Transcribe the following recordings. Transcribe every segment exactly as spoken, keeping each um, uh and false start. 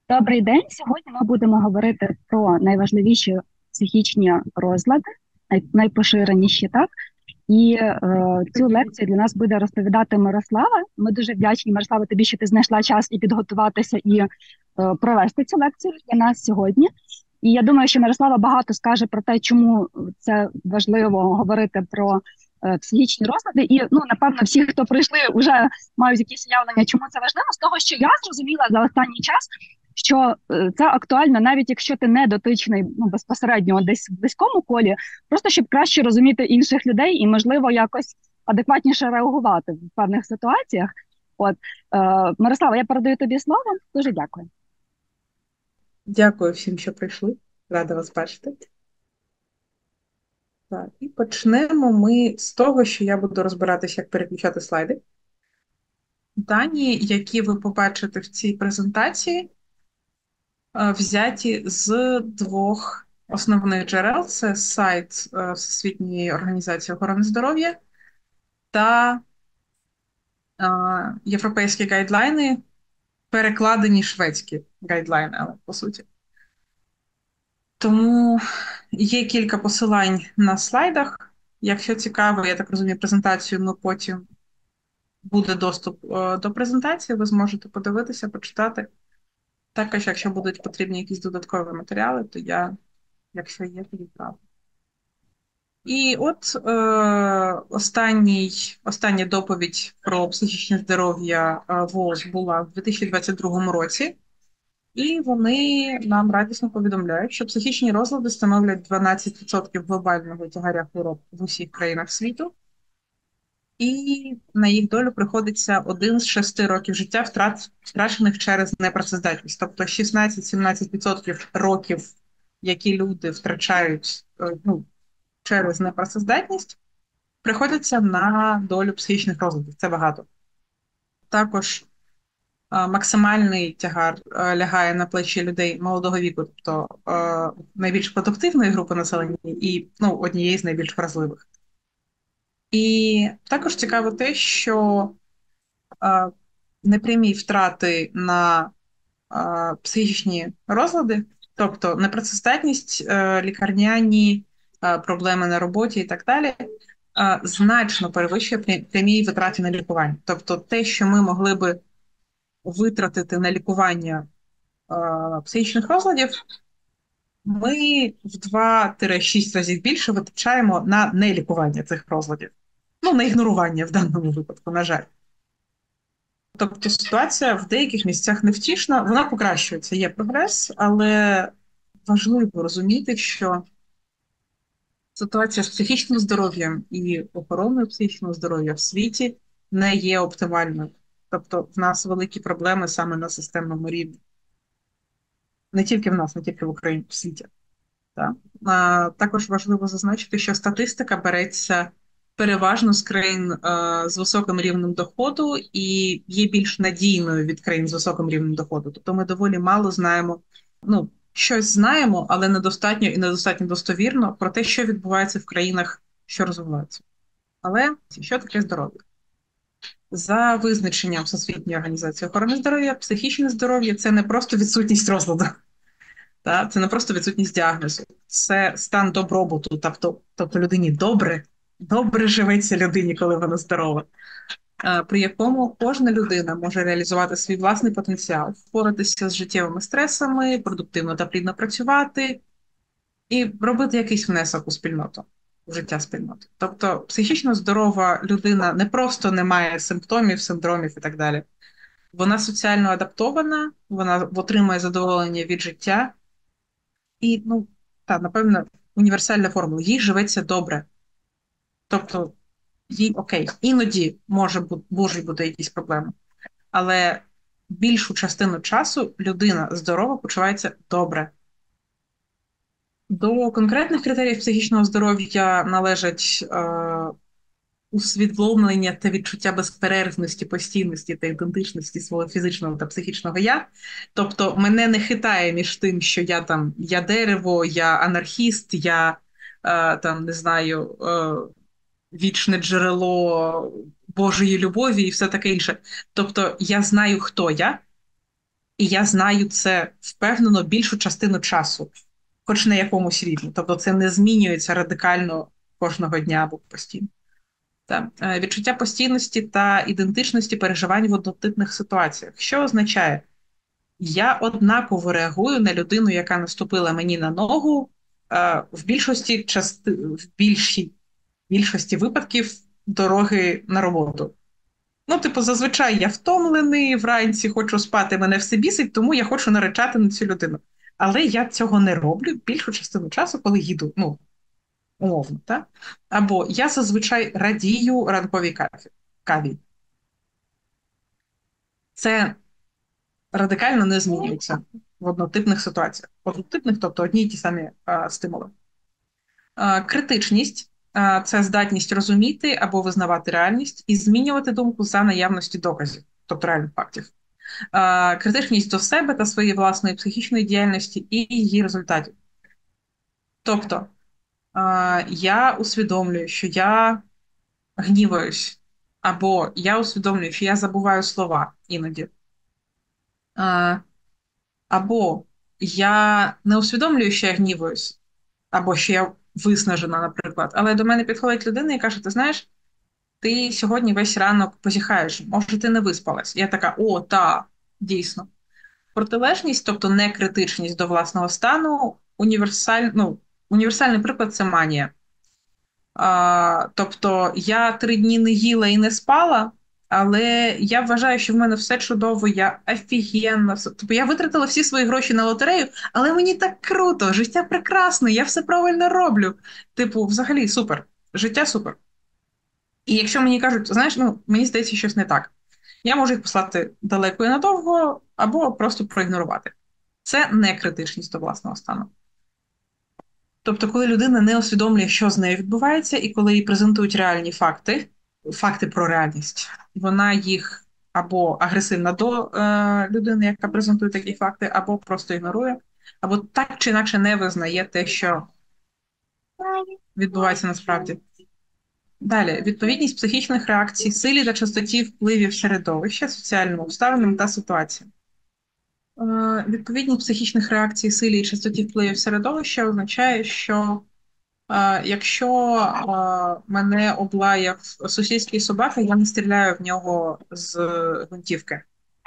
Добрий день. Сьогодні ми будемо говорити про найважливіші психічні розлади, най- найпоширеніші, так? І е, цю лекцію для нас буде розповідати Мирослава. Ми дуже вдячні, Мирослава, тобі, що ти знайшла час і підготуватися і е, провести цю лекцію для нас сьогодні. І я думаю, що Мирослава багато скаже про те, чому це важливо говорити про е, психічні розлади. І ну, напевно, всі, хто прийшли, вже мають якісь уявлення, чому це важливо, з того, що я зрозуміла за останній час, що е, це актуально, навіть якщо ти не дотичний ну, безпосередньо десь в близькому колі, просто щоб краще розуміти інших людей і, можливо, якось адекватніше реагувати в певних ситуаціях. От е, Мирослава, я передаю тобі слово. Дуже дякую. Дякую всім, що прийшли. Рада вас бачити. Так, і почнемо ми з того, що я буду розбиратися, як переключати слайди. Дані, які ви побачите в цій презентації, е, взяті з двох основних джерел: це сайт е, Всесвітньої організації охорони здоров'я та е, європейські гайдлайни, перекладені шведські гайдлайни, але по суті. Тому є кілька посилань на слайдах. Якщо цікаво, я так розумію, презентацію ми потім буде доступ е, до презентації, ви зможете подивитися, почитати. Також, якщо будуть потрібні якісь додаткові матеріали, то я, якщо є, то відправлю. І от е, останній, остання доповідь про психічне здоров'я е, ВООЗ була в дві тисячі двадцять другому році. І вони нам радісно повідомляють, що психічні розлади становлять дванадцять відсотків глобального тягаря хвороб в усіх країнах світу, і на їх долю приходиться один з шести років життя, втрат, втрачених через непрацездатність. Тобто шістнадцять-сімнадцять відсотків років, які люди втрачають е, ну, через непрацездатність, приходяться на долю психічних розладів. Це багато. Також е, максимальний тягар е, лягає на плечі людей молодого віку, тобто е, найбільш продуктивної групи населення і ну, однієї з найбільш вразливих. І також цікаво те, що е, непрямі втрати на е, психічні розлади, тобто непрацездатність, е, лікарняні е, проблеми на роботі і так далі, е, значно перевищує прямі витрати на лікування. Тобто те, що ми могли би витратити на лікування е, психічних розладів, ми в два-шість разів більше витрачаємо на нелікування цих розладів. Ну, на ігнорування в даному випадку, на жаль. Тобто ситуація в деяких місцях невтішна, вона покращується, є прогрес, але важливо розуміти, що ситуація з психічним здоров'ям і охороною психічного здоров'я в світі не є оптимальною. Тобто в нас великі проблеми саме на системному рівні. Не тільки в нас, не тільки в Україні, в світі. Так? А, також важливо зазначити, що статистика береться переважно з країн а, з високим рівнем доходу і є більш надійною від країн з високим рівнем доходу. Тобто ми доволі мало знаємо, ну, щось знаємо, але недостатньо і недостатньо достовірно про те, що відбувається в країнах, що розвиваються. Але що таке здоров'я? За визначенням Всесвітньої організації охорони здоров'я, психічне здоров'я – це не просто відсутність розладу. Та? Це не просто відсутність діагнозу, це стан добробуту, тобто, тобто людині добре, добре живеться людині, коли вона здорова, е, при якому кожна людина може реалізувати свій власний потенціал, впоратися з життєвими стресами, продуктивно та плідно працювати і робити якийсь внесок у спільноту, у життя спільноти. Тобто психічно здорова людина не просто не має симптомів, синдромів і так далі. Вона соціально адаптована, вона отримує задоволення від життя, і, ну, так, напевно, універсальна формула. Їй живеться добре. Тобто, їй окей. Іноді може бути, можуть бути якісь проблеми. Але більшу частину часу людина здорова почувається добре. До конкретних критеріїв психічного здоров'я належать е, усвідомлення та відчуття безперервності, постійності та ідентичності свого фізичного та психічного я. Тобто мене не хитає між тим, що я там я дерево, я анархіст, я е, там не знаю, е, вічне джерело Божої любові і все таке інше. Тобто я знаю, хто я, І я знаю це впевнено більшу частину часу, хоч на якомусь рівні. Тобто це не змінюється радикально кожного дня або постійно. Так. Відчуття постійності та ідентичності переживань в однотипних ситуаціях. Що означає? Я однаково реагую на людину, яка наступила мені на ногу, в більшості части... в більшій більшості випадків дороги на роботу. Ну, типу, зазвичай я втомлений, вранці хочу спати, мене все бісить, тому я хочу наречати на цю людину. Але я цього не роблю більшу частину часу, коли їду, ну, умовно, так? Або я зазвичай радію ранковій каві. каві. Це радикально не змінюється в однотипних ситуаціях. В однотипних, тобто одні й ті самі а, стимули. А, критичність а, – це здатність розуміти або визнавати реальність і змінювати думку за наявності доказів, тобто реальних фактів. А, критичність до себе та своєї власної психічної діяльності і її результатів. Тобто, а, я усвідомлюю, що я гніваюсь, або я усвідомлюю, що я забуваю слова іноді. А, або я не усвідомлюю, що я гніваюсь, або що я виснажена, наприклад. Але до мене підходить людина і каже: ти знаєш, ти сьогодні весь ранок позіхаєш, може, ти не виспалась. Я така: о, та, дійсно. Протилежність, тобто некритичність до власного стану, універсаль... ну, універсальний приклад – це манія. А, тобто я три дні не їла і не спала, але я вважаю, що в мене все чудово, я офігенна. Тобто я витратила всі свої гроші на лотерею, але мені так круто, життя прекрасне, я все правильно роблю. Типу, взагалі, супер. Життя супер. І якщо мені кажуть, знаєш, ну, мені здається, щось не так, я можу їх послати далеко і надовго, або просто проігнорувати. Це не критичність до власного стану. Тобто, коли людина не усвідомлює, що з нею відбувається, і коли їй презентують реальні факти, факти про реальність, вона їх або агресивна до е, людини, яка презентує такі факти, або просто ігнорує, або так чи інакше не визнає те, що відбувається насправді. Далі, відповідність психічних реакцій, силі та частоті впливів середовища, соціальним обставинам та ситуаціям. Е, відповідність психічних реакцій, силі і частоті впливів середовища означає, що е, якщо е, мене облаяв сусідський собака, я не стріляю в нього з гвинтівки.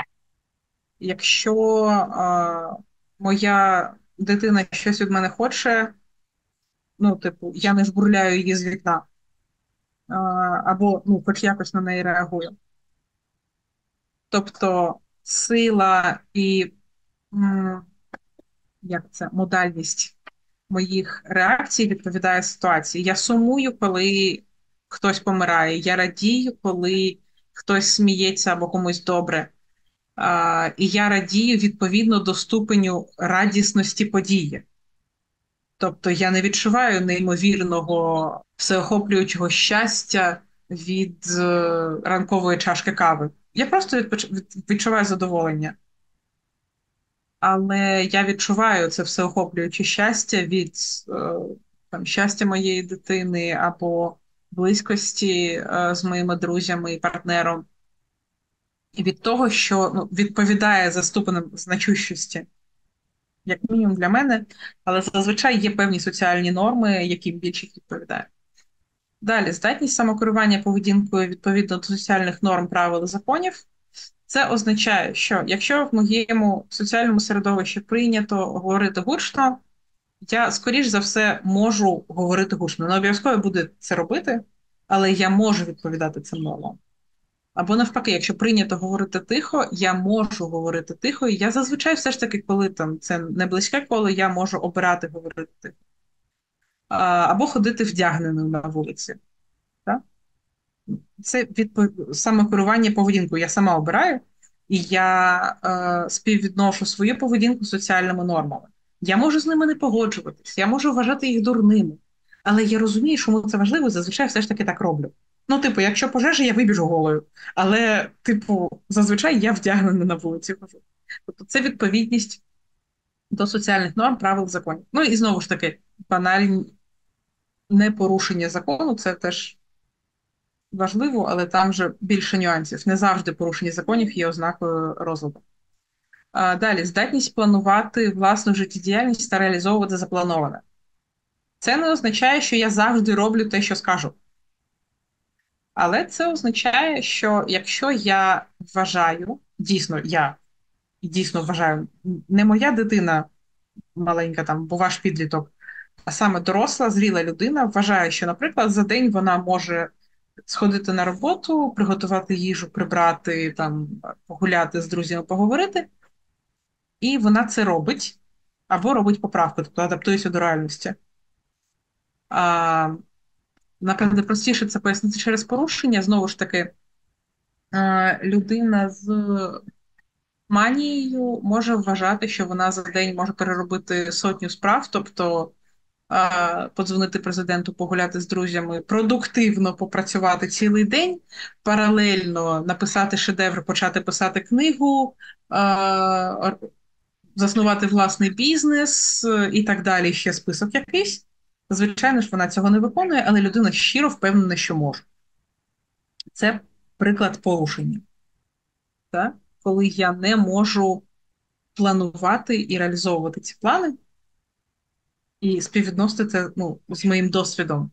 Якщо е, моя дитина щось від мене хоче, ну, типу, я не жбурляю її з вікна. Е, або, ну, хоч якось на неї реагую. Тобто сила і м, як це, модальність моїх реакцій відповідає ситуації. Я сумую, коли хтось помирає. Я радію, коли хтось сміється або комусь добре. А, і я радію відповідно до ступеню радісності події. Тобто я не відчуваю неймовірного всеохоплюючого щастя від е, ранкової чашки кави. Я просто відпоч... відчуваю задоволення. Але я відчуваю це всеохоплююче щастя від е, там, щастя моєї дитини або близькості е, з моїми друзями і партнером. І від того, що ну, відповідає за ступенем значущості, як мінімум для мене, але зазвичай є певні соціальні норми, яким більше відповідає. Далі, здатність самокерування поведінкою відповідно до соціальних норм, правил і законів. Це означає, що якщо в моєму соціальному середовищі прийнято говорити гучно, я, скоріш за все, можу говорити гучно. Не обов'язково буду це робити, але я можу відповідати цим нормам. Або навпаки, якщо прийнято говорити тихо, я можу говорити тихо, і я зазвичай все ж таки, коли там це не близьке коло, я можу обирати говорити тихо. А, або ходити вдягненою на вулиці. Так? Це відпов... самокерування поведінкою. Я сама обираю, і я е, співвідношу свою поведінку з соціальними нормами. Я можу з ними не погоджуватись, я можу вважати їх дурними. Але я розумію, чому це важливо, і зазвичай все ж таки так роблю. Ну, типу, якщо пожежа, я вибіжу голою. Але, типу, зазвичай я вдягнена на вулиці хожу. Тобто це відповідність до соціальних норм, правил, законів. Ну і знову ж таки, банальні непорушення закону, це теж важливо, але там вже більше нюансів. Не завжди порушення законів є ознакою розладу. А, далі, здатність планувати власну життєдіяльність та реалізовувати заплановане. Це не означає, що я завжди роблю те, що скажу. Але це означає, що якщо я вважаю, дійсно, я дійсно вважаю, не моя дитина маленька, там, бо ваш підліток, а саме доросла, зріла людина вважає, що, наприклад, за день вона може сходити на роботу, приготувати їжу, прибрати, там, погуляти з друзями, поговорити, і вона це робить, або робить поправку, тобто адаптується до реальності. А, напевне, простіше це пояснити через порушення. Знову ж таки, е, людина з манією може вважати, що вона за день може переробити сотню справ, тобто е, подзвонити президенту, погуляти з друзями, продуктивно попрацювати цілий день, паралельно написати шедевр, почати писати книгу, е, заснувати власний бізнес е, і так далі, ще список якийсь. Звичайно ж, вона цього не виконує, але людина щиро впевнена, що може. Це приклад порушення, так? Коли я не можу планувати і реалізовувати ці плани, і співвідносити це, ну, з моїм досвідом.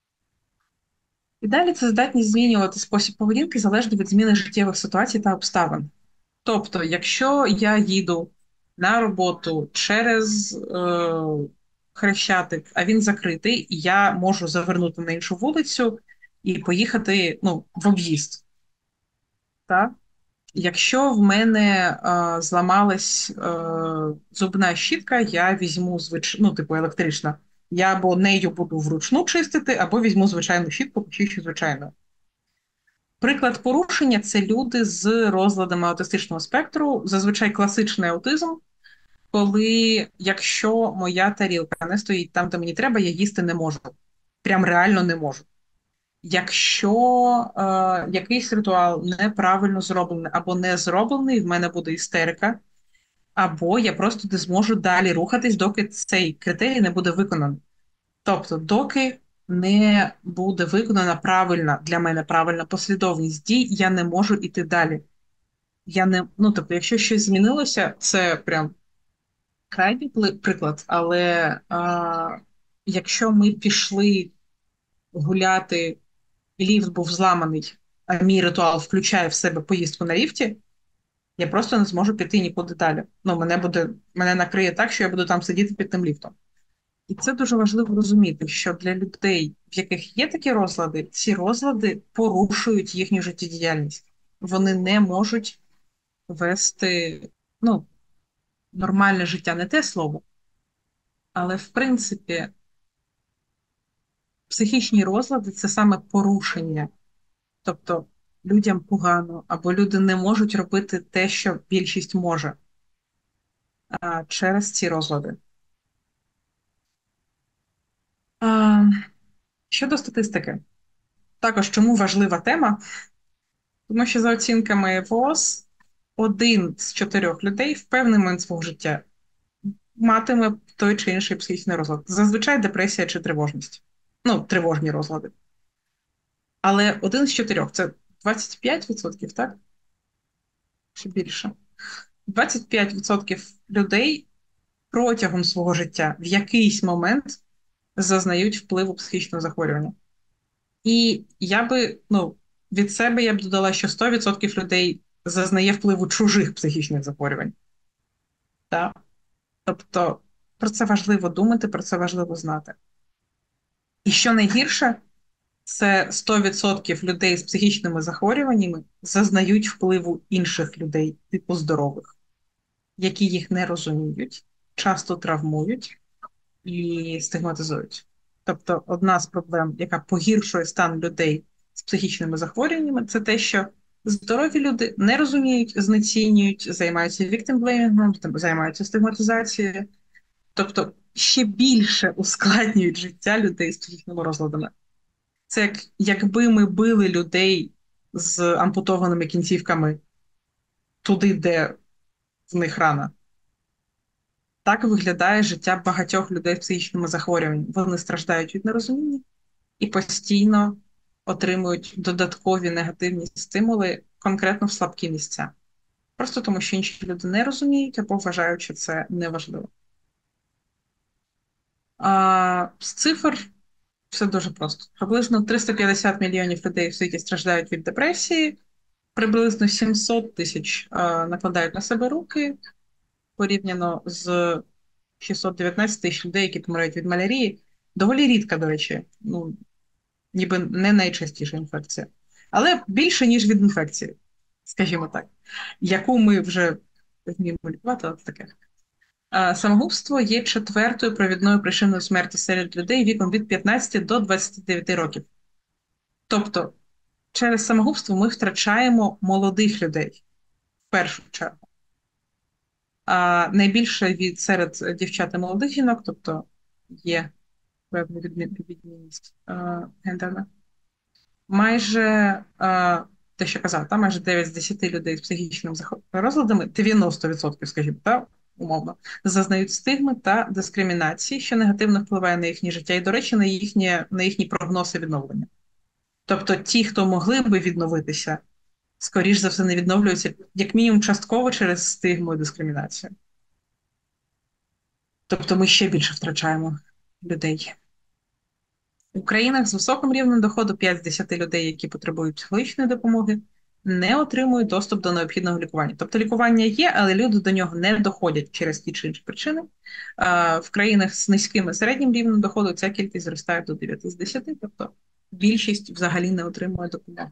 І далі це здатність змінювати спосіб поведінки залежно від зміни життєвих ситуацій та обставин. Тобто, якщо я їду на роботу через е, Хрещатик, а він закритий, і я можу завернути на іншу вулицю і поїхати, ну, в об'їзд. Так? Якщо в мене е, зламалась е, зубна щітка, я візьму звич... ну, типу електрична. Я або нею буду вручну чистити, або візьму звичайну щітку, почищу звичайно. Приклад порушення це люди з розладами аутистичного спектру, зазвичай класичний аутизм, коли якщо моя тарілка не стоїть там, де мені треба, я їсти не можу. Прям реально не можу. Якщо е, якийсь ритуал неправильно зроблений або не зроблений, в мене буде істерика, або я просто не зможу далі рухатись, доки цей критерій не буде виконаний. Тобто, доки не буде виконана правильна для мене правильна послідовність дій, я не можу йти далі. Я не, ну, тобто, якщо щось змінилося, це прям крайній приклад, але а, якщо ми пішли гуляти, і ліфт був зламаний, а мій ритуал включає в себе поїздку на ліфті, я просто не зможу піти нікуди далі. Ну, мене буде, мене накриє так, що я буду там сидіти під тим ліфтом. І це дуже важливо розуміти, що для людей, в яких є такі розлади, ці розлади порушують їхню життєдіяльність. Вони не можуть вести, ну, нормальне життя, не те слово, але в принципі психічні розлади це саме порушення. Тобто людям погано, або люди не можуть робити те, що більшість може а, через ці розлади. А, щодо статистики, також чому важлива тема? Тому що за оцінками ВООЗ, один з чотирьох людей в певний момент свого життя матиме той чи інший психічний розлад. Зазвичай депресія чи тривожність. Ну, тривожні розлади. Але один з чотирьох це двадцять п'ять відсотків, так? Чи більше? двадцять п'ять відсотків людей протягом свого життя в якийсь момент зазнають впливу психічного захворювання. І я би, ну, від себе я б додала, що сто відсотків людей зазнає впливу чужих психічних захворювань. Так? Тобто про це важливо думати, про це важливо знати. І що найгірше, це сто відсотків людей з психічними захворюваннями зазнають впливу інших людей, типу здорових, які їх не розуміють, часто травмують і стигматизують. Тобто одна з проблем, яка погіршує стан людей з психічними захворюваннями, це те, що здорові люди не розуміють, знецінюють, займаються victim-blaming, займаються стигматизацією, тобто ще більше ускладнюють життя людей з психічними розладами. Це як якби ми били людей з ампутованими кінцівками туди, де в них рана. Так виглядає життя багатьох людей з психічними захворюваннями. Вони страждають від нерозуміння і постійно отримують додаткові негативні стимули конкретно в слабкі місця. Просто тому, що інші люди не розуміють або вважають, що це неважливо. А з цифр все дуже просто. Приблизно триста п'ятдесят мільйонів людей в світі страждають від депресії, приблизно сімсот тисяч а, накладають на себе руки, порівняно з шістсот дев'ятнадцять тисяч людей, які помирають від малярії. Доволі рідка, до речі, ну, ніби не найчастіша інфекція. Але більше, ніж від інфекції, скажімо так, яку ми вже вміємо лікувати, от таке. А, Самогубство є четвертою провідною причиною смерті серед людей віком від п'ятнадцяти до двадцяти дев'яти років. Тобто, через самогубство ми втрачаємо молодих людей в першу чергу. А найбільше від серед дівчат і молодих жінок, тобто є певна відмінність гендерна. Майже е, те, що казав, та, майже дев'ять з десяти людей з психічними розладами, дев'яносто відсотків, скажімо, та, умовно, зазнають стигми та дискримінації, що негативно впливає на їхнє життя і, до речі, на їхнє, на їхні прогнози відновлення. Тобто ті, хто могли би відновитися, скоріш за все не відновлюються, як мінімум, частково через стигму і дискримінацію. Тобто ми ще більше втрачаємо людей. У країнах з високим рівнем доходу п'ять з десяти людей, які потребують психологічної допомоги, не отримують доступ до необхідного лікування. Тобто лікування є, але люди до нього не доходять через ті чи інші причини. В країнах з низьким і середнім рівнем доходу ця кількість зростає до дев'яти з десяти, тобто більшість взагалі не отримує допомоги.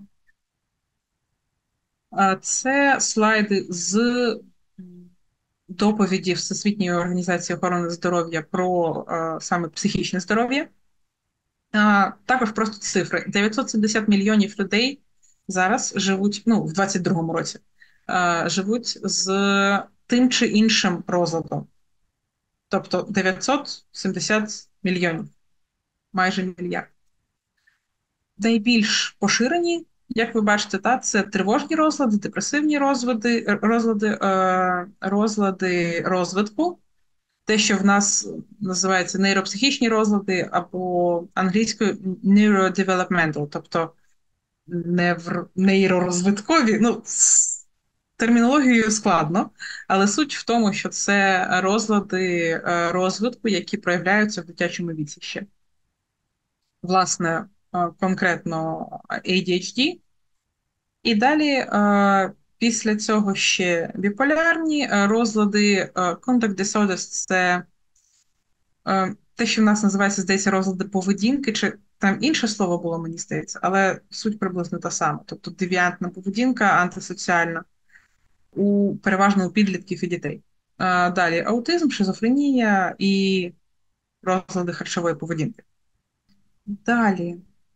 Це слайди з доповіді Всесвітньої організації охорони здоров'я про саме психічне здоров'я. А, також просто цифри. дев'ятсот сімдесят мільйонів людей зараз живуть, ну, в двадцять другому році, а, живуть з тим чи іншим розладом. Тобто дев'ятсот сімдесят мільйонів, майже мільярд. Найбільш поширені, як ви бачите, та, це тривожні розлади, депресивні розлади, розлади, е, розлади розвитку, те, що в нас називається нейропсихічні розлади або англійською neurodevelopmental, тобто невр... нейророзвиткові. Ну, з термінологією складно, але суть в тому, що це розлади розвитку, які проявляються в дитячому віці ще. Власне, конкретно ей ді ейч ді. І далі після цього ще біполярні розлади, conduct disorders – це те, що в нас називається, здається, розлади поведінки, чи там інше слово було, мені здається, але суть приблизно та сама. Тобто девіантна поведінка, антисоціальна, у переважно у підлітків і дітей. Далі аутизм, шизофренія і розлади харчової поведінки. Далі.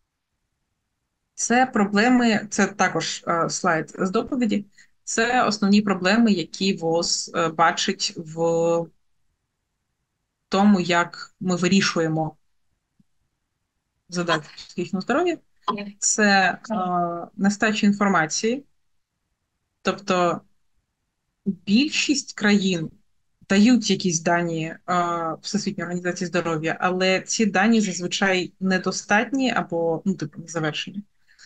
Це проблеми, це також е, слайд з доповіді, це основні проблеми, які ВОЗ е, бачить в тому, як ми вирішуємо задачі психічного здоров'я. Це е, нестача інформації, тобто більшість країн дають якісь дані е, Всесвітньої організації здоров'я, але ці дані зазвичай недостатні або, ну, типу, не завершені.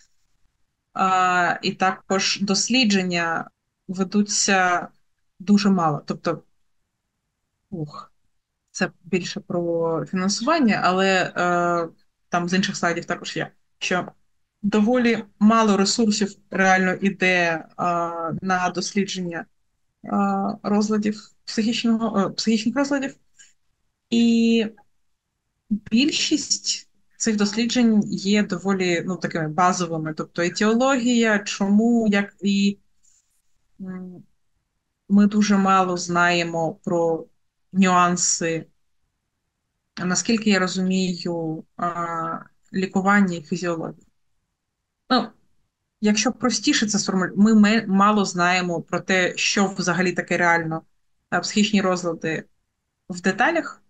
А, і також дослідження ведуться дуже мало. Тобто, ух, це більше про фінансування, але е, там з інших слайдів також є, що доволі мало ресурсів реально іде е, на дослідження е, розладів психічного, е, психічних розладів. І більшість цих досліджень є доволі, ну, такими базовими, тобто етіологія, чому, як і м, ми дуже мало знаємо про нюанси, наскільки я розумію, а, лікування і фізіології. Ну, якщо простіше це сформулювати, ми ме- мало знаємо про те, що взагалі таке реально а, психічні розлади в деталях,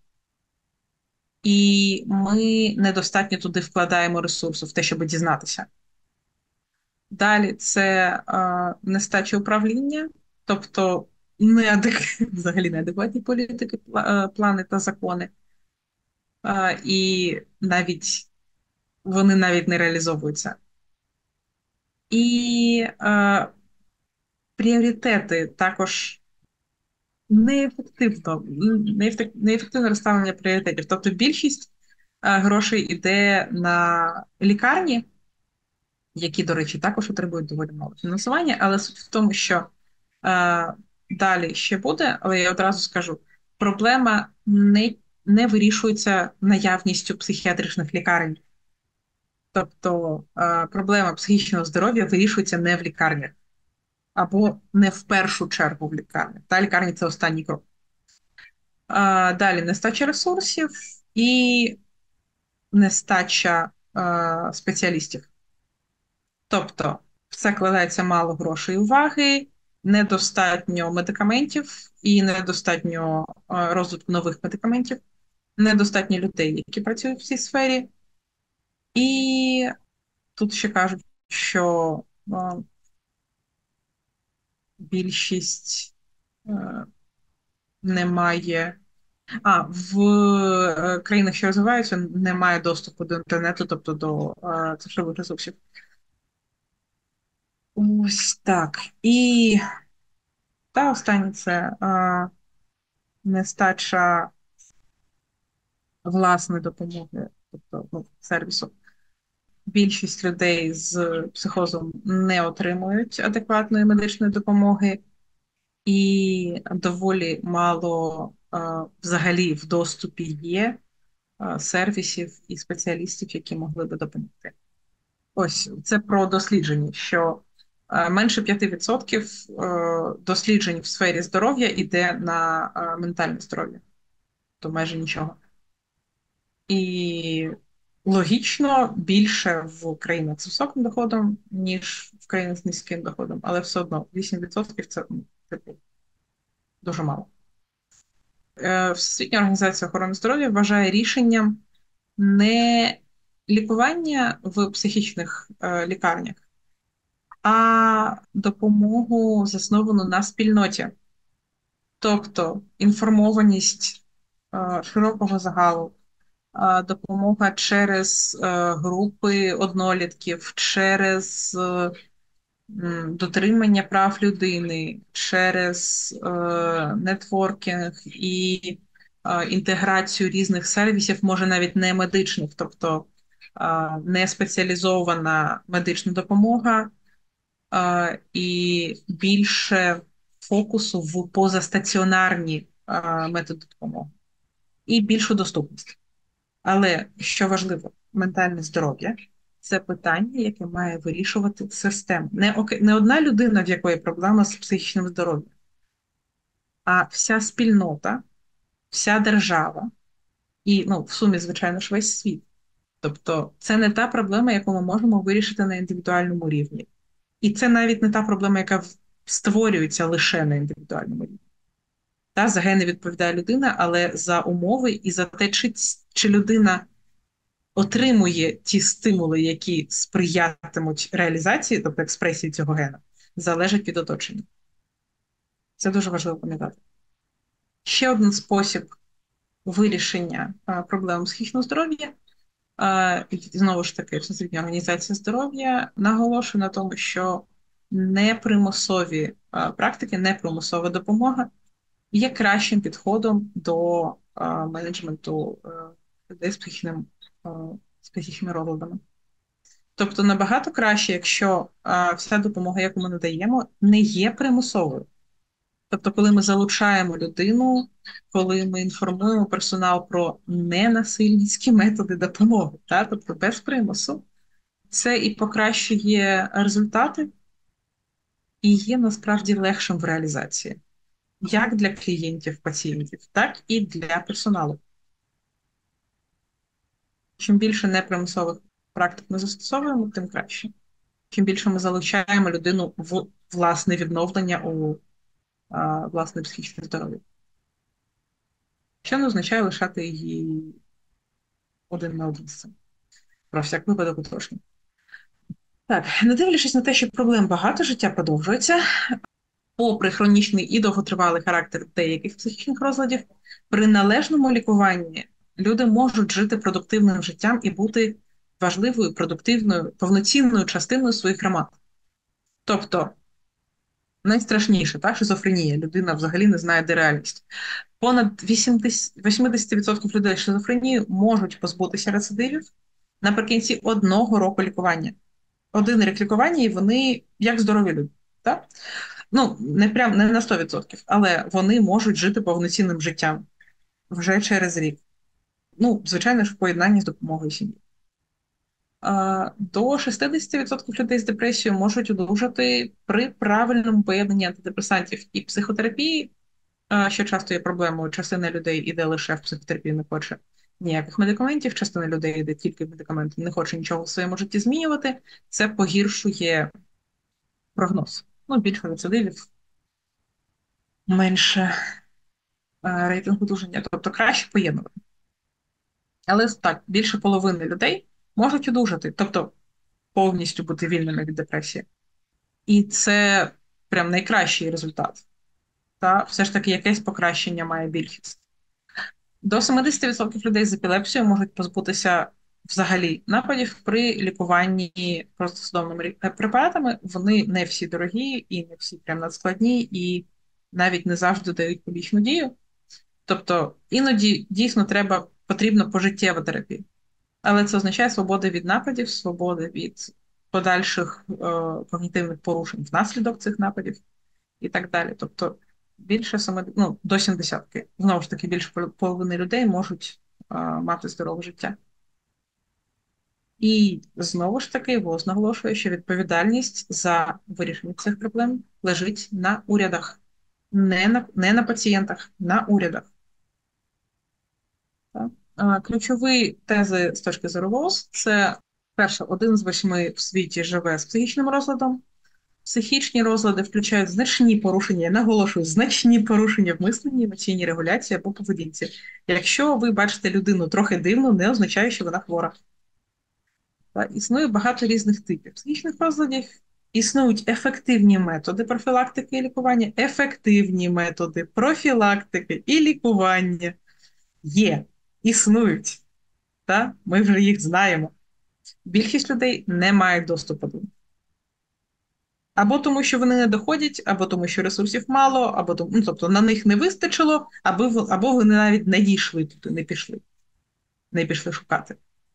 і ми недостатньо туди вкладаємо ресурсу в те, щоб дізнатися. Далі це е, нестача управління, тобто неадек... взагалі неадекватні політики, пла- е, плани та закони. Е, і навіть вони навіть не реалізовуються. І е, пріоритети також неефективно, неефективне неефективне розставлення пріоритетів. Тобто більшість е, грошей йде на лікарні, які, до речі, також отримують доволі мало фінансування, але суть в тому, що е, далі ще буде, але я одразу скажу, проблема не, не вирішується наявністю психіатричних лікарень. Тобто е, проблема психічного здоров'я вирішується не в лікарнях, або не в першу чергу в лікарнях. Та лікарня – це останній крок. Е, далі нестача ресурсів і нестача е, спеціалістів. Тобто все кладається мало грошей і уваги, недостатньо медикаментів і недостатньо е, розвитку нових медикаментів, недостатньо людей, які працюють в цій сфері. І тут ще кажуть, що е, більшість е, немає. А, в е, країнах, що розвиваються, немає доступу до інтернету, тобто до е, цифрових ресурсів. Ось так. І та останнє це е, нестача власної допомоги, тобто ну, сервісу. Більшість людей з психозом не отримують адекватної медичної допомоги, і доволі мало е, взагалі в доступі є е, сервісів і спеціалістів, які могли би допомогти. Ось це про дослідження, що е, менше п'ять відсотків е, досліджень в сфері здоров'я йде на е, ментальне здоров'я, то майже нічого. І логічно більше в країнах з високим доходом, ніж в країнах з низьким доходом, але все одно вісім відсотків це ну, типу, дуже мало. Е, Всесвітня організація охорони здоров'я вважає рішенням не лікування в психічних е, лікарнях, а допомогу засновану на спільноті. Тобто інформованість е, широкого загалу, е, допомога через е, групи однолітків, через е, м, дотримання прав людини, через е, нетворкінг і е, інтеграцію різних сервісів, може навіть не медичних, тобто е, не спеціалізована медична допомога е, і більше фокусу в позастаціонарні е, методи допомоги і більшу доступність. Але що важливо, ментальне здоров'я це питання, яке має вирішувати система. Не, оке- не одна людина, в якої проблема з психічним здоров'ям, а вся спільнота, вся держава і, ну, в сумі, звичайно ж, весь світ. Тобто це не та проблема, яку ми можемо вирішити на індивідуальному рівні. І це навіть не та проблема, яка в- створюється лише на індивідуальному рівні. Та, за гени відповідає людина, але за умови і за те, чи, чи людина отримує ті стимули, які сприятимуть реалізації, тобто експресії цього гена, залежить від оточення. Це дуже важливо пам'ятати. Ще один спосіб вирішення а, проблем психічного здоров'я, а, і знову ж таки, Всесвітня організація здоров'я наголошує на тому, що непримусові а, практики, непримусова допомога є кращим підходом до а, менеджменту а, людей з психічним, а, з психічними розладами. Тобто набагато краще, якщо а, вся допомога, яку ми надаємо, не є примусовою. Тобто, коли ми залучаємо людину, коли ми інформуємо персонал про ненасильницькі методи допомоги, та? Тобто без примусу, це і покращує результати, і є насправді легшим в реалізації. Як для клієнтів, пацієнтів, так і для персоналу. Чим більше непримусових практик ми застосовуємо, тим краще. Чим більше ми залучаємо людину в власне відновлення у а, власне психічне здоров'я. Що не означає лишати її один на один з цим. Про всяк випадок уточню. Так, не дивлячись на те, що проблем багато, життя продовжується. Попри хронічний і довготривалий характер деяких психічних розладів, при належному лікуванні люди можуть жити продуктивним життям і бути важливою, продуктивною, повноцінною частиною своїх громад. Тобто найстрашніше, та шизофренія. Людина взагалі не знає, де реальність. Понад вісімдесят вісімдесят відсотків людей з шизофренією можуть позбутися рецидивів наприкінці одного року лікування. Один рік лікування, і вони як здорові люди. Так? Ну, не прям не на сто відсотків, але вони можуть жити повноцінним життям вже через рік. Ну, звичайно ж, в поєднанні з допомогою сім'ї. До шістдесят відсотків людей з депресією можуть одужати при правильному поєднанні антидепресантів і психотерапії, що часто є проблемою. Частина людей іде лише в психотерапію, не хоче ніяких медикаментів, частина людей йде тільки в медикаменти, не хоче нічого в своєму житті змінювати. Це погіршує прогноз. Ну, більше рецидивів, менше рейтинг одужання, тобто краще поєднувати. Але так, більше половини людей можуть одужати, тобто повністю бути вільними від депресії. І це прям найкращий результат. Та все ж таки якесь покращення має більшість. До сімдесят відсотків людей з епілепсією можуть позбутися взагалі нападів при лікуванні простосудомими препаратами. Вони не всі дорогі і не всі прям надскладні, і навіть не завжди дають побічну дію. Тобто іноді дійсно треба, потрібна пожиттєва терапія. Але це означає свобода від нападів, свобода від подальших е, когнітивних порушень внаслідок цих нападів і так далі. Тобто більше саме, ну, до сімдесятки. Знову ж таки, більше половини людей можуть е, мати здорове життя. І знову ж таки, ВОЗ наголошує, що відповідальність за вирішення цих проблем лежить на урядах, не на, не на пацієнтах, на урядах. Так? Ключові тези з точки зору ВОЗ – це, перше, один з восьми в світі живе з психічним розладом. Психічні розлади включають значні порушення, я наголошую, значні порушення в мисленні, емоційній регуляції або поведінці. Якщо ви бачите людину трохи дивно, не означає, що вона хвора. Так? Існує багато різних типів психічних розладів, існують ефективні методи профілактики і лікування, ефективні методи профілактики і лікування є, існують. Та? Ми вже їх знаємо. Більшість людей не мають доступу до них. Або тому, що вони не доходять, або тому, що ресурсів мало, або тому, ну, тобто на них не вистачило, або, або вони навіть не дійшли туди, не пішли. Не пішли шукати.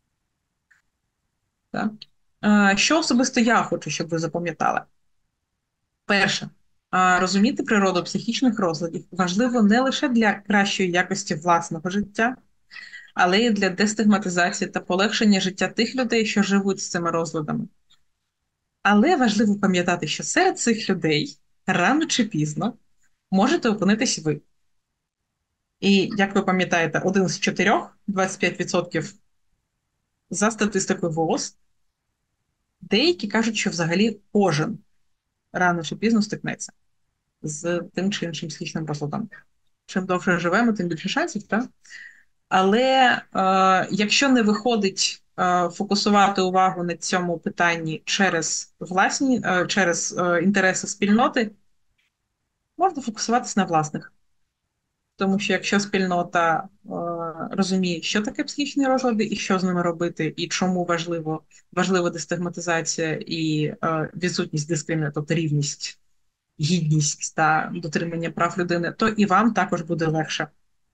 Так? Що особисто я хочу, щоб ви запам'ятали? Перше, розуміти природу психічних розладів важливо не лише для кращої якості власного життя, але й для дестигматизації та полегшення життя тих людей, що живуть з цими розладами. Але важливо пам'ятати, що серед цих людей рано чи пізно можете опинитись ви. І, як ви пам'ятаєте, один з чотирьох, двадцять п'ять відсотків за статистикою ВООЗ, деякі кажуть, що взагалі кожен рано чи пізно стикнеться з тим чи іншим психічним розладом. Чим довше живемо, тим більше шансів, так? Але е, якщо не виходить е, фокусувати увагу на цьому питанні через власні, е, через е, інтереси спільноти, можна фокусуватися на власних. Тому що якщо спільнота е, розуміє, що таке психічні розлади і що з ними робити, і чому важливо, важлива дестигматизація і е, відсутність дискримінації, тобто рівність, гідність та дотримання прав людини, то і вам також буде легше.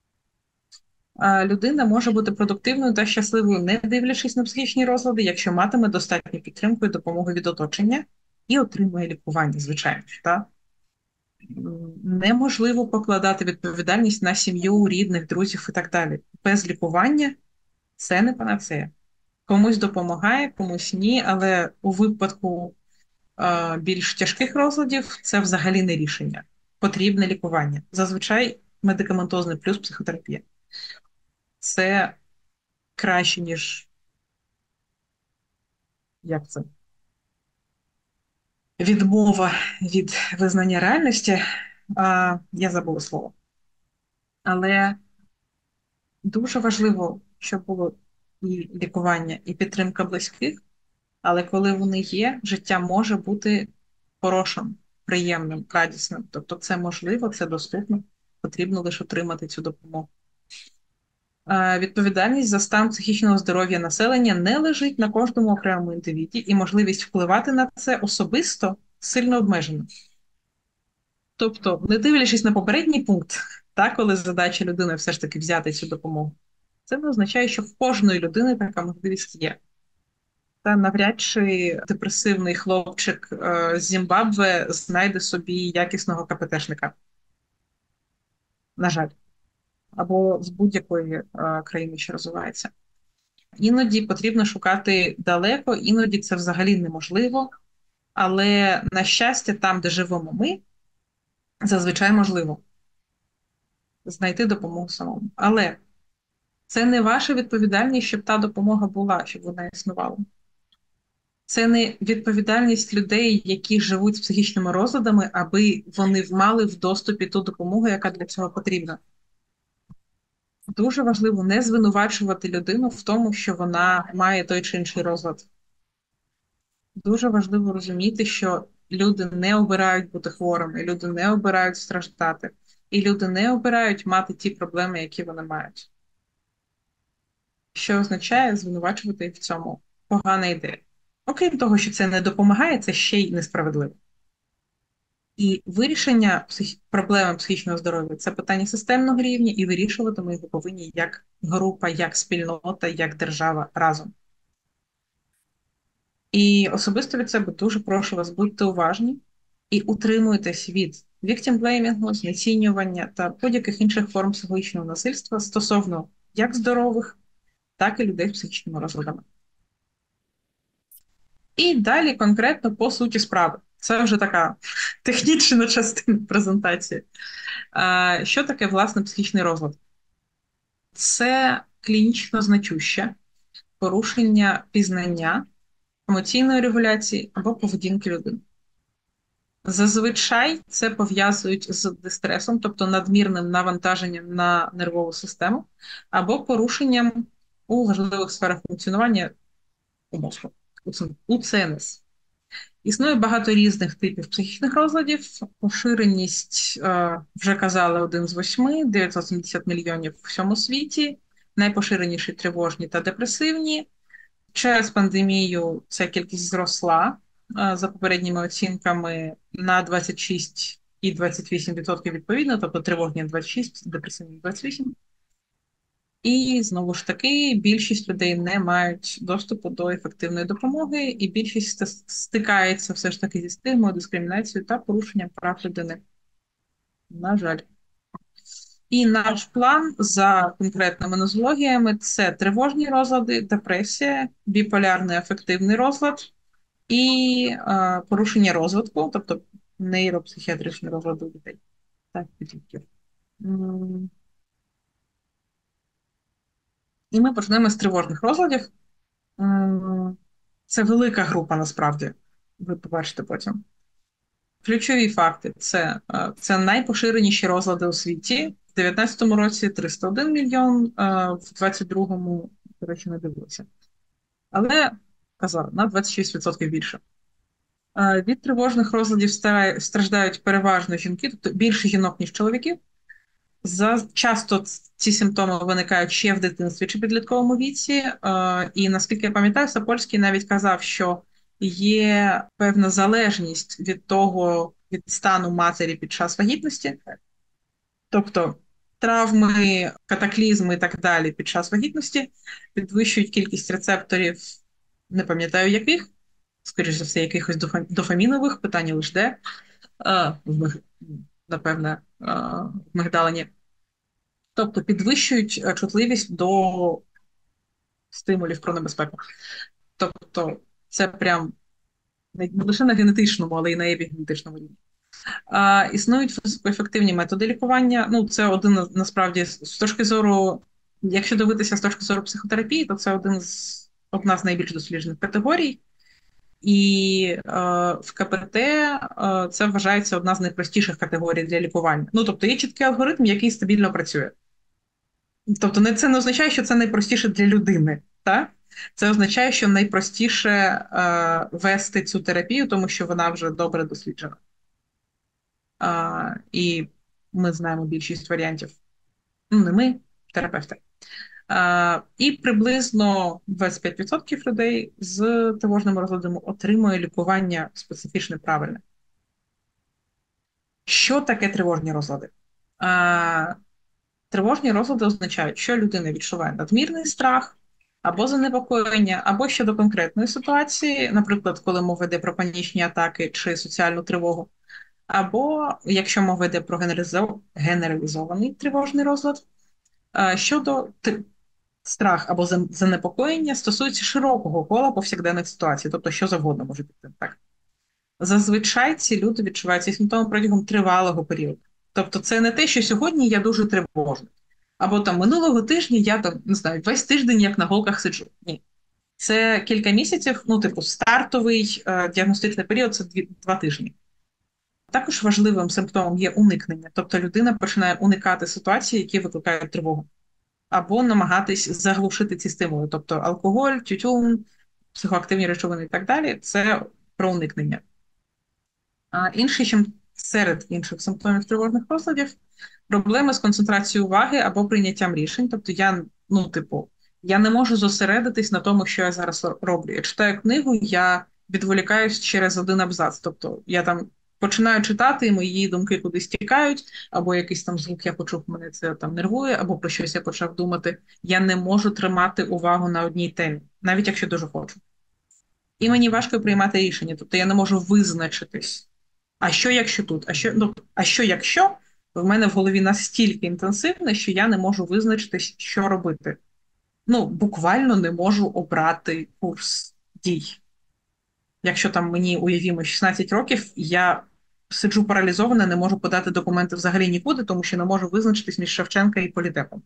Людина може бути продуктивною та щасливою, не дивлячись на психічні розлади, якщо матиме достатню підтримку і допомогу від оточення і отримує лікування, звичайно. Так? Неможливо покладати відповідальність на сім'ю, рідних, друзів і так далі. Без лікування це не панацея. Комусь допомагає, комусь ні, але у випадку е, більш тяжких розладів це взагалі не рішення. Потрібне лікування. Зазвичай медикаментозний плюс психотерапія. Це краще, ніж як це? Відмова від визнання реальності. А, я забула слово. Але дуже важливо, щоб було і лікування, і підтримка близьких, але коли вони є, життя може бути хорошим, приємним, радісним. Тобто це можливо, це доступно, потрібно лише отримати цю допомогу. Відповідальність за стан психічного здоров'я населення не лежить на кожному окремому індивіді, і можливість впливати на це особисто сильно обмежена. Тобто, не дивлячись на попередній пункт, та, коли задача людини все ж таки взяти цю допомогу, це не означає, що в кожної людини така можливість є. Та навряд чи депресивний хлопчик е, з Зімбабве знайде собі якісного КПТшника. На жаль. Або з будь-якої е, країни, що розвивається. Іноді потрібно шукати далеко, іноді це взагалі неможливо. Але, на щастя, там, де живемо ми, зазвичай можливо знайти допомогу самому. Але це не ваша відповідальність, щоб та допомога була, щоб вона існувала. Це не відповідальність людей, які живуть з психічними розладами, аби вони мали в доступі ту допомогу, яка для цього потрібна. Дуже важливо не звинувачувати людину в тому, що вона має той чи інший розлад. Дуже важливо розуміти, що люди не обирають бути хворими, люди не обирають страждати, і люди не обирають мати ті проблеми, які вони мають. Що означає звинувачувати їх в цьому погана ідея. Окрім того, що це не допомагає, це ще й несправедливо. І вирішення псих... проблеми психічного здоров'я – це питання системного рівня, і вирішувати ми його повинні як група, як спільнота, як держава разом. І особисто від себе дуже прошу вас, будьте уважні і утримуйтесь від victim-blaming, знецінювання та будь-яких інших форм психологічного насильства стосовно як здорових, так і людей з психічними розладами. І далі конкретно по суті справи. Це вже така технічна частина презентації. Що таке, власне, психічний розлад? Це клінічно значуще порушення пізнання, емоційної регуляції або поведінки людини. Зазвичай це пов'язують з дистресом, тобто надмірним навантаженням на нервову систему, або порушенням у важливих сферах функціонування у мозку, у ЦНС. Існує багато різних типів психічних розладів. Поширеність, вже казали, один з восьми, дев'ятсот сімдесят мільйонів в всьому світі. Найпоширеніші тривожні та депресивні. Через пандемію ця кількість зросла, за попередніми оцінками, на двадцять шість і двадцять вісім відсотків відповідно, тобто тривожні двадцять шість, депресивні двадцять вісім. І, знову ж таки, більшість людей не мають доступу до ефективної допомоги, і більшість стикається все ж таки зі стигмою, дискримінацією та порушенням прав людини. На жаль. І наш план за конкретними нозологіями – це тривожні розлади, депресія, біполярний афективний розлад і е, порушення розвитку, тобто нейропсихіатричні розлади у дітей. Так, підлітків. І ми почнемо з тривожних розладів. Це велика група, насправді, ви побачите потім. Ключові факти – це, це найпоширеніші розлади у світі. В дев'ятнадцятому році триста один мільйон, в двадцять другому, до речі, не дивилися. Але, казав, на двадцять шість відсотків більше. Від тривожних розладів страждають переважно жінки, тобто більше жінок, ніж чоловіків. За часто ці симптоми виникають ще в дитинстві чи підлітковому віці. І, наскільки я пам'ятаю, Сапольський навіть казав, що є певна залежність від того, від стану матері під час вагітності. Тобто травми, катаклізми і так далі під час вагітності підвищують кількість рецепторів, не пам'ятаю яких, скоріш за все, якихось дофамінових, питання лише де, напевне, в мигдалині. Тобто підвищують чутливість до стимулів про небезпеку. Тобто це прям не лише на генетичному, але й на епігенетичному рівні. А, існують високоефективні методи лікування. Ну, це один, насправді, з точки зору, якщо дивитися з точки зору психотерапії, то це один з, одна з найбільш досліджених категорій. І е, в КПТ е, це вважається одна з найпростіших категорій для лікування. Ну, тобто є чіткий алгоритм, який стабільно працює. Тобто не, це не означає, що це найпростіше для людини, так? Це означає, що найпростіше е, вести цю терапію, тому що вона вже добре досліджена. Е, і ми знаємо більшість варіантів. Ну, не ми, терапевти. Uh, і приблизно двадцять п'ять відсотків людей з тривожними розладами отримує лікування специфічне правильне. Що таке тривожні розлади? А, Тривожні розлади означають, що людина відчуває надмірний страх або занепокоєння, або щодо конкретної ситуації, наприклад, коли мова йде про панічні атаки чи соціальну тривогу, або якщо мова йде про генералізо- генералізований тривожний розлад, а, щодо т- страх або зан- занепокоєння стосується широкого кола повсякденних ситуацій, тобто що завгодно може бути так. Зазвичай ці люди відчувають ці симптоми протягом тривалого періоду. Тобто, це не те, що сьогодні я дуже тривожний, або там минулого тижня я там не знаю, весь тиждень як на голках сиджу. Ні. Це кілька місяців, ну, типу, стартовий е, діагностичний період це дві, два тижні. Також важливим симптомом є уникнення, тобто людина починає уникати ситуації, які викликають тривогу, або намагатись заглушити ці стимули, тобто алкоголь, тютюн, психоактивні речовини і так далі. Це про уникнення. А інший, чим серед інших симптомів тривожних розладів, проблеми з концентрацією уваги або прийняттям рішень. Тобто я, ну, типу, я не можу зосередитись на тому, що я зараз роблю. Я читаю книгу, я відволікаюсь через один абзац. Тобто я там починаю читати, і мої думки кудись тікають, або якийсь там звук я почув, мене це там нервує, або про щось я почав думати. Я не можу тримати увагу на одній темі, навіть якщо дуже хочу. І мені важко приймати рішення, тобто я не можу визначитись. А що якщо тут? А що, ну, а що якщо в мене в голові настільки інтенсивне, що я не можу визначитись, що робити? Ну, буквально не можу обрати курс дій. Якщо там мені, уявімо, шістнадцять років, я сиджу паралізована, не можу подати документи взагалі нікуди, тому що не можу визначитись між Шевченка і політехом.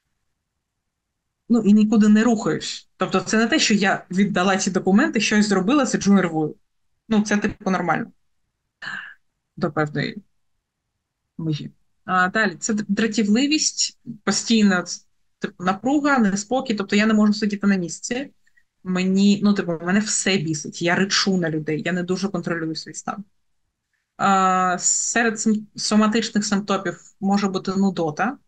Ну і нікуди не рухаюсь. Тобто, це не те, що я віддала ці документи, щось зробила, сиджу нервую. Ну, це типу нормально до певної межі. А далі це дратівливість, постійна типу, напруга, неспокій. Тобто я не можу сидіти на місці. Мені, ну, типу, мене все бісить. Я ричу на людей, я не дуже контролюю свій стан. А, серед сим- соматичних симптомів може бути нудота.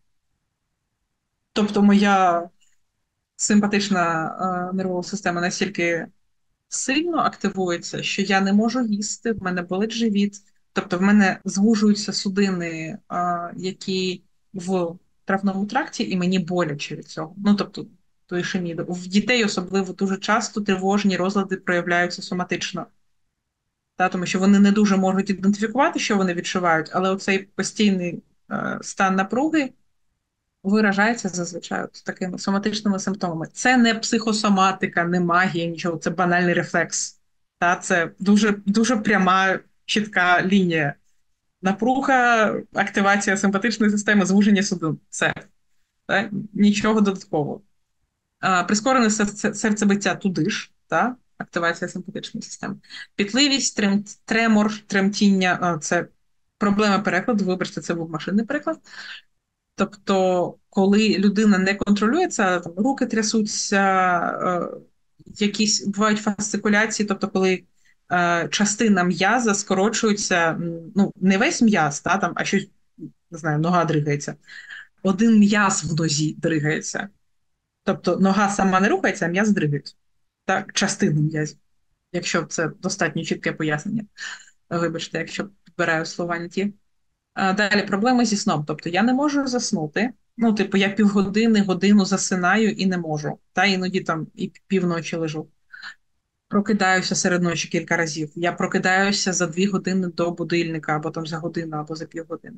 Тобто моя симпатична а, нервова система настільки сильно активується, що я не можу їсти, в мене болить живіт. Тобто в мене звужуються судини, а, які в травному тракті, і мені боляче від цього. Ну, тобто, то ішеміду. В дітей особливо дуже часто тривожні розлади проявляються соматично. Та, тому що вони не дуже можуть ідентифікувати, що вони відчувають, але оцей постійний е, стан напруги виражається зазвичай от такими соматичними симптомами. Це не психосоматика, не магія, нічого, це банальний рефлекс. Та, це дуже, дуже пряма, чітка лінія. Напруга, активація симпатичної системи, звуження судин. Все. Та? Нічого додаткового. А, прискорене серце- серцебиття туди ж, та? Активація симпатичної системи. Пітливість, трем, тремор, тремтіння а, це проблема перекладу. Вибачте, це був машинний переклад. Тобто, коли людина не контролюється, там, руки трясуться, е, якісь бувають фасцикуляції, тобто, коли е, частина м'яза скорочується, м, ну, не весь м'яз, та, там, а щось, не знаю, нога дригається. Один м'яз в нозі дригається. Тобто нога сама не рухається, а м'яз дригається. Так, частини м'язів, якщо це достатньо чітке пояснення. Вибачте, якщо підбираю слова не ті. А, далі проблеми зі сном. Тобто я не можу заснути. Ну, типу, я півгодини, годину засинаю і не можу. Та іноді там і півночі лежу. Прокидаюся серед ночі кілька разів. Я прокидаюся за дві години до будильника, або там за годину, або за півгодини.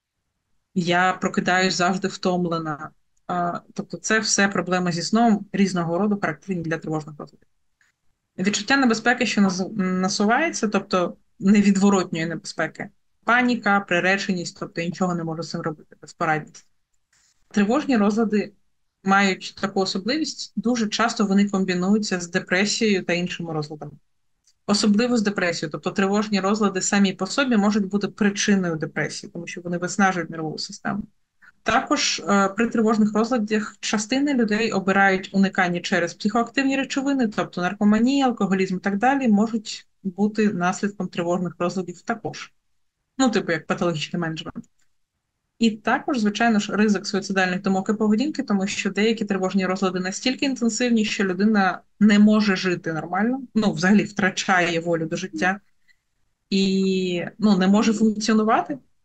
Я прокидаюсь завжди втомлена. А, тобто, це все проблеми зі сном різного роду, характерні для тривожних розладів. Відчуття небезпеки, що наз- насувається, тобто невідворотньої небезпеки. Паніка, приреченість, тобто я нічого не можу з цим робити, безпорадність. Тривожні розлади мають таку особливість, дуже часто вони комбінуються з депресією та іншими розладами. Особливо з депресією, тобто тривожні розлади самі по собі можуть бути причиною депресії, тому що вони виснажують нервову систему. Також е, при тривожних розладах частини людей обирають уникання через психоактивні речовини, тобто наркоманія, алкоголізм і так далі, можуть бути наслідком тривожних розладів також. Ну, типу, як патологічний менеджмент. І також, звичайно ж, ризик суїцидальних думок і поведінки, тому що деякі тривожні розлади настільки інтенсивні, що людина не може жити нормально, ну, взагалі втрачає волю до життя і ну, не може функціонувати.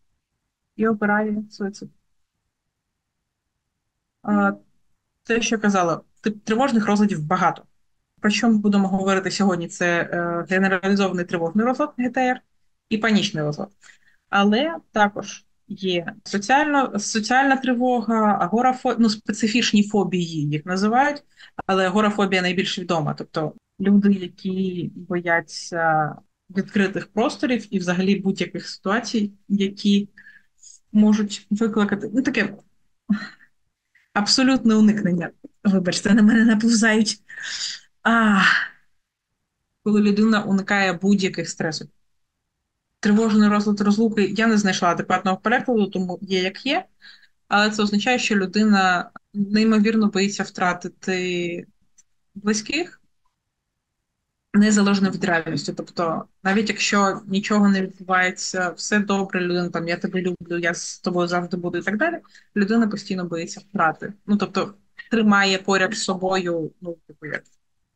і обирає суїцид. А, Те, що казала, тип тривожних розладів багато. Про що ми будемо говорити сьогодні? Це е, генералізований тривожний розлад Г Т Р і панічний розлад. Але також є соціально, соціальна тривога, агорафобія, ну, специфічні фобії їх називають, але агорафобія найбільш відома. Тобто люди, які бояться відкритих просторів і взагалі будь-яких ситуацій, які можуть викликати ну, таке абсолютне уникнення. Вибачте, на мене наповзають. А, коли людина уникає будь-яких стресів. Тривожний розлад розлуки я не знайшла адекватного перекладу, тому є як є. Але це означає, що людина неймовірно боїться втратити близьких, незалежно від реальності. Тобто, навіть якщо нічого не відбувається, все добре, людина там я тебе люблю, я з тобою завжди буду і так далі. Людина постійно боїться втрати. Ну тобто, тримає поряд з собою, ну, типу, як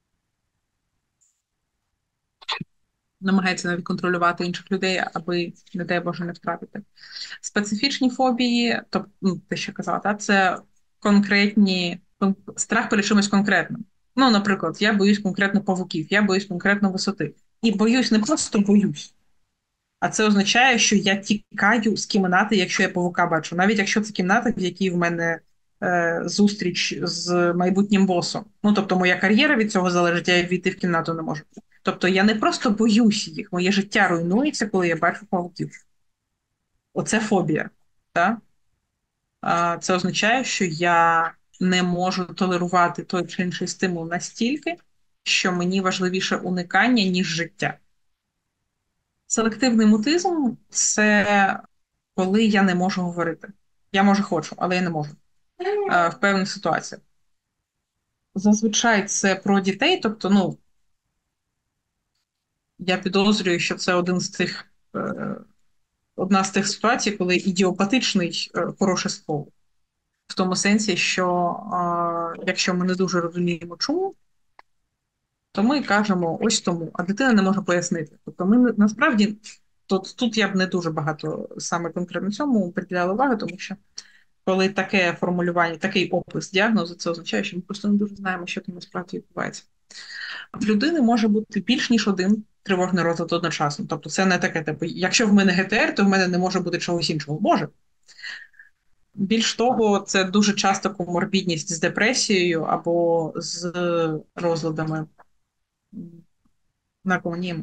намагається навіть контролювати інших людей, аби, не дай Боже, не втратити. Специфічні фобії, тобто, ну, те, що казала, та, це конкретні страх перед чимось конкретним. Ну, наприклад, я боюсь конкретно павуків, я боюсь конкретно висоти. І боюсь не просто боюсь, а це означає, що я тікаю з кімнати, якщо я павука бачу. Навіть якщо це кімната, в якій в мене е, зустріч з майбутнім босом. Ну, тобто, моя кар'єра від цього залежить, я війти в кімнату не можу. Тобто я не просто боюсь їх, моє життя руйнується, коли я бачу павуків. Оце фобія. Так? А, це означає, що я не можу толерувати той чи інший стимул настільки, що мені важливіше уникання, ніж життя. Селективний мутизм це коли я не можу говорити. Я, може, хочу, але я не можу а, в певних ситуаціях. Зазвичай це про дітей, тобто, ну, я підозрюю, що це один з тих, е, одна з тих ситуацій, коли ідіопатичний е, хороше слово. В тому сенсі, що е, якщо ми не дуже розуміємо, чому, то ми кажемо ось тому, а дитина не може пояснити. Тобто ми насправді, тут, тут я б не дуже багато саме конкретно цьому приділяла уваги, тому що коли таке формулювання, такий опис діагнозу, це означає, що ми просто не дуже знаємо, що там насправді відбувається. В людини може бути більш ніж один тривожний розлад одночасно. Тобто це не таке, типу, якщо в мене Г Т Р, то в мене не може бути чогось іншого. Може. Більш того, це дуже часто коморбідність з депресією або з розладами наркоманієм.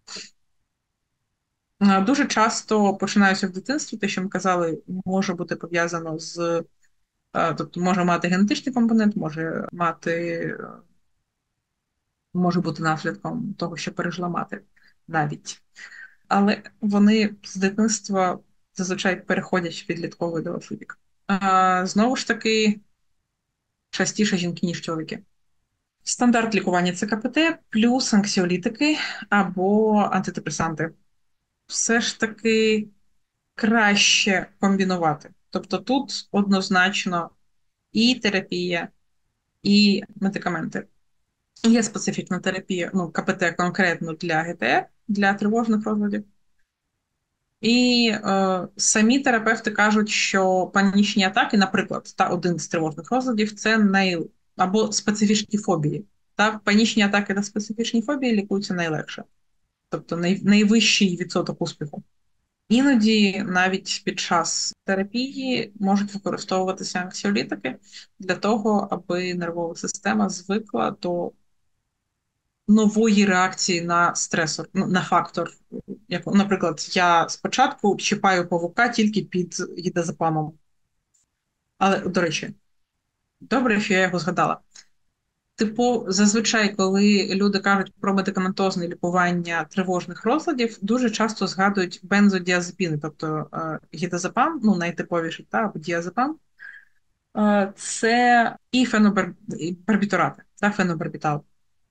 Дуже часто починаються в дитинстві, те, що ми казали, може бути пов'язано з, тобто може мати генетичний компонент, може мати, може бути наслідком того, що пережила мати навіть. Але вони з дитинства зазвичай переходять в підлітковий дорослий вік. Знову ж таки, частіше жінки, ніж чоловіки. Стандарт лікування це К П Т плюс анксіолітики або антидепресанти. Все ж таки краще комбінувати. Тобто тут однозначно і терапія, і медикаменти. Є специфічна терапія, ну, К П Т конкретно для Г Т Р, для тривожних розладів. І е, самі терапевти кажуть, що панічні атаки, наприклад, та один з тривожних розладів, це най... або специфічні фобії. Та панічні атаки та специфічні фобії лікуються найлегше. Тобто най... найвищий відсоток успіху. Іноді навіть під час терапії можуть використовуватися анксіолітики для того, аби нервова система звикла до нової реакції на стресор, на фактор. Як, наприклад, я спочатку чіпаю павука тільки під гідазепамом. Але, до речі, добре, що я його згадала. Типу, зазвичай, коли люди кажуть про медикаментозне лікування тривожних розладів, дуже часто згадують бензодіазепіни, тобто е, гідазепам, ну найтиповіший, та, або діазепам, е, це і фенобарбітурати, та фенобарбітал.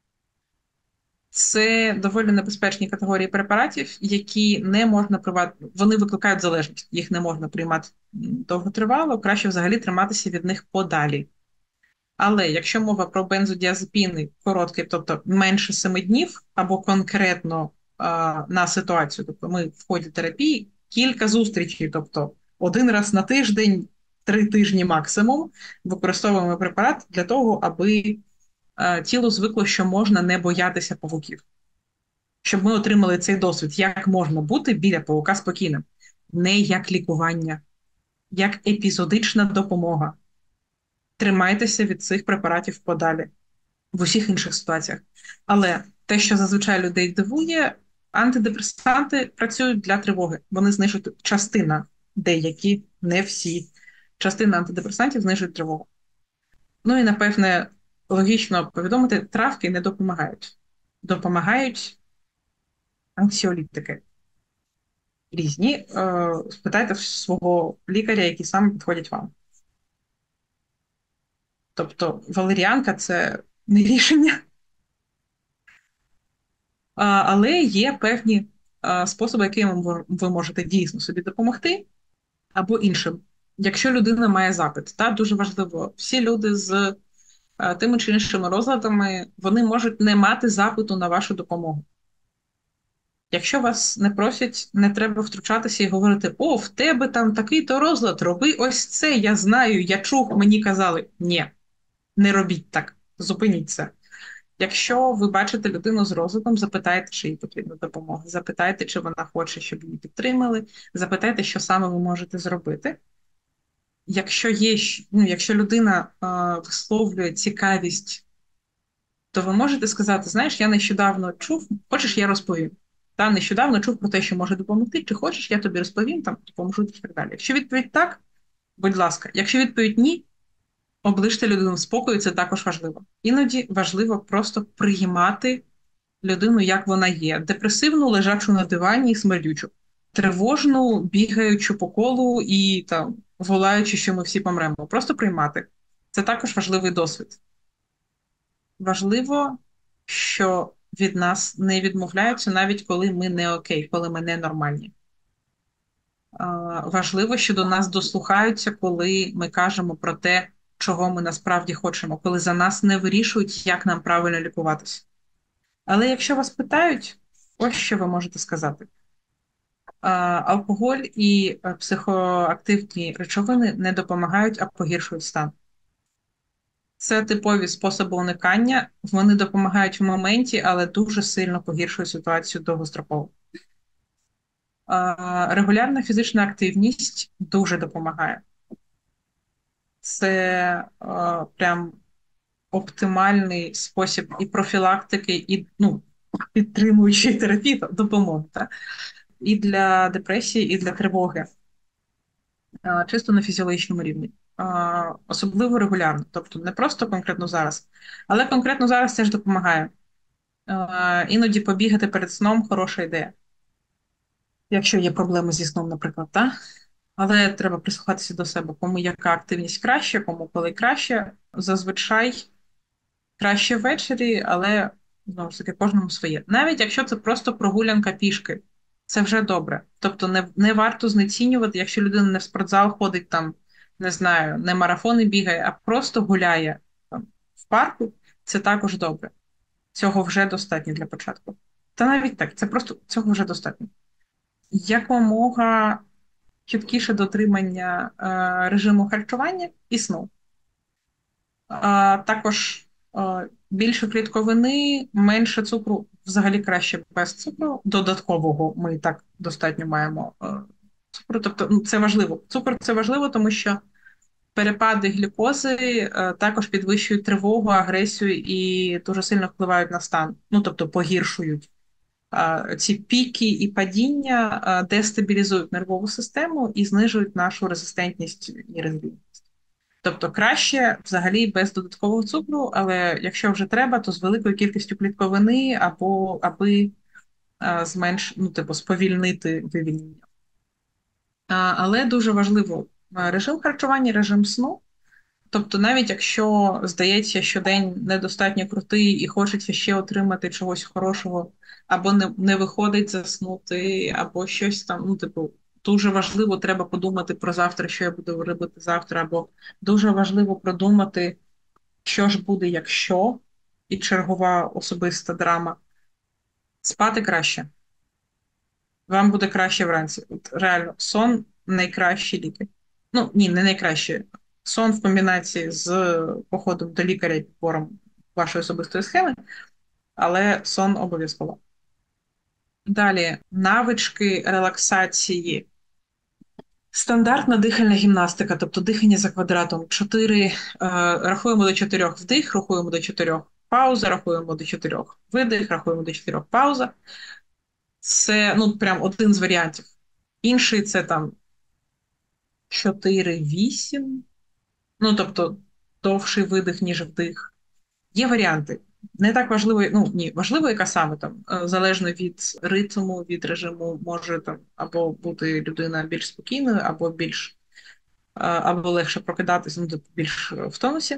Це доволі небезпечні категорії препаратів, які не можна приймати, вони викликають залежність, їх не можна приймати довготривало, краще взагалі триматися від них подалі. Але якщо мова про бензодіазепіни короткі, тобто менше семи днів, або конкретно а, на ситуацію, тобто ми в ході терапії кілька зустрічей, тобто один раз на тиждень, три тижні максимум, використовуємо препарат для того, аби е, тіло звикло, що можна не боятися павуків. Щоб ми отримали цей досвід, як можна бути біля павука спокійним. Не як лікування, як епізодична допомога. Тримайтеся від цих препаратів подалі в усіх інших ситуаціях. Але те, що зазвичай людей дивує, антидепресанти працюють для тривоги. Вони знижують частина, деякі, не всі. Частина антидепресантів знижують тривогу. Ну і, напевне, логічно повідомити, травки не допомагають. Допомагають анксіолітики. Різні. Е, спитайте свого лікаря, які саме підходять вам. Тобто валеріанка – це не рішення. А, але є певні а, способи, якими ви, ви можете дійсно собі допомогти, або іншим. Якщо людина має запит, та, дуже важливо, всі люди з а, тими чи іншими розладами, вони можуть не мати запиту на вашу допомогу. Якщо вас не просять, не треба втручатися і говорити: о, в тебе там такий-то розлад, роби ось це, я знаю, я чув, мені казали. Ні, не робіть так, зупиніть це. Якщо ви бачите людину з розладом, запитайте, чи їй потрібна допомога. Запитайте, чи вона хоче, щоб її підтримали. Запитайте, що саме ви можете зробити. Якщо є, ну, якщо людина е, висловлює цікавість, то ви можете сказати: знаєш, я нещодавно чув, хочеш, я розповім. Та нещодавно чув про те, що може допомогти, чи хочеш, я тобі розповім, там, допоможу і так далі. Якщо відповідь так, будь ласка. Якщо відповідь ні, оближте людину в спокою, це також важливо. Іноді важливо просто приймати людину, як вона є. Депресивну, лежачу на дивані і смердючу. Тривожну, бігаючу по колу і там волаючи, що ми всі помремо. Просто приймати. Це також важливий досвід. Важливо, що від нас не відмовляються, навіть коли ми не окей, коли ми не нормальні. Важливо, що до нас дослухаються, коли ми кажемо про те, чого ми насправді хочемо, коли за нас не вирішують, як нам правильно лікуватися. Але якщо вас питають, ось що ви можете сказати. Алкоголь і психоактивні речовини не допомагають, а погіршують стан. Це типові способи уникання, вони допомагають в моменті, але дуже сильно погіршують ситуацію довгостроково. Регулярна фізична активність дуже допомагає. Це о, прям оптимальний спосіб і профілактики, і ну, підтримуючої терапії, допомоги. Так? І для депресії, і для тривоги. А, чисто на фізіологічному рівні. А, особливо регулярно. Тобто не просто конкретно зараз, але конкретно зараз теж допомагає. А, іноді побігати перед сном – хороша ідея. Якщо є проблеми зі сном, наприклад, так? Але треба прислухатися до себе, кому яка активність краще, кому коли краще. Зазвичай краще ввечері, але, знову ж таки, кожному своє. Навіть якщо це просто прогулянка пішки, це вже добре. Тобто не, не варто знецінювати, якщо людина не в спортзал ходить, там, не знаю, не марафони бігає, а просто гуляє там, в парку, це також добре. Цього вже достатньо для початку. Та навіть так, це просто цього вже достатньо. Якомога чіткіше дотримання е, режиму харчування і сну. А, також а, більше клітковини, менше цукру, взагалі краще без цукру. Додаткового ми і так достатньо маємо а, цукру. Тобто ну, це важливо. Цукор – це важливо, тому що перепади глюкози а, також підвищують тривогу, агресію і дуже сильно впливають на стан. Ну, тобто погіршують. А, ці піки і падіння а, дестабілізують нервову систему і знижують нашу резистентність і резилієнтність. Тобто краще взагалі без додаткового цукру, але якщо вже треба, то з великою кількістю клітковини або аби а, зменш, ну, типу, сповільнити вивільнення. А, але дуже важливо режим харчування, режим сну. Тобто навіть якщо здається, що день недостатньо крутий і хочеться ще отримати чогось хорошого, або не, не виходить заснути, або щось там, ну, типу, дуже важливо, треба подумати про завтра, що я буду робити завтра, або дуже важливо продумати, що ж буде, якщо, і чергова особиста драма. Спати краще. Вам буде краще вранці. От реально, сон найкращі ліки. Ну, ні, не найкраще. Сон в комбінації з походом до лікаря і підбором вашої особистої схеми, але сон обов'язково. Далі навички релаксації. Стандартна дихальна гімнастика, тобто дихання за квадратом. Чотири, е, рахуємо до чотирьох вдих, рахуємо до чотирьох пауза, рахуємо до чотирьох видих, рахуємо до чотирьох пауза. Це, ну, прям один з варіантів. Інший це там чотири вісім, ну, тобто довший видих, ніж вдих. Є варіанти. Не так важливо, ну, ні, важливо, яка саме там, е, залежно від ритму, від режиму, може там або бути людина більш спокійною, або більш або легше прокидатися, ну, більш в тонусі.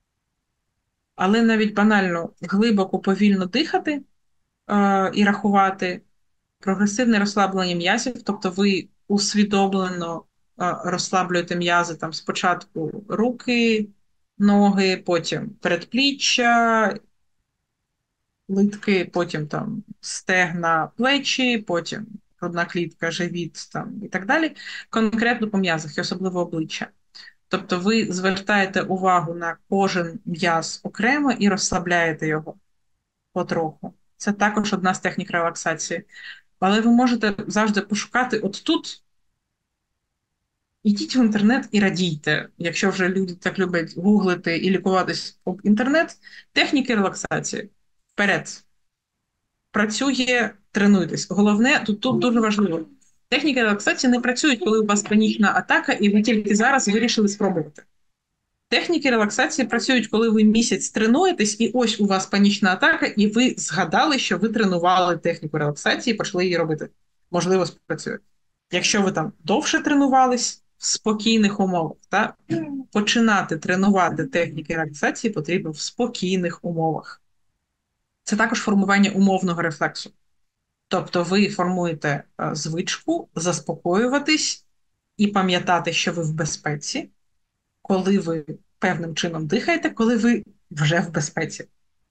Але навіть банально глибоко, повільно дихати е, і рахувати прогресивне розслаблення м'язів, тобто ви усвідомлено е, розслаблюєте м'язи там спочатку руки, ноги, потім передпліччя, литки, потім там стегна, плечі, потім грудна клітка, живіт там і так далі, конкретно по м'язах і особливо обличчя. Тобто ви звертаєте увагу на кожен м'яз окремо і розслабляєте його потроху. Це також одна з технік релаксації. Але ви можете завжди пошукати от тут. Ідіть в інтернет і радійте, якщо вже люди так люблять гуглити і лікуватись об інтернет, техніки релаксації. Вперед. Працює, тренуйтесь. Головне, тут, тут дуже важливо. Техніки релаксації не працюють, коли у вас панічна атака, і ви тільки зараз вирішили спробувати. Техніки релаксації працюють, коли ви місяць тренуєтесь, і ось у вас панічна атака, і ви згадали, що ви тренували техніку релаксації і почали її робити. Можливо, спрацює. Якщо ви там довше тренувались в спокійних умовах, та починати тренувати техніки релаксації потрібно в спокійних умовах. Це також формування умовного рефлексу. Тобто ви формуєте звичку заспокоюватись і пам'ятати, що ви в безпеці, коли ви певним чином дихаєте, коли ви вже в безпеці.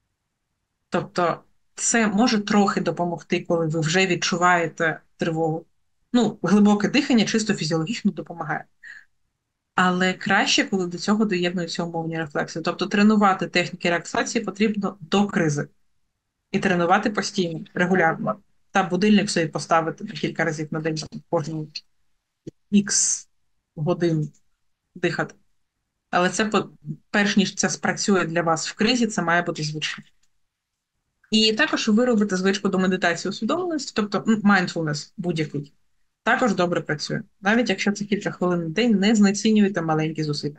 Тобто це може трохи допомогти, коли ви вже відчуваєте тривогу. Ну, глибоке дихання чисто фізіологічно допомагає. Але краще, коли до цього доєднуються умовні рефлекси. Тобто тренувати техніки релаксації потрібно до кризи. І тренувати постійно, регулярно. Та будильник собі поставити кілька разів на день, кожну ікс годин дихати. Але це, перш ніж це спрацює для вас в кризі, це має бути звичка. І також ви робите звичку до медитації усвідомленості, тобто mindfulness будь-який, також добре працює. Навіть якщо це кілька хвилин на день, не знецінюйте маленькі зусилля.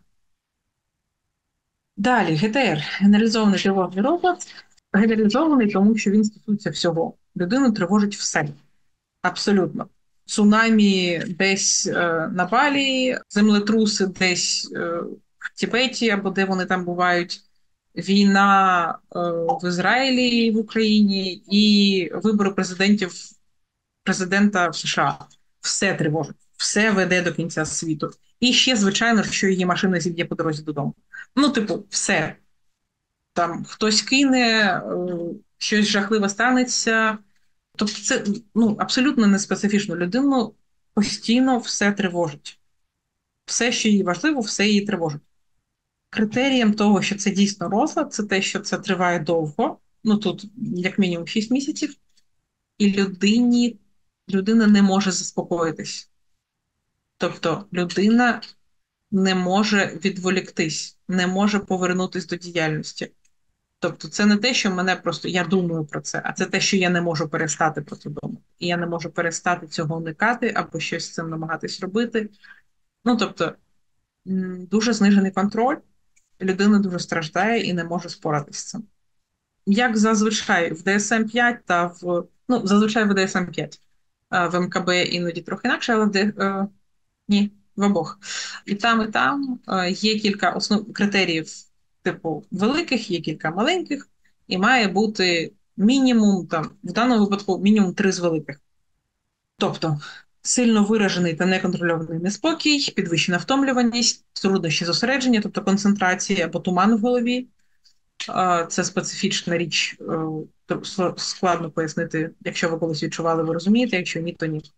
Далі, ге те ер, генералізований тривожний розлад. Генералізований, тому що він стосується всього. Людину тривожить все. Абсолютно. Цунамі десь е, на Балі, землетруси десь е, в Тібеті, або де вони там бувають, війна е, в Ізраїлі і в Україні, і вибори президентів, президента в США. Все тривожить, все веде до кінця світу. І ще, звичайно, що її машина зіб'є по дорозі додому. Ну, типу, все. Там хтось кине, е, щось жахливе станеться. Тобто це, ну, абсолютно не специфічно. Людину постійно все тривожить. Все, що їй важливо, все її тривожить. Критерієм того, що це дійсно розлад, це те, що це триває довго, ну тут як мінімум шість місяців, і людині, людина не може заспокоїтись. Тобто людина не може відволіктись, не може повернутись до діяльності. Тобто це не те, що мене просто, я думаю про це, а це те, що я не можу перестати про це думати. І я не можу перестати цього уникати або щось з цим намагатись робити. Ну, тобто, дуже знижений контроль, людина дуже страждає і не може споратися з цим. Як зазвичай в де ес ем п'ять та в, ну, зазвичай в де ес ем п'ять, в ем ка бе іноді трохи інакше, але в де, е, ні, в обох. І там, і там е, є кілька основних критеріїв, типу великих, є кілька маленьких, і має бути мінімум, там, в даному випадку, мінімум три з великих. Тобто, сильно виражений та неконтрольований неспокій, підвищена втомлюваність, труднощі зосередження, тобто концентрація або туман в голові. Це специфічна річ, складно пояснити, якщо ви колись відчували, ви розумієте, якщо ні, то ні.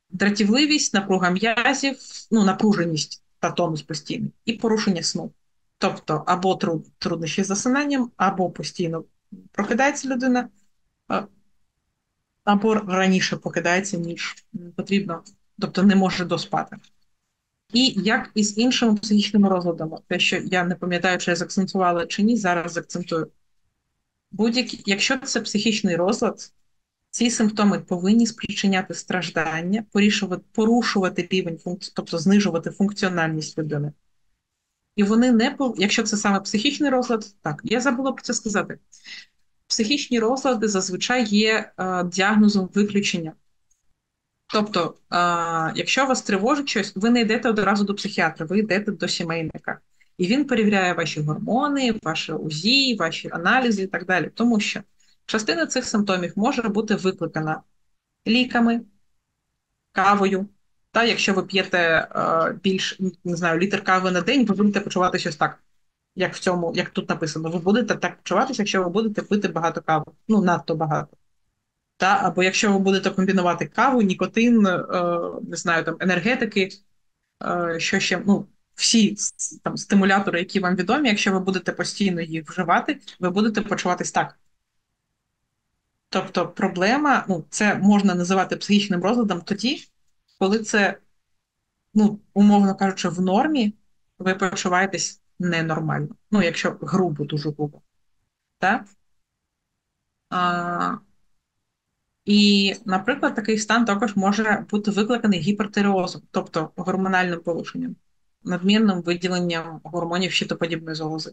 дратівливість, напруга м'язів, ну, напруженість та тонус постійний, і порушення сну. Тобто або труд, труднощі з засинанням, або постійно прокидається людина, або раніше покидається, ніж потрібно, тобто не може доспати. І як із іншими психічними розладами, те, що я не пам'ятаю, чи я заакцентувала чи ні, зараз заакцентую. Будь-які, якщо це психічний розлад, ці симптоми повинні спричиняти страждання, порушувати, порушувати рівень функції, тобто знижувати функціональність людини. І вони не, якщо це саме психічний розлад, так, я забула про це сказати. Психічні розлади зазвичай є е, діагнозом виключення. Тобто, е, якщо вас тривожить щось, ви не йдете одразу до психіатра, ви йдете до сімейника. І він перевіряє ваші гормони, ваше УЗІ, ваші аналізи і так далі. Тому що частина цих симптомів може бути викликана ліками, кавою. Та якщо ви п'єте е, більш, не знаю, літр кави на день, ви будете почуватися ось так, як в цьому, як тут написано. Ви будете так почуватися, якщо ви будете пити багато кави. Ну, надто багато. Та? Або якщо ви будете комбінувати каву, нікотин, е, не знаю, там, енергетики, е, що ще, ну, всі там, стимулятори, які вам відомі, якщо ви будете постійно їх вживати, ви будете почуватись так. Тобто проблема, ну, це можна називати психічним розладом тоді, коли це, ну, умовно кажучи, в нормі, ви почуваєтесь ненормально. Ну, якщо грубо, дуже грубо. Так? А, і, наприклад, такий стан також може бути викликаний гіпертиреозом, тобто гормональним порушенням, надмірним виділенням гормонів щитоподібної залози.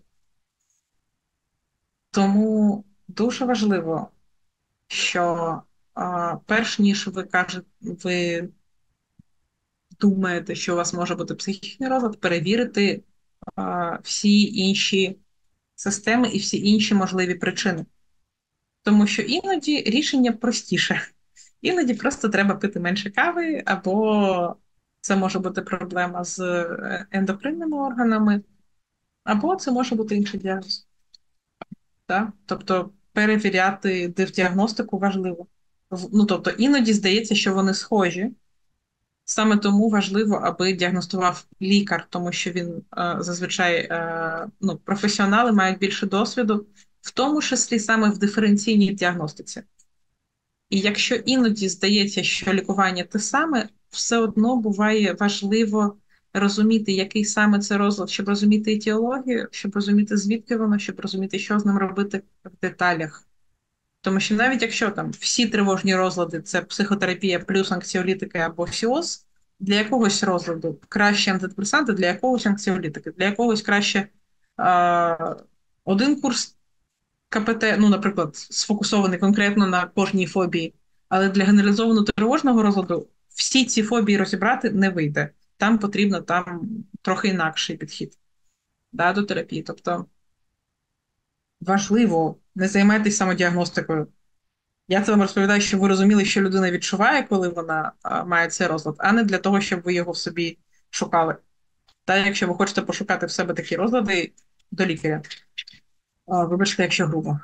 Тому дуже важливо, що а, перш ніж ви кажете, ви думаєте, що у вас може бути психічний розлад, перевірити а, всі інші системи і всі інші можливі причини. Тому що іноді рішення простіше. Іноді просто треба пити менше кави, або це може бути проблема з ендокринними органами, або це може бути інший діагноз. Так? Тобто перевіряти діагностику важливо. Ну, тобто іноді здається, що вони схожі. Саме тому важливо, аби діагностував лікар, тому що він е, зазвичай е, ну, професіонали мають більше досвіду, в тому числі саме в диференційній діагностиці. І якщо іноді здається, що лікування те саме, все одно буває важливо розуміти, який саме це розлад, щоб розуміти етіологію, щоб розуміти, звідки воно, щоб розуміти, що з ним робити в деталях. Тому що навіть якщо там всі тривожні розлади – це психотерапія плюс анксіолітики або сіоз, для якогось розладу краще антидепресанти, для якогось анксіолітики, для якогось краще е- один курс КПТ, ну, наприклад, сфокусований конкретно на кожній фобії, але для генералізованого тривожного розладу всі ці фобії розібрати не вийде. Там потрібно там трохи інакший підхід, да, до терапії. Тобто важливо, не займайтесь самодіагностикою. Я це вам розповідаю, щоб ви розуміли, що людина відчуває, коли вона а, має цей розлад, а не для того, щоб ви його в собі шукали. Та якщо ви хочете пошукати в себе такі розлади, до лікаря. А, вибачте, якщо грубо.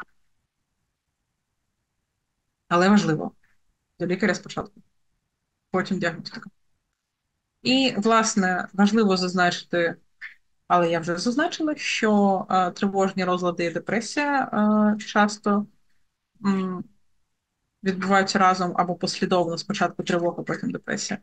Але важливо. До лікаря спочатку. Потім діагностика. І, власне, важливо зазначити, але я вже зазначила, що а, тривожні розлади і депресія а, часто м, відбуваються разом або послідовно, спочатку тривога, потім депресія.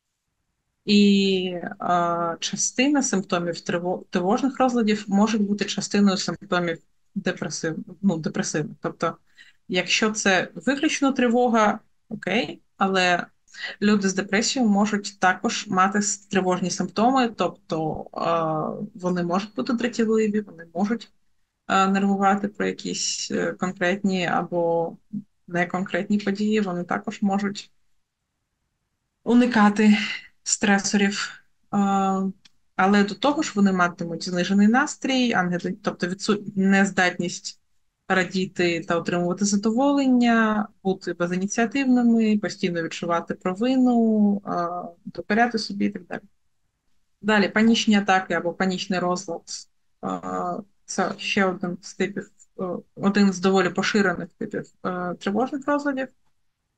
І а, частина симптомів триво- тривожних розладів може бути частиною симптомів депресив, ну, депресивних. Тобто, якщо це виключно тривога, окей, але люди з депресією можуть також мати тривожні симптоми, тобто а, вони можуть бути дратівливі, вони можуть а, нервувати про якісь е, конкретні або неконкретні події, вони також можуть уникати стресорів, а, але до того ж вони матимуть знижений настрій, ангеди- тобто відсут... нездатність радіти та отримувати задоволення, бути безініціативними, постійно відчувати провину, а, докоряти собі і так далі. Далі панічні атаки або панічний розлад. а, Це ще один з типів, е, один з доволі поширених типів е, тривожних розладів.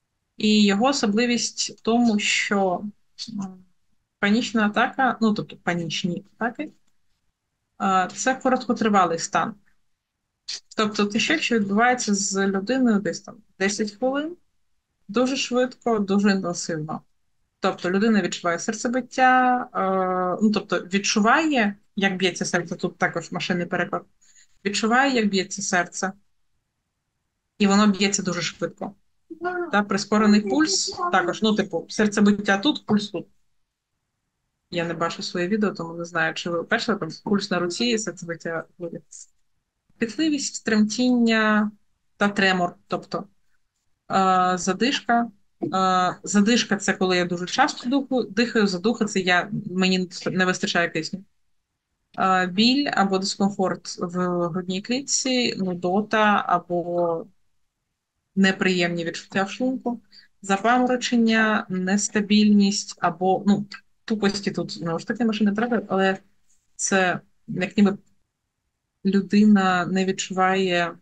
І його особливість в тому, що панічна атака, ну тобто панічні атаки, це короткотривалий стан. Тобто це щось, що відбувається з людиною десь там десять хвилин, дуже швидко, дуже інтенсивно. Тобто людина відчуває серцебиття, е, ну тобто відчуває, як б'ється серце, тут також машинний переклад, відчуває, як б'ється серце, і воно б'ється дуже швидко. Та прискорений пульс також, ну, типу, серцебиття тут, пульс тут. Я не бачу своє відео, тому не знаю, чи ви перше там пульс на руці і серцебиття буде. Пітливість, тремтіння та тремор, тобто е, задишка. Е, задишка це коли я дуже часто духу, дихаю, задуха це я, мені не вистачає кисню. Е, біль або дискомфорт в грудній клітці, нудота або неприємні відчуття в шлунку, запаморочення, нестабільність або ну, тупості тут знову ж таки машини треба, але це як ніби людина не відчуває,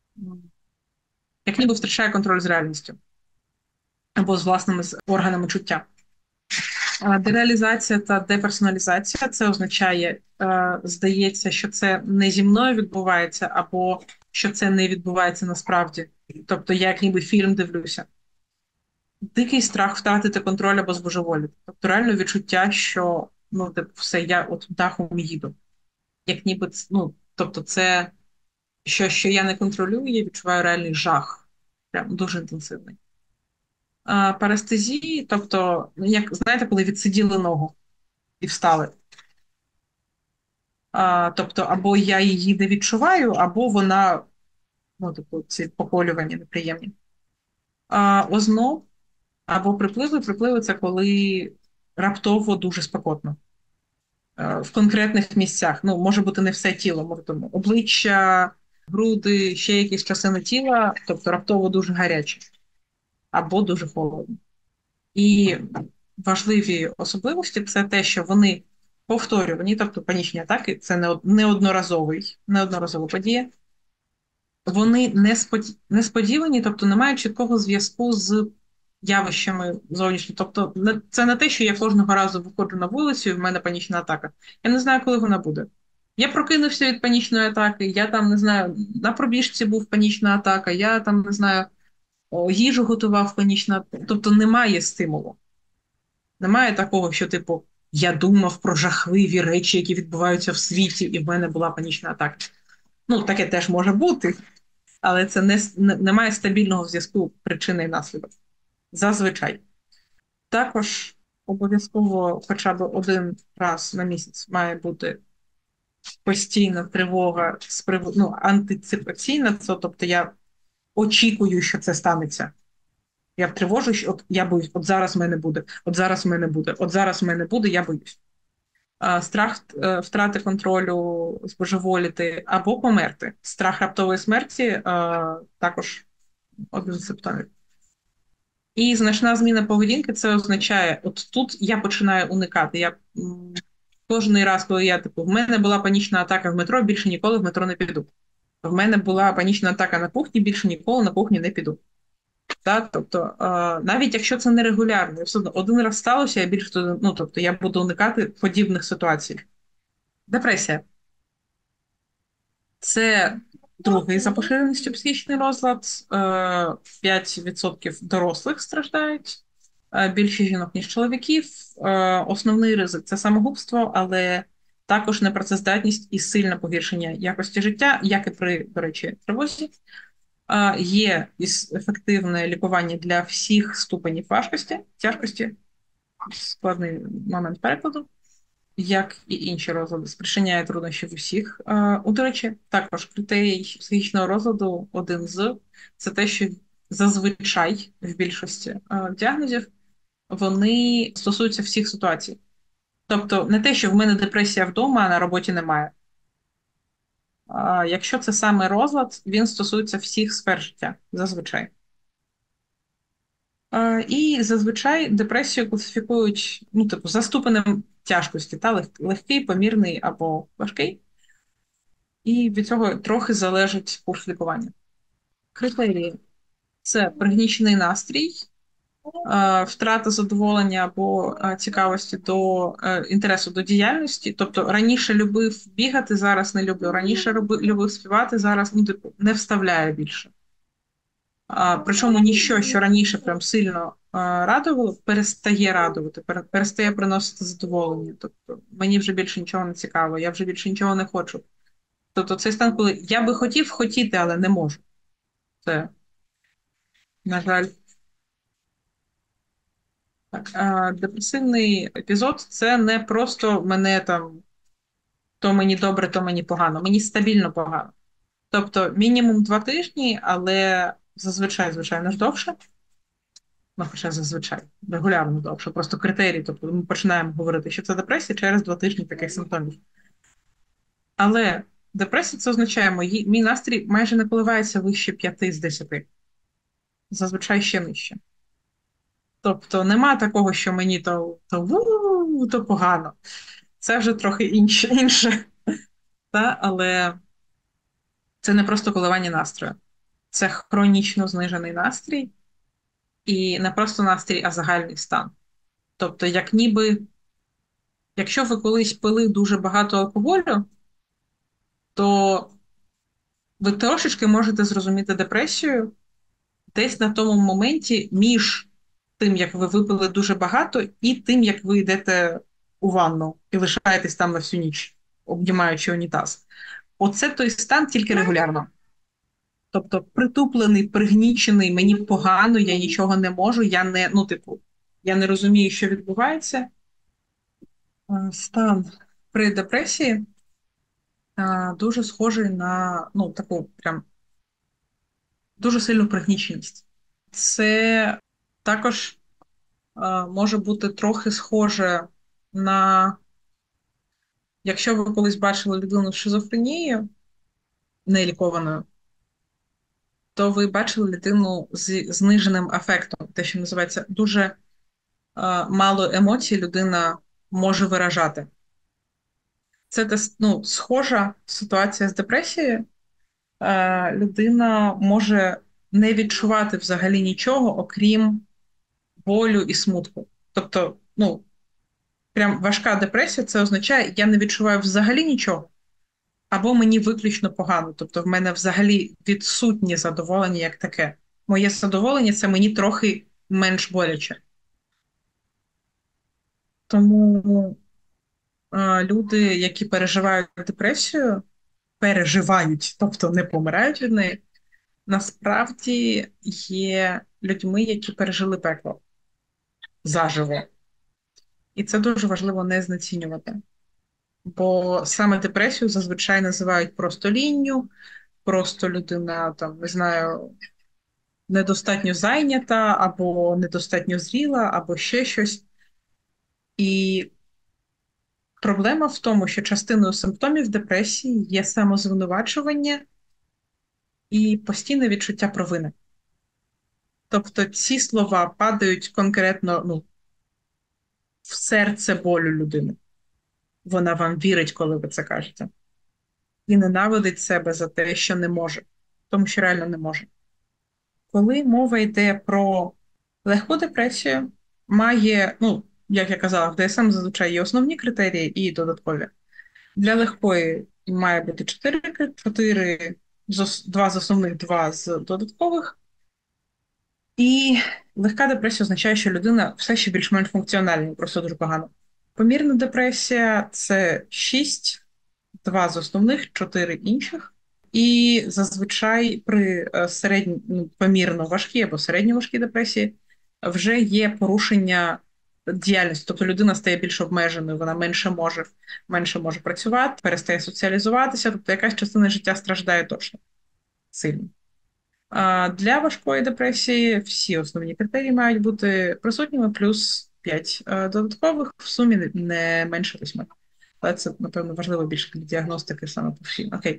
як ніби втрачає контроль з реальністю або з власними органами чуття. Дереалізація та деперсоналізація це означає, е, здається, що це не зі мною відбувається, або що це не відбувається насправді. Тобто я як ніби фільм дивлюся. Дикий страх втратити контроль або збожеволіти. Тобто реально відчуття, що ну, типу, все, я от дахом їду. Як ніби, ну, тобто це що, що я не контролюю, я відчуваю реальний жах. Прям дуже інтенсивний. А, парестезії, тобто, як знаєте, коли відсиділи ногу і встали. А, тобто, або я її не відчуваю, або вона, ну, типу, ці поколювання неприємні. А, озноб або припливи. Припливи це коли раптово дуже спекотно. В конкретних місцях. Ну, може бути не все тіло, може тому обличчя, груди, ще якісь частини тіла, тобто раптово дуже гаряче або дуже холодно. І важливі особливості це те, що вони повторювані, тобто панічні атаки, це неодноразовий, неодноразова подія. Вони несподівані, тобто не мають чіткого зв'язку з явищами зовнішніми. Тобто це не те, що я кожного разу виходжу на вулицю і в мене панічна атака. Я не знаю, коли вона буде. Я прокинувся від панічної атаки, я там, не знаю, на пробіжці був панічна атака, я там, не знаю, їжу готував панічна атака. Тобто немає стимулу. Немає такого, що, типу, я думав про жахливі речі, які відбуваються в світі, і в мене була панічна атака. Ну, таке теж може бути, але це не, не, немає стабільного зв'язку причини і наслідок. Зазвичай. Також обов'язково хоча б один раз на місяць має бути постійна тривога з приводу, ну, антиципаційна, це, тобто я очікую, що це станеться. Я тривожу, що от я боюсь, от зараз в мене буде, от зараз в мене буде, от зараз в мене буде, я боюсь. А, страх е, втрати контролю, збожеволіти або померти. Страх раптової смерті а, також один з симптомів. І значна зміна поведінки це означає, от тут я починаю уникати. Я м, кожен раз, коли я типу, в мене була панічна атака в метро, більше ніколи в метро не піду. В мене була панічна атака на кухні, більше ніколи на кухні не піду. Так? Тобто, е, навіть якщо це нерегулярно, все одно один раз сталося, я більше ну, тобто, я буду уникати подібних ситуацій. Депресія. Це другий за поширеністю психічний розлад. Е, п'ять відсотків дорослих страждають, е, більше жінок, ніж чоловіків. Е, основний ризик це самогубство, але також непрацездатність і сильне погіршення якості життя, як і при, до речі, тривозі. Е, є ефективне лікування для всіх ступенів важкості, тяжкості, складний момент перекладу, як і інші розлади, спричиняє труднощі в усіх. У, до речі, також критерій психічного розладу один з це те, що зазвичай в більшості діагнозів вони стосуються всіх ситуацій. Тобто не те, що в мене депресія вдома, а на роботі немає. А якщо це саме розлад, він стосується всіх сфер життя, зазвичай. І зазвичай депресію класифікують ну, типу, за ступенем тяжкості, та легкий, помірний або важкий. І від цього трохи залежить курс лікування. Критерії – це пригнічений настрій, е, втрата задоволення або е, цікавості до е, інтересу до діяльності. Тобто раніше любив бігати, зараз не люблю. Раніше роби- любив співати, зараз ну, типу, не вставляє більше. А, причому ніщо, що раніше прям сильно а, радувало, перестає радувати, пере- перестає приносити задоволення. Тобто мені вже більше нічого не цікаво, я вже більше нічого не хочу. Тобто цей стан, коли я би хотів хотіти, але не можу. Це, на жаль, так. А, депресивний епізод це не просто мене там то мені добре, то мені погано. Мені стабільно погано. Тобто мінімум два тижні, але зазвичай, звичайно ж, довше. Ну, хоча зазвичай регулярно довше. Просто критерії. Тобто ми починаємо говорити, що це депресія через два тижні таких симптомів. Але депресія це означає, мої, мій настрій майже не коливається вище п'яти з десяти. Зазвичай ще нижче. Тобто нема такого, що мені то то, ву, то погано. Це вже трохи інше, інше. Та? Але це не просто коливання настрою. Це хронічно знижений настрій, і не просто настрій, а загальний стан. Тобто, як ніби, якщо ви колись пили дуже багато алкоголю, то ви трошечки можете зрозуміти депресію десь на тому моменті між тим, як ви випили дуже багато, і тим, як ви йдете у ванну і лишаєтесь там на всю ніч, обнімаючи унітаз. Оце той стан тільки регулярно. Тобто притуплений, пригнічений, мені погано, я нічого не можу, я не, ну, типу, я не розумію, що відбувається. Е, Стан при депресії е, дуже схожий на ну, таку прям дуже сильну пригніченість. Це також е, може бути трохи схоже на, якщо ви колись бачили людину з шизофренією нелікованою, то ви бачили людину з зниженим афектом, те, що називається дуже е, мало емоцій людина може виражати. Це ну, схожа ситуація з депресією. Е, людина може не відчувати взагалі нічого, окрім болю і смутку. Тобто, ну, прям важка депресія, це означає, я не відчуваю взагалі нічого, або мені виключно погано. Тобто, в мене взагалі відсутнє задоволення як таке. Моє задоволення це мені трохи менш боляче. Тому е, люди, які переживають депресію, переживають, тобто не помирають від неї, насправді є людьми, які пережили пекло заживо. І це дуже важливо не знецінювати. Бо саме депресію зазвичай називають просто лінню, просто людина, там, не знаю, недостатньо зайнята, або недостатньо зріла, або ще щось. І проблема в тому, що частиною симптомів депресії є самозвинувачування і постійне відчуття провини. Тобто ці слова падають конкретно ну, в серце болю людини. Вона вам вірить, коли ви це кажете. І ненавидить себе за те, що не може, тому що реально не може. Коли мова йде про легку депресію, має, ну, як я казала, в Д С М зазвичай є основні критерії і додаткові. Для легкої має бути чотири, чотири два з основних, два з додаткових. І легка депресія означає, що людина все ще більш-менш функціональна, просто дуже погано. Помірна депресія це шість, два з основних, чотири інших. І зазвичай при середньо, ну, помірно важкій або середньо важкій депресії вже є порушення діяльності. Тобто людина стає більш обмеженою, вона менше може, менше може працювати, перестає соціалізуватися, тобто якась частина життя страждає точно сильно. А для важкої депресії всі основні критерії мають бути присутніми, плюс п'ять додаткових, в сумі не менше восьми. Але це, напевно, важливо більше для діагностики саме по всім. Окей.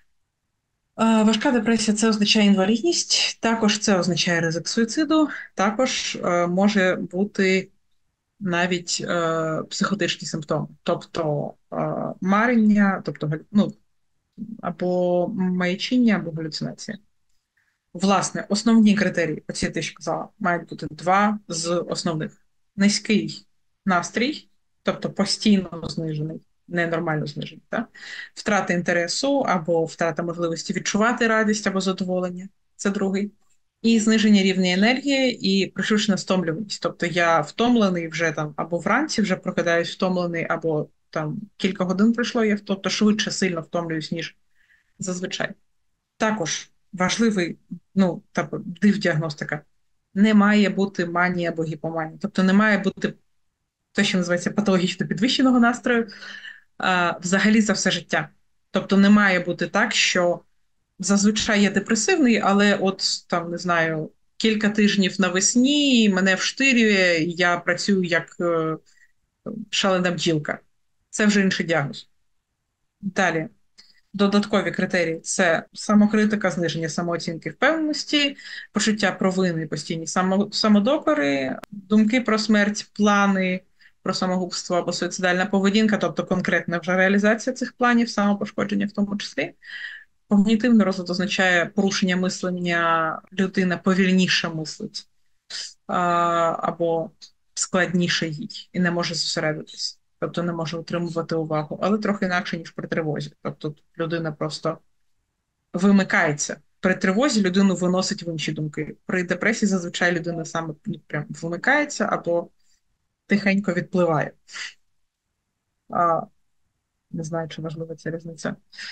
А, важка депресія це означає інвалідність, також це означає ризик суїциду, також е, може бути навіть е, психотичні симптоми, тобто е, марення, тобто ну, або маячіння, або галюцинація. власне, основні критерії, оці ти що казала, мають бути два з основних: низький настрій, тобто постійно знижений, ненормально знижений, так? Втрата інтересу або втрата можливості відчувати радість або задоволення, це другий. І зниження рівня енергії і пришвидшена стомлюваність. Тобто я втомлений вже там або вранці вже прокидаюсь втомлений, або там кілька годин пройшло, я тобто швидше сильно втомлююсь, ніж зазвичай. Також важливий, ну, та див-діагностика. Не має бути манії або гіпоманії. Тобто не має бути те, що називається патологічно підвищеного настрою, а, взагалі за все життя. Тобто не має бути так, що зазвичай я депресивний, але от там, не знаю, кілька тижнів навесні мене вштирює, і я працюю як е, шалена бджілка. Це вже інший діагноз. Далі. Додаткові критерії це самокритика, зниження самооцінки, впевненості, почуття провини, постійні само, самодокори, думки про смерть, плани про самогубство або суїцидальна поведінка, тобто конкретна вже реалізація цих планів, самопошкодження в тому числі. Когнітивний розлад означає порушення мислення, людина повільніше мислить а, або складніше їй і не може зосередитись. Тобто не може утримувати увагу, але трохи інакше, ніж при тривозі. Тобто людина просто вимикається. При тривозі людину виносить в інші думки. При депресії зазвичай людина саме прям вимикається або тихенько відпливає. А, Не знаю, чи важлива ця різниця.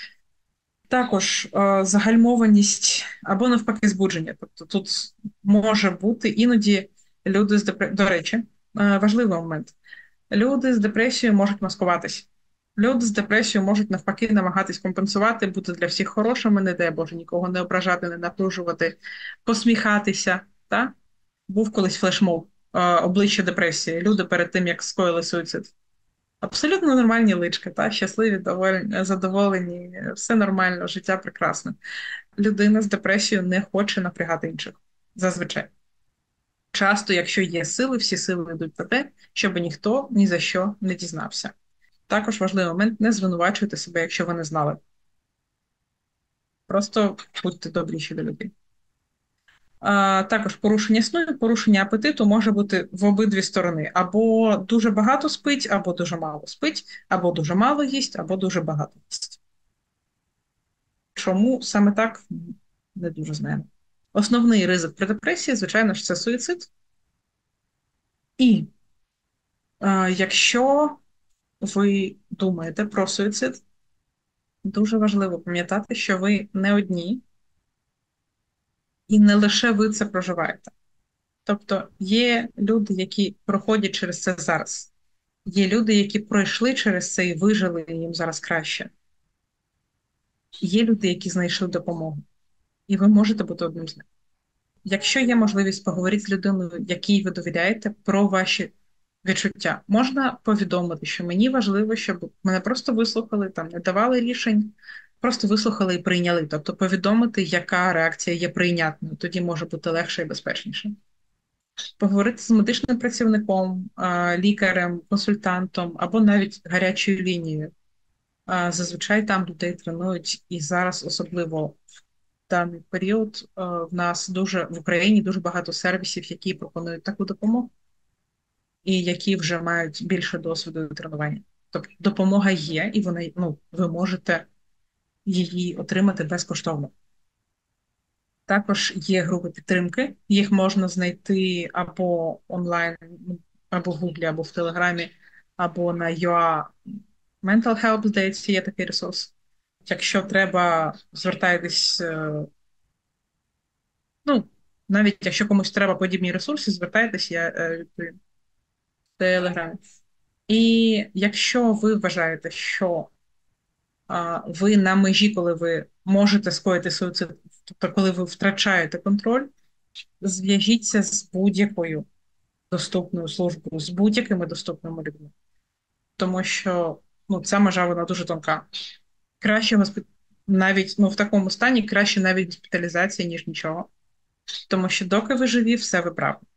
Також е, загальмованість або навпаки збудження. Тобто тут може бути іноді люди з депресією. До речі, е, важливий момент. Люди з депресією можуть маскуватись. Люди з депресією можуть навпаки намагатись компенсувати, бути для всіх хорошими, не дай Боже, нікого не ображати, не напружувати, посміхатися. Та? Був колись флешмоб е, обличчя депресії. Люди перед тим, як скоїли суїцид. Абсолютно нормальні лички, та? Щасливі, доволі, задоволені, все нормально, життя прекрасне. Людина з депресією не хоче напрягати інших. Зазвичай. Часто, якщо є сили, всі сили йдуть на те, щоб ніхто ні за що не дізнався. Також важливий момент – не звинувачуйте себе, якщо ви не знали. Просто будьте добріші до людей. А, також порушення сну і порушення апетиту може бути в обидві сторони. Або дуже багато спить, або дуже мало спить, або дуже мало їсть, або дуже багато їсть. Чому саме так? Не дуже знаємо. Основний ризик при депресії, звичайно ж, це суїцид. І е, якщо ви думаєте про суїцид, дуже важливо пам'ятати, що ви не одні, і не лише ви це проживаєте. Тобто є люди, які проходять через це зараз. Є люди, які пройшли через це і вижили, і їм зараз краще. Є люди, які знайшли допомогу. І ви можете бути одним з них. Якщо є можливість поговорити з людиною, якій ви довіряєте, про ваші відчуття, можна повідомити, що мені важливо, щоб мене просто вислухали, там не давали рішень, просто вислухали і прийняли. Тобто повідомити, яка реакція є прийнятною, тоді може бути легше і безпечніше. Поговорити з медичним працівником, лікарем, консультантом або навіть гарячою лінією. Зазвичай там людей тренують, і зараз особливо в даний період в нас дуже в Україні дуже багато сервісів, які пропонують таку допомогу і які вже мають більше досвіду тренування. Тобто допомога є, і вона, ну, ви можете її отримати безкоштовно. Також є групи підтримки, їх можна знайти або онлайн, або в Гуглі, або в Телеграмі, або на ю ей Mental Help, здається, є такий ресурс. Якщо треба, звертайтесь, ну, навіть якщо комусь треба подібні ресурси, звертайтесь, я відповім в Телеграмі. І якщо ви вважаєте, що а, ви на межі, коли ви можете скоїти суїцид, тобто коли ви втрачаєте контроль, зв'яжіться з будь-якою доступною службою, з будь-якими доступними людьми. Тому що ну, ця межа, вона дуже тонка. Краще госпі... навіть ну, в такому стані краще навіть госпіталізація, ніж нічого. Тому що доки ви живі, все виправно.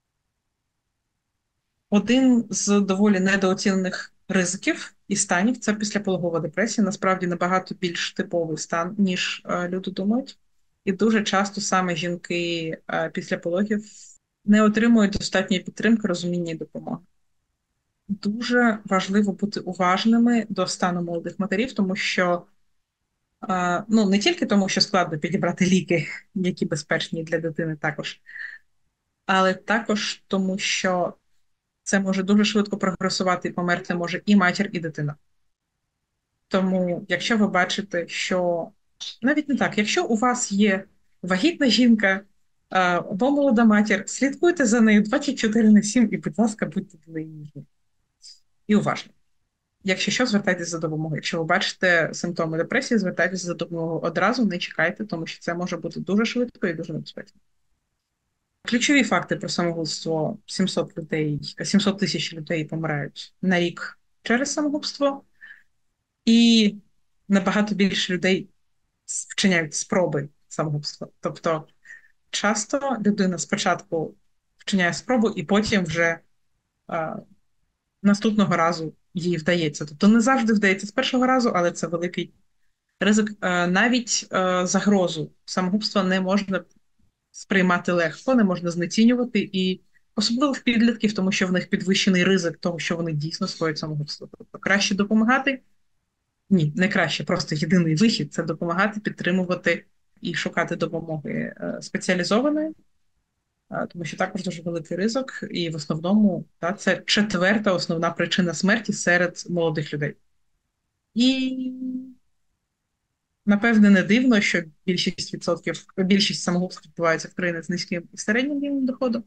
Один з доволі недооцінених ризиків і станів – це післяпологова депресія. Насправді набагато більш типовий стан, ніж е, люди думають. І дуже часто саме жінки е, після пологів не отримують достатньої підтримки, розуміння і допомоги. Дуже важливо бути уважними до стану молодих матерів, тому що е, ну, не тільки тому, що складно підібрати ліки, які безпечні для дитини також, але також тому, що це може дуже швидко прогресувати і померти може і матір, і дитина. Тому, якщо ви бачите, що навіть не так, якщо у вас є вагітна жінка е, або молода матір, слідкуйте за нею двадцять чотири на сім і, будь ласка, будьте до неї ніжні. І уважні. Якщо що, звертайтеся за допомогою. Якщо ви бачите симптоми депресії, звертайтеся за допомогою одразу, не чекайте, тому що це може бути дуже швидко і дуже небезпечно. Ключові факти про самогубство: сімсот людей, сімсот тисяч людей помирають на рік через самогубство, і набагато більше людей вчиняють спроби самогубства. Тобто часто людина спочатку вчиняє спробу, і потім вже а, наступного разу їй вдається. Тобто не завжди вдається з першого разу, але це великий ризик. А, навіть а, загрозу самогубства не можна сприймати легко, не можна знецінювати, і особливо в підлітків, тому що в них підвищений ризик того, що вони дійсно скоють самогубство. Тобто краще допомагати. Ні, не краще, просто єдиний вихід – це допомагати, підтримувати і шукати допомоги е, спеціалізованої, е, тому що також дуже великий ризик, і в основному та, це четверта основна причина смерті серед молодих людей. І, напевне, не дивно, що більшість відсотків, більшість самогубств відбуваються в країнах з низьким і середнім рівнем доходу.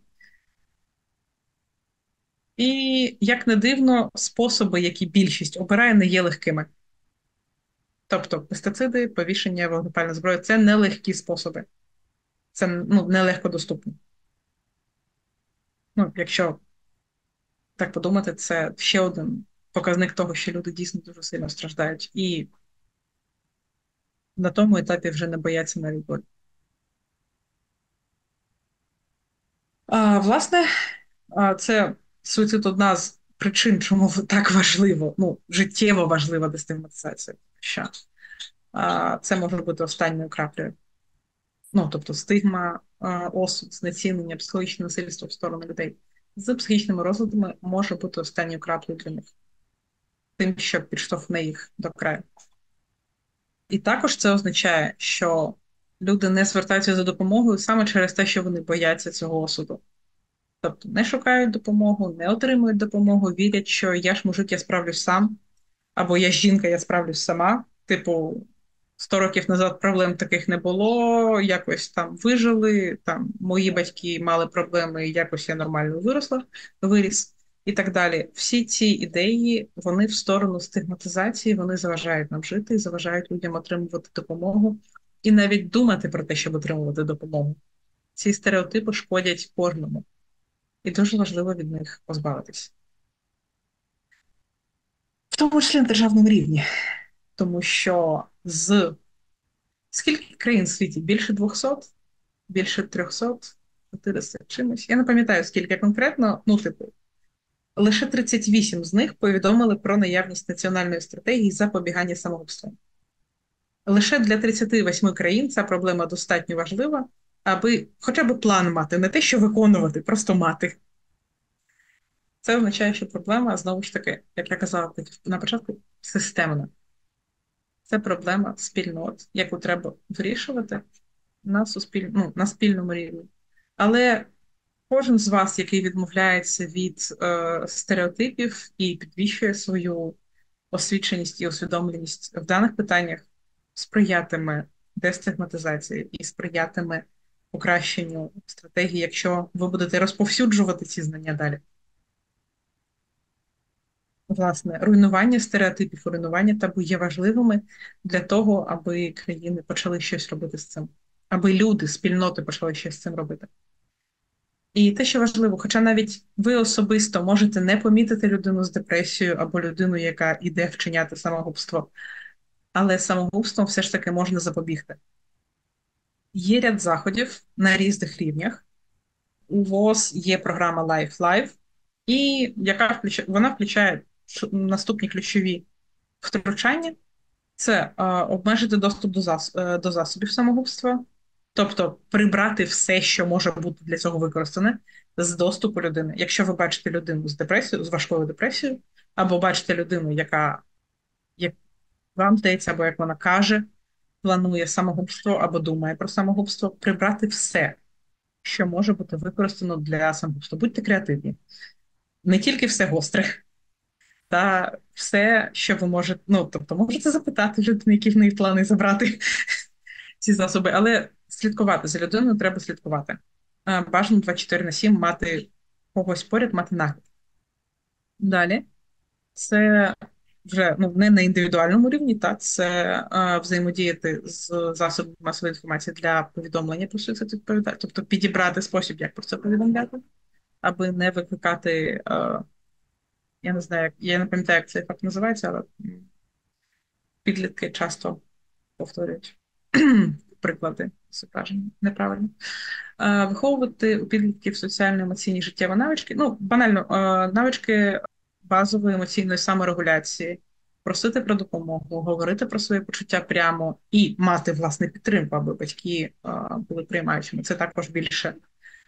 І, як не дивно, способи, які більшість обирає, не є легкими. Тобто пестициди, повішення, вогнепальна зброя – це нелегкі способи. Це ну, нелегко доступні. Ну, якщо так подумати, це ще один показник того, що люди дійсно дуже сильно страждають. І на тому етапі вже не бояться навіть болі. А, власне, це суїцид одна з причин, чому так важливо, ну, життєво важлива дестигматизація. Що а, це може бути останньою краплею. Ну, тобто стигма, осуд, знецінення, психологічне насильство в сторону людей з психічними розладами може бути останньою краплею для них, тим, що підштовхне їх до краю. І також це означає, що люди не звертаються за допомогою саме через те, що вони бояться цього осуду. Тобто не шукають допомогу, не отримують допомогу, вірять, що я ж мужик, я справлюсь сам, або я жінка, я справлюсь сама. Типу, сто років назад проблем таких не було, якось там вижили, там мої батьки мали проблеми, якось я нормально виросла, виріс і так далі. Всі ці ідеї, вони в сторону стигматизації, вони заважають нам жити, заважають людям отримувати допомогу і навіть думати про те, щоб отримувати допомогу. Ці стереотипи шкодять кожному. І дуже важливо від них позбавитися. В тому числі на державному рівні. Тому що з скільки країн в світі? Більше двохсот? Більше трьохсот? чотириста чимось? Я не пам'ятаю, скільки конкретно, ну, типу, лише тридцять вісім з них повідомили про наявність національної стратегії запобігання самогубствам. Лише для тридцяти восьми країн ця проблема достатньо важлива, аби хоча б план мати, не те, що виконувати, просто мати. Це означає, що проблема, знову ж таки, як я казала на початку, системна. Це проблема спільнот, яку треба вирішувати на, суспіль... ну, на спільному рівні. Але кожен з вас, який відмовляється від е, стереотипів і підвищує свою освіченість і усвідомленість в даних питаннях, сприятиме дестигматизації і сприятиме покращенню стратегії, якщо ви будете розповсюджувати ці знання далі. Власне, руйнування стереотипів, руйнування табу є важливими для того, аби країни почали щось робити з цим, аби люди, спільноти почали щось з цим робити. І те, що важливо, хоча навіть ви особисто можете не помітити людину з депресією або людину, яка іде вчиняти самогубство, але самогубством все ж таки можна запобігти. Є ряд заходів на різних рівнях. У ВОЗ є програма Life Life, і яка включає, вона включає наступні ключові втручання. Це е, обмежити доступ до, зас, е, до засобів самогубства, Тобто прибрати все, що може бути для цього використане, з доступу людини. Якщо ви бачите людину з депресією, з важкою депресією, або бачите людину, яка, як вам здається, або як вона каже, планує самогубство або думає про самогубство, прибрати все, що може бути використано для самогубства. Будьте креативні. Не тільки все гостре, та все, що ви можете, ну, тобто, можете запитати людини, які в неї плани забрати ці засоби, але слідкувати за людиною треба слідкувати. Е, Бажано двадцять чотири на сім мати когось поряд, мати нагляд. Далі, це вже ну, не на індивідуальному рівні, та це е, взаємодіяти з засобами масової інформації для повідомлення про суїцид відповідальність, тобто підібрати спосіб, як про це повідомляти, аби не викликати, е, я не знаю, як, я не пам'ятаю, як цей факт називається, але м, підлітки часто повторюють приклади зображення неправильно. Е, Виховувати у підлітків соціально-емоційні життєві навички. Ну, банально, е, навички базової емоційної саморегуляції, просити про допомогу, говорити про свої почуття прямо і мати власне підтримку, аби батьки е, були приймаючими. Це також більше е,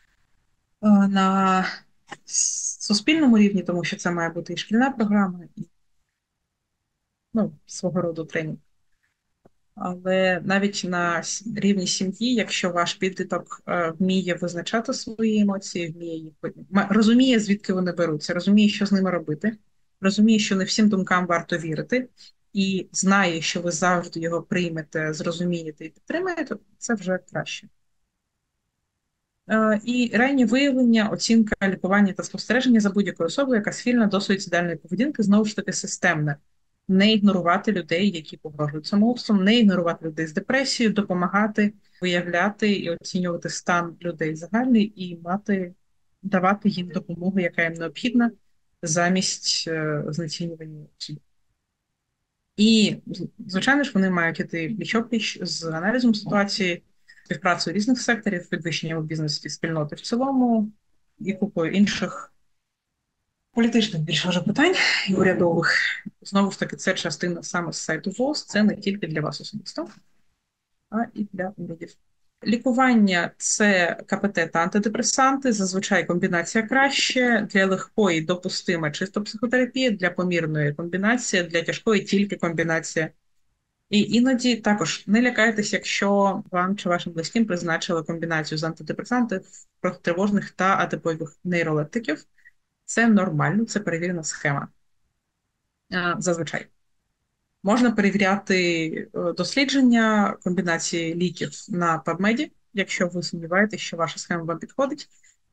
на суспільному рівні, тому що це має бути і шкільна програма, і ну, свого роду тренінг. Але навіть на с- рівні сім'ї, якщо ваш підліток е, вміє визначати свої емоції, вміє їх ма- розуміє, звідки вони беруться, розуміє, що з ними робити, розуміє, що не всім думкам варто вірити, і знає, що ви завжди його приймете, зрозумієте і підтримаєте, це вже краще. Е, І раннє виявлення, оцінка, лікування та спостереження за будь-якою особою, яка схильна до суїцидальної поведінки, знову ж таки системне. Не ігнорувати людей, які погрожують самогубством, не ігнорувати людей з депресією, допомагати виявляти і оцінювати стан людей загальний і мати, давати їм допомогу, яка їм необхідна, замість е, знецінювання собі. І, звичайно ж, вони мають іти пліч-опліч з аналізом ситуації, співпрацею різних секторів, підвищенням бізнесу спільноти в цілому і купою інших політичних більше вже питань і урядових. Знову ж таки, це частина саме з сайту ВОЗ, це не тільки для вас особисто, а і для урядів. Лікування це КПТ та антидепресанти, зазвичай комбінація краще, для легкої допустима чисто психотерапія, для помірної комбінація, для тяжкої тільки комбінація. І іноді також не лякайтесь, якщо вам чи вашим близьким призначили комбінацію з антидепресантів, протитривожних та атипових нейролептиків. Це нормально, це перевірена схема. А, Зазвичай. Можна перевіряти е, дослідження комбінації ліків на PubMed, якщо ви сумніваєтесь, що ваша схема вам підходить,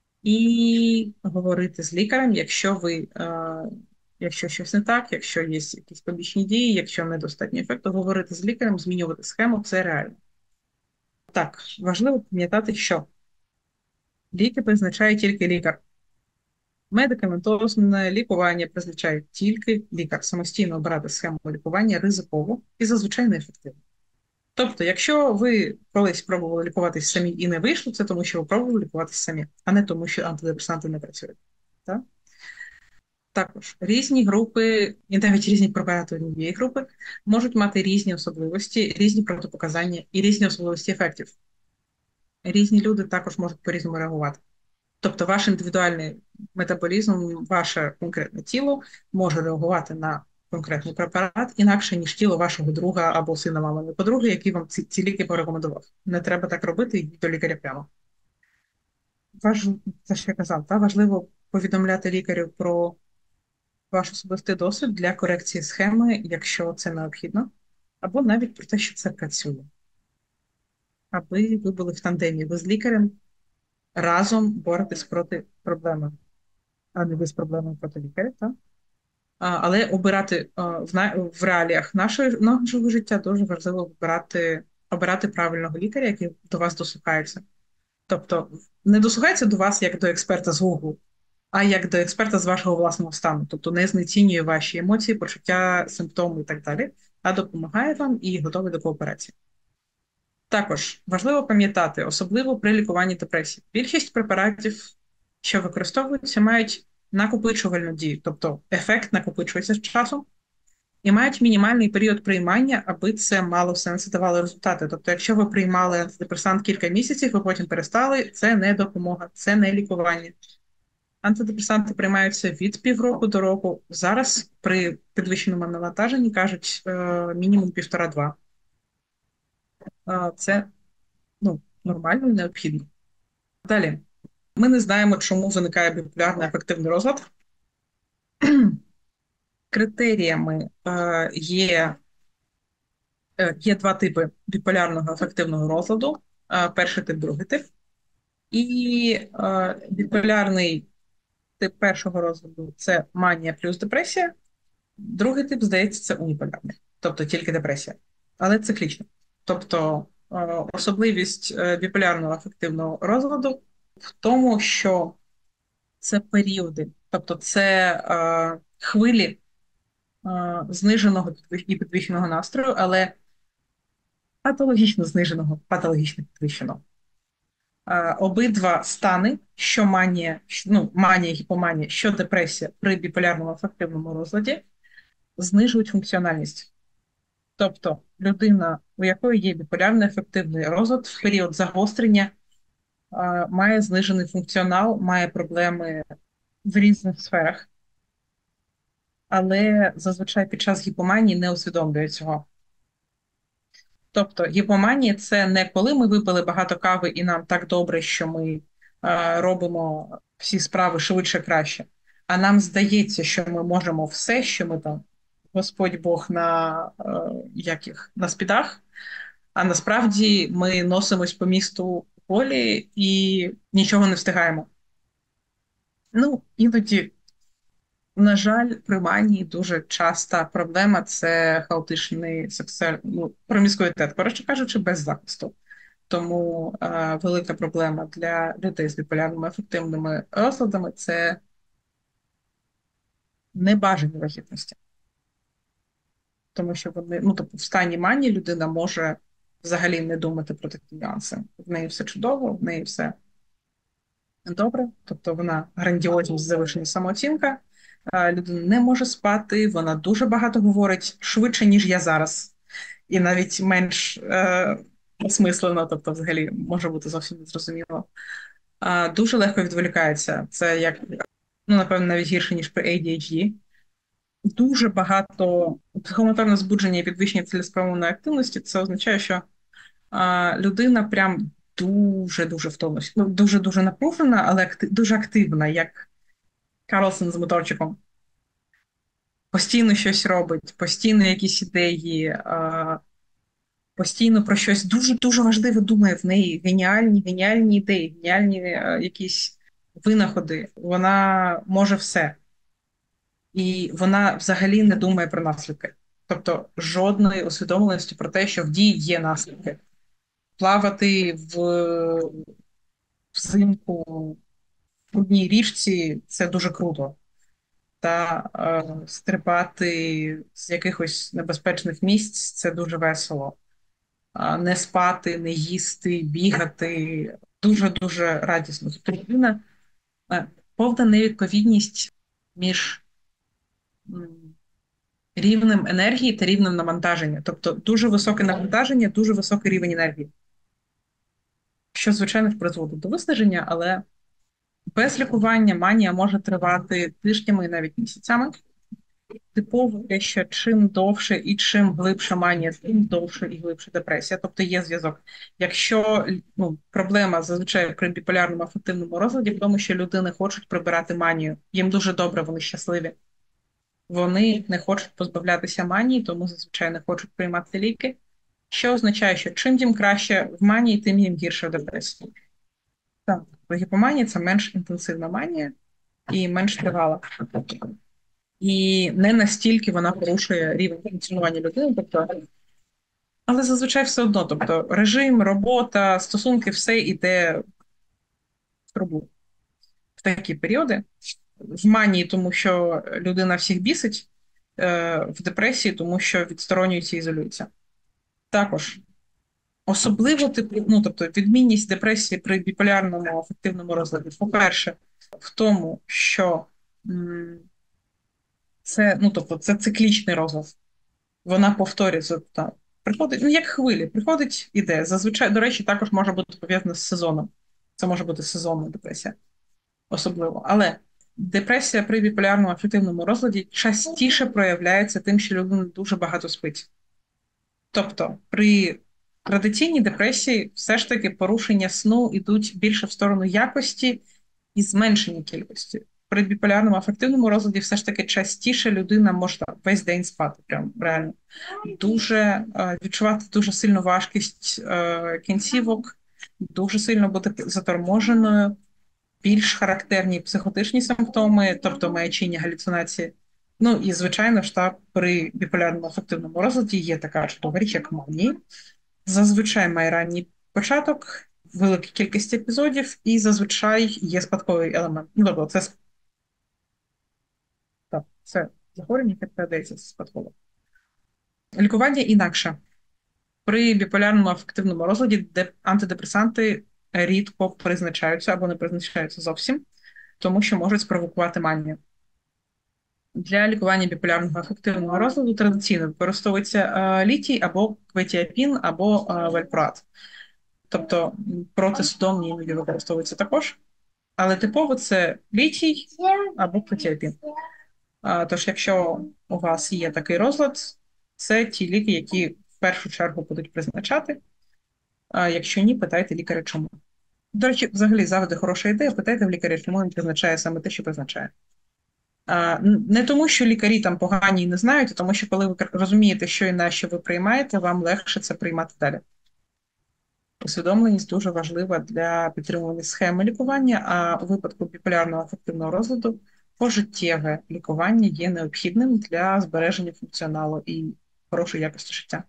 і говорити з лікарем, якщо ви, е, якщо щось не так, якщо є якісь побічні дії, якщо недостатньо ефекту, говорити з лікарем, змінювати схему, це реально. Так, важливо пам'ятати, що ліки призначає тільки лікар. Медикаментозне лікування призначає тільки лікар. Самостійно обирати схему лікування ризиково і зазвичай неефективно. Тобто, якщо ви колись пробували лікуватись самі і не вийшло, це тому, що ви пробували лікуватись самі, а не тому, що антидепресанти не працюють. Так? Також різні групи, і навіть різні препарати однієї групи, можуть мати різні особливості, різні протипоказання і різні особливості ефектів. Різні люди також можуть по-різному реагувати. Тобто ваш індивідуальний метаболізм, ваше конкретне тіло може реагувати на конкретний препарат інакше, ніж тіло вашого друга або сина маминої подруги, який вам ці, ці ліки порекомендував. Не треба так робити, йдіть до лікаря прямо. Важ, це що я казав, та? Важливо повідомляти лікарю про ваш особистий досвід для корекції схеми, якщо це необхідно, або навіть про те, що це працює. Аби ви були в тандемі, ви з лікарем разом боретесь проти проблеми, а не ви з проблемою проти лікаря, так? А, Але обирати а, в, на, в реаліях нашої, нашого життя дуже важливо обирати, обирати правильного лікаря, який до вас дослухається. Тобто не дослухається до вас як до експерта з Гуглу, а як до експерта з вашого власного стану. Тобто не знецінює ваші емоції, почуття, симптоми і так далі, а допомагає вам і готовий до кооперації. Також важливо пам'ятати, особливо при лікуванні депресії. Більшість препаратів, що використовуються, мають накопичувальну дію, тобто ефект накопичується з часом, і мають мінімальний період приймання, аби це мало сенс і давало результати. Тобто, якщо ви приймали антидепресант кілька місяців, ви потім перестали, це не допомога, це не лікування. Антидепресанти приймаються від півроку до року. Зараз при підвищеному навантаженні кажуть е, мінімум півтора-два. Е, це ну, нормально і необхідно. Далі. Ми не знаємо, чому виникає біполярний афективний розлад. Критеріями е, є, е, є два типи біполярного афективного розладу. Е, перший тип, другий тип. І е, біполярний тип першого розладу – це манія плюс депресія. Другий тип, здається, це уніполярний, тобто тільки депресія, але циклічно. Тобто е, особливість е, біполярного афективного розладу в тому, що це періоди, тобто це е, хвилі е, зниженого і підвищеного настрою, але патологічно зниженого, патологічно підвищеного. Е, обидва стани, що манія, ну, манія, гіпоманія, що депресія при біполярному афективному розладі, знижують функціональність. Тобто людина, у якої є біполярний афективний розлад, в період загострення е, має знижений функціонал, має проблеми в різних сферах, але зазвичай під час гіпоманії не усвідомлює цього. Тобто гіпоманія – це не коли ми випили багато кави і нам так добре, що ми е, робимо всі справи швидше, краще, а нам здається, що ми можемо все, що ми там, Господь Бог на, е, яких, на спідах, а насправді ми носимось по місту полі і нічого не встигаємо. Ну, іноді, на жаль, при манії дуже часта проблема – це хаотичний сексуальний, ну, проміскуїтет, коротше кажучи, без захисту. Тому е, велика проблема для людей з біполярними афективними розладами – це небажані вагітності. Тому що вони, ну, тобто в стані манії людина може взагалі не думати про такі нюанси. В неї все чудово, в неї все добре, тобто вона грандіозна завишена самооцінка, людина не може спати, вона дуже багато говорить швидше, ніж я зараз. І навіть менш е, осмислено, тобто взагалі може бути зовсім незрозуміло. Е, дуже легко відволікається. Це як, ну, напевно, навіть гірше, ніж при ей ді ейч ді. Дуже багато психомоторне збудження і підвищення цілеспрямованої активності. Це означає, що а, людина прям дуже-дуже втомлена, ну, дуже-дуже напружена, але актив, дуже активна, як Карлсон з моторчиком. Постійно щось робить, постійно якісь ідеї, а, постійно про щось дуже-дуже важливе думає, в неї геніальні, геніальні ідеї, геніальні а, якісь винаходи. Вона може все. І вона взагалі не думає про наслідки. Тобто жодної усвідомленості про те, що в дії є наслідки. Плавати в взимку в брудній річці – це дуже круто. Та е, стрибати з якихось небезпечних місць – це дуже весело. А не спати, не їсти, бігати – дуже-дуже радісно. Тобто людина е, повна невідповідність між рівнем енергії та рівнем навантаження. Тобто дуже високе навантаження, дуже високий рівень енергії. Що, звичайно, призводить до виснаження, але без лікування манія може тривати тижнями і навіть місяцями. Типово є, що чим довше і чим глибша манія, тим довше і глибша депресія. Тобто є зв'язок. Якщо ну, проблема зазвичай при біполярному афективному розладі в тому, що людини хочуть прибирати манію, їм дуже добре, вони щасливі. Вони не хочуть позбавлятися манії, тому зазвичай не хочуть приймати ліки, що означає, що чим їм краще в манії, тим їм гірше в депресії. Так, гіпоманія – це менш інтенсивна манія і менш тривала. І не настільки вона порушує рівень функціонування людини, тобто, але зазвичай все одно, тобто режим, робота, стосунки, все йде в трубу в такі періоди. В манії, тому що людина всіх бісить, в депресії, тому що відсторонюється і ізолюється. Також особливо типу, ну, тобто відмінність депресії при біполярному афективному розладі, по-перше, в тому, що м, це, ну, тобто, це циклічний розлад. вона повторюється. Там, приходить, ну як хвилі, приходить, іде. Зазвичай, до речі, також може бути пов'язана з сезоном. Це може бути сезонна депресія, особливо. Але депресія при біполярному афективному розладі частіше проявляється тим, що людина дуже багато спить. Тобто, при традиційній депресії все ж таки порушення сну йдуть більше в сторону якості і зменшення кількості. При біполярному афективному розладі все ж таки частіше людина може там, весь день спати, прям реально. Дуже е, відчувати дуже сильну важкість е, кінцівок, дуже сильно бути заторможеною, більш характерні психотичні симптоми, тобто маячіння, галюцинації. Ну і, звичайно ж, та при біполярному афективному розладі є така чудова річ, як манії. Зазвичай має ранній початок, велика кількість епізодів, і зазвичай є спадковий елемент. Ну, тобто, це, так, це захворювання, яке передається спадково. Лікування інакше. При біполярному афективному розладі де антидепресанти рідко призначаються або не призначаються зовсім, тому що можуть спровокувати манію. Для лікування біполярного афективного розладу традиційно використовується е, літій або кветіапін, або е, вальпроат. Тобто протисудомні іноді використовуються також. Але типово це літій або кветіапін. Е, тож, якщо у вас є такий розлад, це ті ліки, які в першу чергу будуть призначати. А якщо ні, питайте лікаря чому. До речі, взагалі завжди хороша ідея, питайте в лікаря, чому він призначає саме те, що призначає. Не тому, що лікарі там погані і не знають, а тому що коли ви розумієте, що і на що ви приймаєте, вам легше це приймати далі. Усвідомленість дуже важлива для підтримування схеми лікування, а у випадку біполярного афективного розладу пожиттєве лікування є необхідним для збереження функціоналу і хорошої якості життя.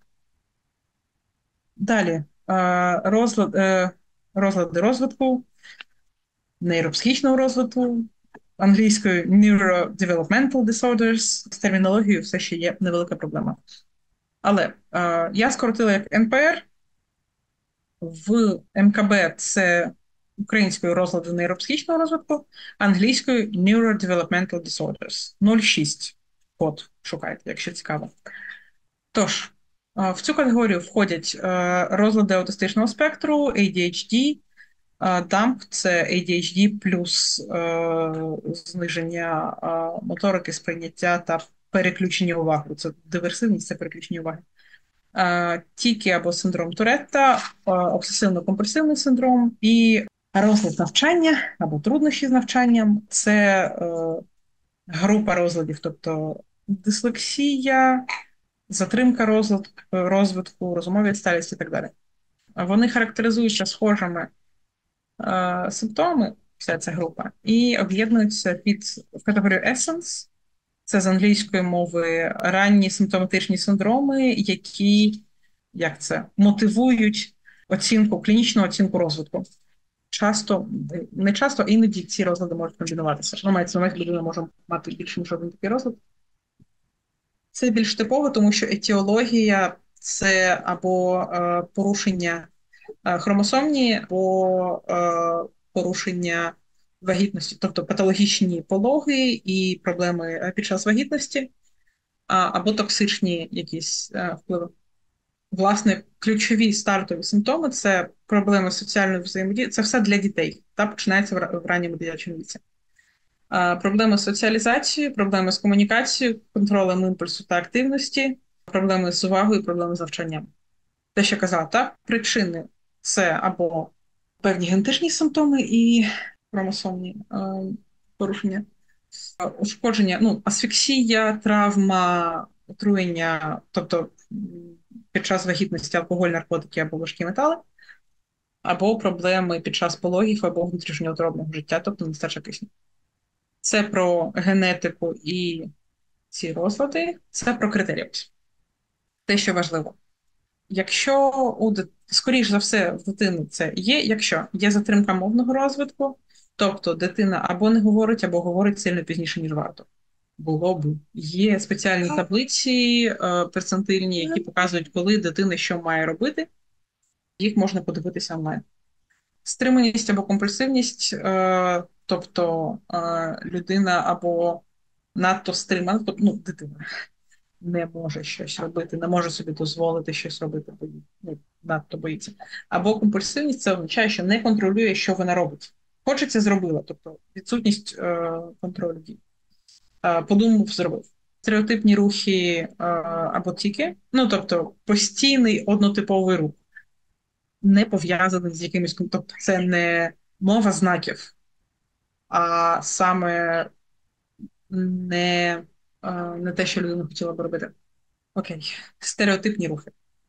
Далі, розлад, розлади розвитку, нейропсихічного розвитку, англійською neurodevelopmental disorders, з термінологією все ще є невелика проблема. Але е, я скоротила як ен пе ер, в ем ка бе це українською розлади нейропсихічного розвитку, англійською neurodevelopmental disorders. нуль шість код шукайте, якщо цікаво. Тож, е, в цю категорію входять е, розлади аутистичного спектру, ей ді ейч ді, дамп – це ей ді ейч ді плюс е, зниження е, моторики, сприйняття та переключення уваги. Це диверсивність, це переключення уваги. Е, Тікі або синдром Туретта, е, обсесивно-компульсивний синдром і розлад навчання або труднощі з навчанням – це е, група розладів, тобто дислексія, затримка розлад, розвитку, розумові відсталість і так далі. Вони характеризуються схожими симптоми, вся ця група, і об'єднуються під в категорію Essence. Це з англійської мови ранні симптоматичні синдроми, які, як це, мотивують оцінку, клінічну оцінку розвитку. Часто, не часто, іноді ці розлади можуть комбінуватися. Ну, мається на увазі, людина може мати більше, ніж один такий розлад. Це більш типово, тому що етіологія – це або е, порушення хромосомні або е, порушення вагітності, тобто патологічні пологи і проблеми під час вагітності, а, або токсичні якісь е, впливи. Власне, ключові стартові симптоми – це проблеми соціальної взаємодії, це все для дітей, та починається в, в ранньому дитячому віці. А, проблеми з соціалізацією, проблеми з комунікацією, контролем імпульсу та активності, проблеми з увагою, проблеми з навчанням. Те, що казала, так, причини це або певні генетичні симптоми і хромосомні е, порушення, ушкодження, ну, асфіксія, травма, отруєння, тобто під час вагітності алкоголь, наркотики або важкі метали, або проблеми під час пологів або внутрішньоутробного життя, тобто нестача кисню. Це про генетику і ці розлади, це про критерії. Те, що важливо. Якщо, у, скоріш за все, в дитини це є, якщо є затримка мовного розвитку, тобто дитина або не говорить, або говорить сильно пізніше, ніж варто. Було б. Є спеціальні таблиці е, перцентильні, які показують, коли дитина що має робити, їх можна подивитися онлайн. Стриманість або компульсивність, е, тобто е, людина або надто стримана, тобто, ну, дитина, не може щось робити, не може собі дозволити щось робити, бо ну, надто боїться. Або компульсивність це означає, що не контролює, що вона робить. Хочеться зробила, тобто відсутність е, контролю дій. Е, подумав, зробив. Стереотипні рухи е, або тільки, ну тобто постійний однотиповий рух, не пов'язаний з якимось, тобто це не мова знаків, а саме не, е, не те, що людина хотіла б робити. Окей, стереотипні рухи.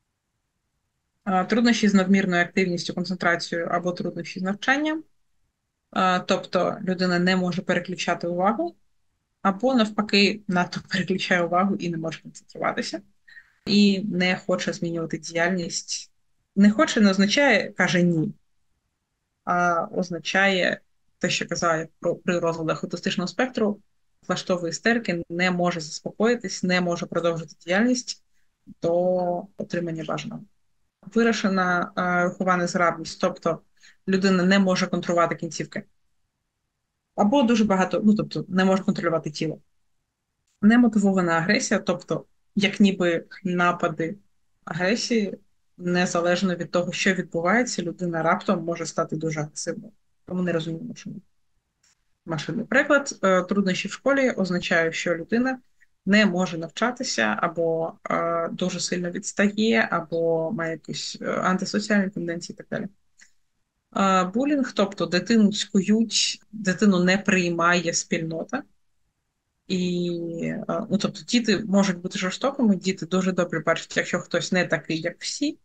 Е, Труднощі з надмірною активністю, концентрацією або труднощі з навчанням. Е, Тобто людина не може переключати увагу, або навпаки, надто переключає увагу і не може концентруватися, і не хоче змінювати діяльність. Не хоче, не означає, каже ні, а означає те, що казала про при розладах аутистичного спектру, влаштовує істерики, не може заспокоїтись, не може продовжити діяльність до отримання бажаного. Вирішена е, рухова незграбність, тобто людина не може контролювати кінцівки. Або дуже багато, ну тобто не може контролювати тіло. Немотивована агресія, тобто як ніби напади агресії, незалежно від того, що відбувається, людина раптом може стати дуже агресивною. Тому не розуміємо, чому. Машинний приклад. Е, Труднощі в школі означає, що людина не може навчатися, або е, дуже сильно відстає, або має якісь е, антисоціальні тенденції і так далі. Е, Булінг, тобто дитину цькують, дитину не приймає спільнота. І, е, ну, тобто діти можуть бути жорстокими, діти дуже добре бачать, якщо хтось не такий, як всі.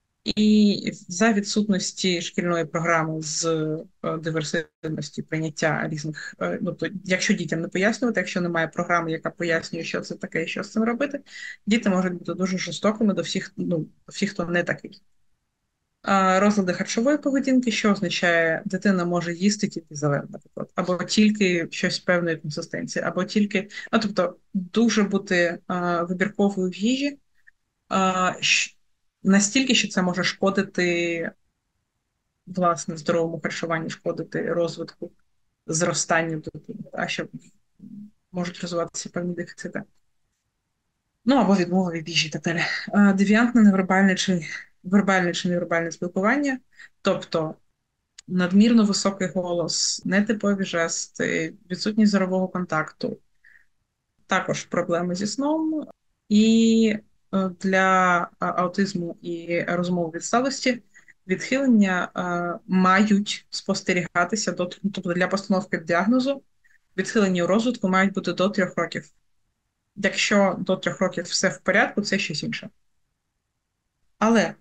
І за відсутності шкільної програми з е, диверсивності прийняття різних, е, ну, то, якщо дітям не пояснювати, якщо немає програми, яка пояснює, що це таке і що з цим робити, діти можуть бути дуже жорстокими до всіх, ну, до всіх, хто не такий. А, розлади харчової поведінки, що означає, дитина може їсти тільки зелене, наприклад, або тільки щось певної консистенції, або тільки, ну, тобто, дуже бути а, вибірковою в їжі, а, настільки, що це може шкодити, власне, здоровому харчуванню, шкодити розвитку, зростанню дитини, а що можуть розвиватися певні дефіцити. Ну, або відмова від їжі і так далі. А, девіантне невербальне чи вербальне чи невербальне спілкування, тобто надмірно високий голос, нетипові жести, відсутність зорового контакту, також проблеми зі сном. І е, для аутизму і розмови відсталості відхилення е, мають спостерігатися до, тобто для постановки діагнозу, відхилення у розвитку мають бути до трьох років. Якщо до трьох років все в порядку, це щось інше. Але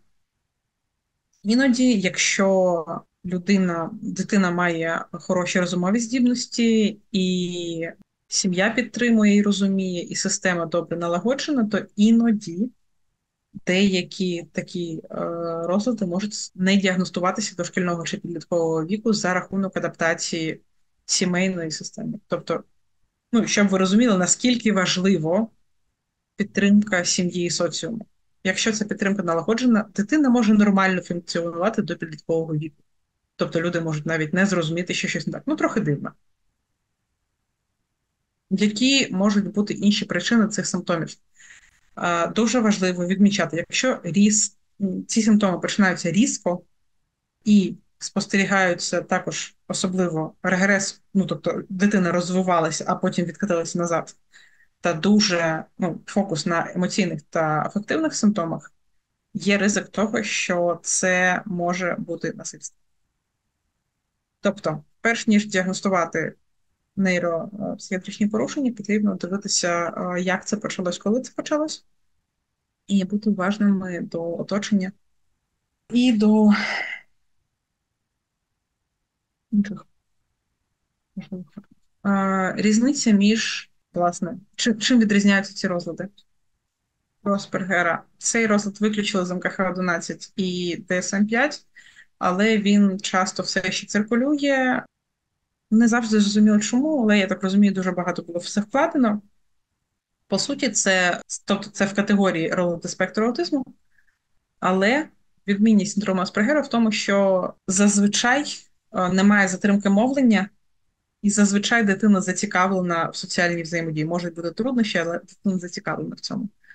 іноді, якщо людина, дитина має хороші розумові здібності, і сім'я підтримує і розуміє, і система добре налагоджена, то іноді деякі такі е, розлади можуть не діагностуватися до шкільного чи підліткового віку за рахунок адаптації сімейної системи. Тобто, ну, щоб ви розуміли, наскільки важливо підтримка сім'ї і соціуму. Якщо ця підтримка налагоджена, дитина може нормально функціонувати до підліткового віку. Тобто люди можуть навіть не зрозуміти, що щось не так. Ну, трохи дивно. Які можуть бути інші причини цих симптомів? Дуже важливо відмічати, якщо різ, ці симптоми починаються різко і спостерігаються також особливо регрес, ну, тобто дитина розвивалася, а потім відкатилася назад, та дуже ну, фокус на емоційних та афективних симптомах, є ризик того, що це може бути насильство. Тобто, перш ніж діагностувати нейропсихіатричні порушення, потрібно дивитися, як це почалось, коли це почалось, і бути уважними до оточення і до інших можливих факторів. Різниця між, власне, чим, чим відрізняються ці розлади? Аспергера. Цей розлад виключили з ем ка ха одинадцять і де ес ем п'ять, але він часто все ще циркулює. Не завжди зрозуміло чому, але я так розумію, дуже багато було все вкладено. По суті, це, тобто це в категорії розлади спектру аутизму, але відмінність синдрому Аспергера в тому, що зазвичай немає затримки мовлення, і зазвичай дитина зацікавлена в соціальній взаємодії. Можуть бути труднощі, але дитина зацікавлена в цьому.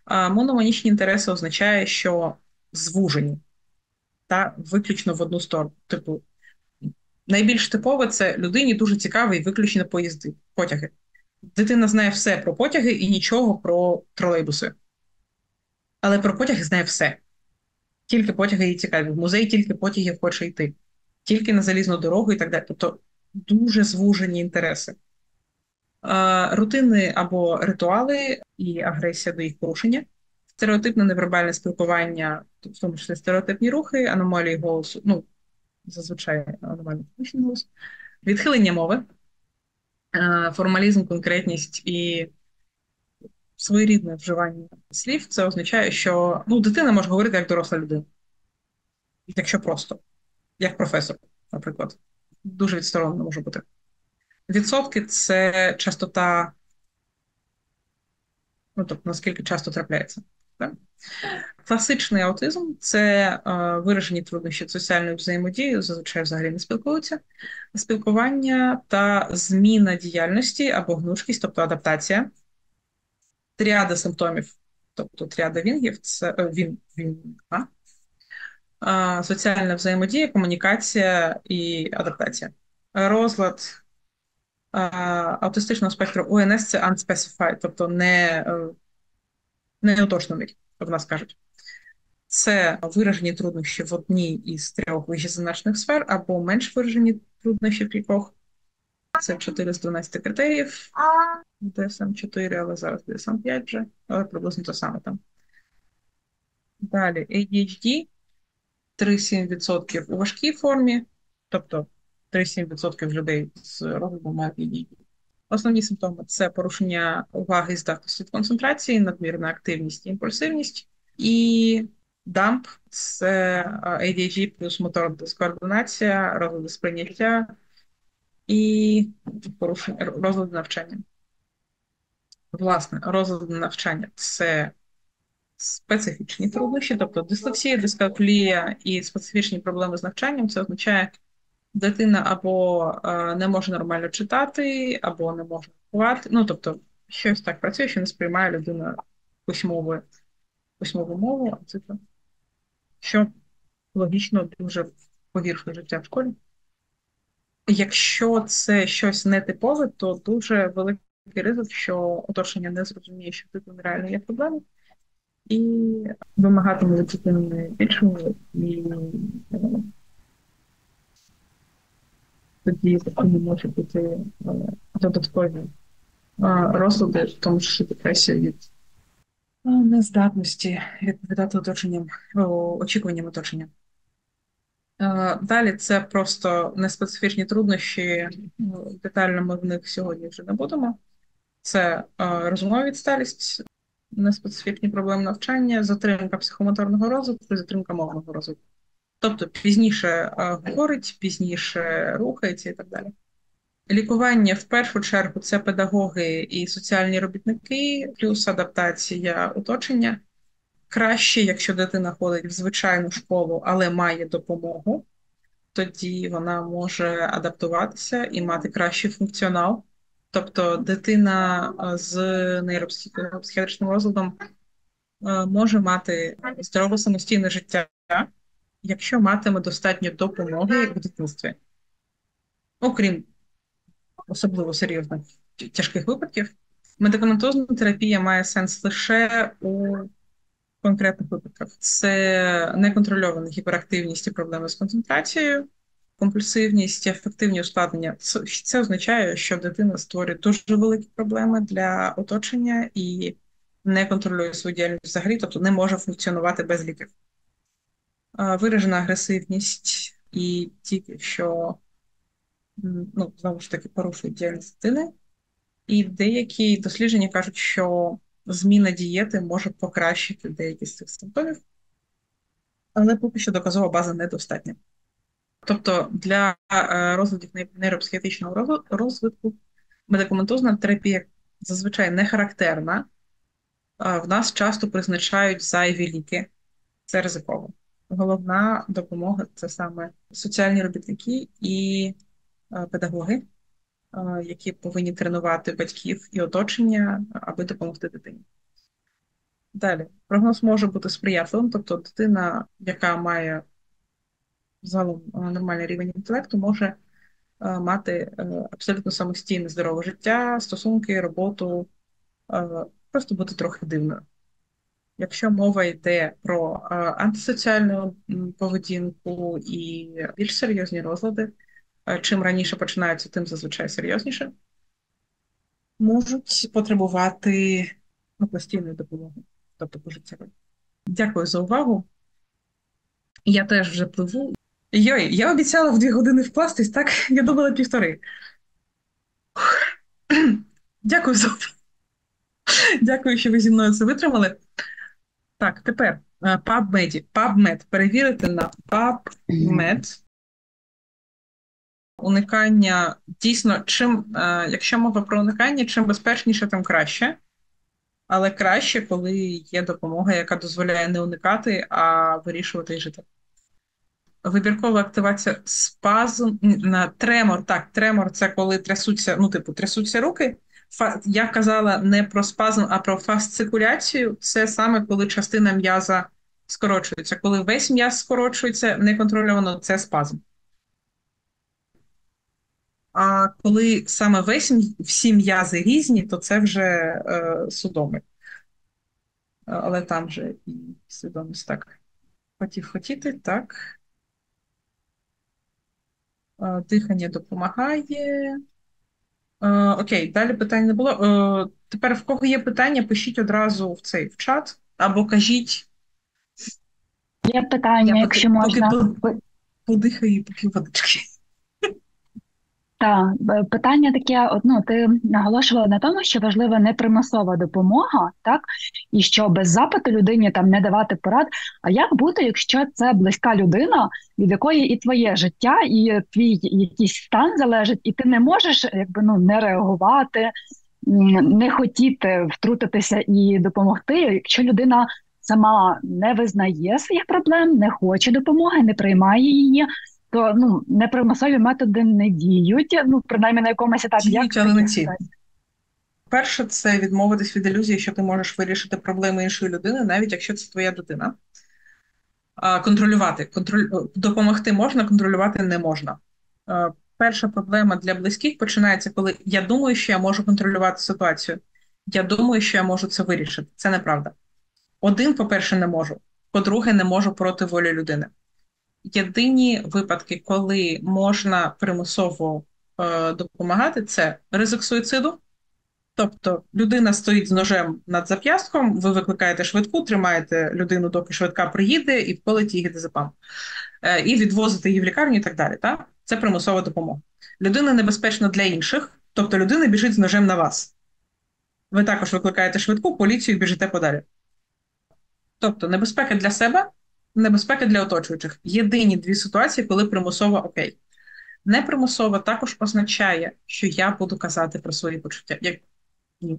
Мономанічні інтереси означає, що звужені та виключно в одну сторону. Типу, найбільш типове це людині дуже цікавий виключно поїзди, потяги. Дитина знає все про потяги і нічого про тролейбуси. Але про потяги знає все. Тільки потяги їй цікаві. В музей тільки потяги хоче йти. Тільки на залізну дорогу і так далі. Тобто дуже звужені інтереси. Рутини або ритуали і агресія до їх порушення, стереотипне невербальне спілкування, в тому числі стереотипні рухи, аномалії голосу, ну, зазвичай аномальний технічний голос, відхилення мови, формалізм, конкретність і своєрідне вживання слів. Це означає, що ну, дитина може говорити як доросла людина. Якщо просто, як професор, наприклад. Дуже відсторонено може бути. Відсотки – це частота, ну, тобто, наскільки часто трапляється. Так? Класичний аутизм – це е, виражені труднощі соціальної взаємодії, зазвичай взагалі не спілкуються, спілкування та зміна діяльності або гнучкість, тобто адаптація, тріада симптомів, тобто тріада Вінгів – це е, він, він, а? е, соціальна взаємодія, комунікація і адаптація. Розлад е, аутистичного спектру У Н С – це unspecified, тобто не, е, не уточнений, як в нас кажуть. Це виражені труднощі в одній із трьох вищезазначених сфер або менш виражені труднощі в кількох. Це чотири з дванадцяти критеріїв. ді ес ем чотири, але зараз ді ес ем п'ять вже, але приблизно те саме там. Далі ей ді ейч ді три цілих сім відсотків у важкій формі, тобто три цілих сім відсотків людей з розладом мають ей ді ейч ді. Основні симптоми – це порушення уваги і здатності від концентрації, надмірна активність і імпульсивність. І дамп – це ей ді ейч ді плюс моторна дискоординація, розлади сприйняття і порушення розлади навчання. Власне, розлади навчання – це специфічні труднощі, тобто дислексія, дискалкулія і специфічні проблеми з навчанням. Це означає, дитина або е, не може нормально читати, або не може рахувати. Ну, тобто, щось так працює, що не сприймає людина письмову, письмову мову, а цифри, що логічно дуже погіршує життя в школі. Якщо це щось нетипове, то дуже великий ризик, що оточення не зрозуміє, що тут реально є проблеми, і вимагатиме від дитини більшого, і тоді не може бути додаткові розлади, в тому числі депресія від нездатності відповідати оточенням, очікуванням оточення. Далі це просто неспецифічні труднощі, детально ми в них сьогодні вже не будемо. Це розумова відсталість, неспецифічні проблеми навчання, затримка психомоторного розвитку, затримка мовного розвитку. Тобто пізніше говорить, пізніше рухається і так далі. Лікування в першу чергу це педагоги і соціальні робітники, плюс адаптація оточення. Краще, якщо дитина ходить в звичайну школу, але має допомогу, тоді вона може адаптуватися і мати кращий функціонал. Тобто дитина з нейропсихіатричним розладом може мати здорове самостійне життя, якщо матиме достатньо допомоги в дитинстві. Окрім особливо серйозних тяжких випадків, медикаментозна терапія має сенс лише у конкретних випадках. Це неконтрольована гіперактивність і проблеми з концентрацією, компульсивність, ефективні ускладнення. Це означає, що дитина створює дуже великі проблеми для оточення і не контролює свою діяльність взагалі, тобто не може функціонувати без ліків. Виражена агресивність і тільки що, ну, знову ж таки, порушують діяльність дитини. І деякі дослідження кажуть, що зміна дієти може покращити деякі з цих симптомів, але поки що доказова база недостатня. Тобто для розладів нейропсихіатричного розвитку медикаментозна терапія зазвичай не характерна. В нас часто призначають зайві ліки. Це ризиково. Головна допомога – це саме соціальні робітники і педагоги, які повинні тренувати батьків і оточення, аби допомогти дитині. Далі. Прогноз може бути сприятливим, тобто дитина, яка має загалом е, нормальний рівень інтелекту, може е, мати е, абсолютно самостійне здорове життя, стосунки, роботу, е, просто бути трохи дивною. Якщо мова йде про е, антисоціальну м, поведінку і більш серйозні розлади, е, чим раніше починаються, тим зазвичай серйозніше, можуть потребувати ну, постійної допомоги, тобто пожиттєвої. Дякую за увагу. Я теж вже пливу. Йой, я обіцяла в дві години вкластись, так? Я думала півтори. Дякую за увагу. Дякую, що ви зі мною це витримали. Так, тепер е, PubMed. PubMed. Перевірити на PubMed. Уникання дійсно, чим, е, якщо мова про уникання, чим безпечніше, тим краще. Але краще, коли є допомога, яка дозволяє не уникати, а вирішувати і жити. Вибіркова активація спазм на тремор. Так, тремор це коли трясуться, ну, типу, трясуться руки. Фа, я казала не про спазм, а про фасцикуляцію. Це саме коли частина м'яза скорочується. Коли весь м'яз скорочується неконтрольовано, це спазм. А коли саме весь всі м'язи різні, то це вже е, судоми. Але там же і свідомість так. Хотів хотіти, так. Е, Дихання допомагає. Е, Окей, далі питань не було. Е, Тепер в кого є питання, пишіть одразу в цей в чат або кажіть. Є Я питання, поки, якщо поки можна. по- подихаю і поп'ю водички. Так, б- питання таке: от, ну, ти наголошувала на тому, що важлива не примусова допомога, так, і що без запиту людині там не давати порад. А як бути, якщо це близька людина, від якої і твоє життя, і твій якийсь стан залежить, і ти не можеш якби ну не реагувати, м, не хотіти втрутитися і допомогти, якщо людина сама не визнає своїх проблем, не хоче допомоги, не приймає її, то ну непримусові методи не діють, ну принаймні на якомусь етапі. Як Діють, в але не таких ті. ситуаціях? Перше, це відмовитись від ілюзії, що ти можеш вирішити проблеми іншої людини, навіть якщо це твоя дитина. А, контролювати. Контроль... Допомогти можна, контролювати не можна. А, перша проблема для близьких починається, коли я думаю, що я можу контролювати ситуацію. Я думаю, що я можу це вирішити. Це неправда. Один, по-перше, не можу. По-друге, не можу проти волі людини. Єдині випадки, коли можна примусово е, допомагати, це ризик суїциду. Тобто людина стоїть з ножем над зап'ястком, ви викликаєте швидку, тримаєте людину, доки швидка приїде, і вколить її дезепам. Е, і відвозите її в лікарню і так далі. Так? Це примусова допомога. Людина небезпечна для інших, тобто людина біжить з ножем на вас. Ви також викликаєте швидку, поліцію і біжите подалі. Тобто небезпека для себе, небезпека для оточуючих. Єдині дві ситуації, коли примусово окей. Непримусово також означає, що я буду казати про свої почуття. Як... Ні.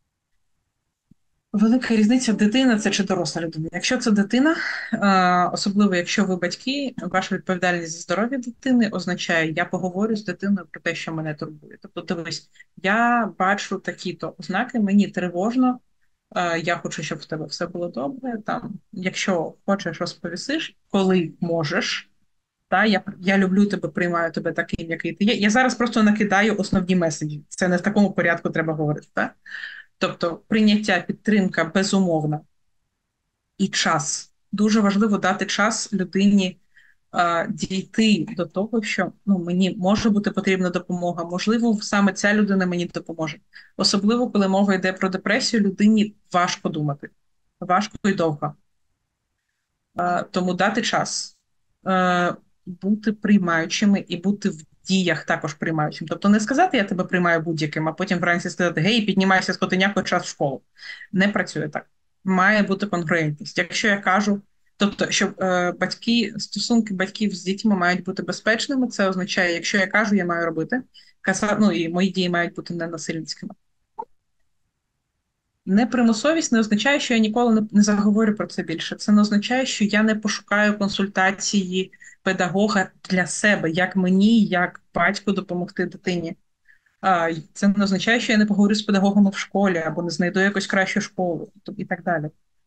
Велика різниця дитина це чи доросла людина. Якщо це дитина, особливо якщо ви батьки, ваша відповідальність за здоров'я дитини означає, я поговорю з дитиною про те, що мене турбує. Тобто, дивись, я бачу такі-то ознаки, мені тривожно, я хочу, щоб в тебе все було добре. Там, якщо хочеш, розповісиш, коли можеш. Та, я, я люблю тебе, приймаю тебе таким, який ти є. Я зараз просто накидаю основні меседжі. Це не в такому порядку треба говорити. Так? Тобто прийняття, підтримка безумовна і час. Дуже важливо дати час людині а, дійти до того, що ну, мені може бути потрібна допомога. Можливо, саме ця людина мені допоможе. Особливо, коли мова йде про депресію, людині важко думати. Важко і довго. А, тому дати час. А, бути приймаючими і бути в діях також приймаючим. Тобто не сказати, я тебе приймаю будь-яким, а потім вранці сказати, гей, піднімайся з котеняко, час в школу. Не працює так. Має бути конгруентність. Якщо я кажу, тобто, щоб е, батьки, стосунки батьків з дітьми мають бути безпечними, це означає, якщо я кажу, я маю робити, каза, ну і мої дії мають бути ненасильницькими. Непримусовість не означає, що я ніколи не, не заговорю про це більше. Це не означає, що я не пошукаю консультації педагога для себе, як мені, як батьку допомогти дитині. А, це не означає, що я не поговорю з педагогами в школі або не знайду якусь кращу школу і так далі.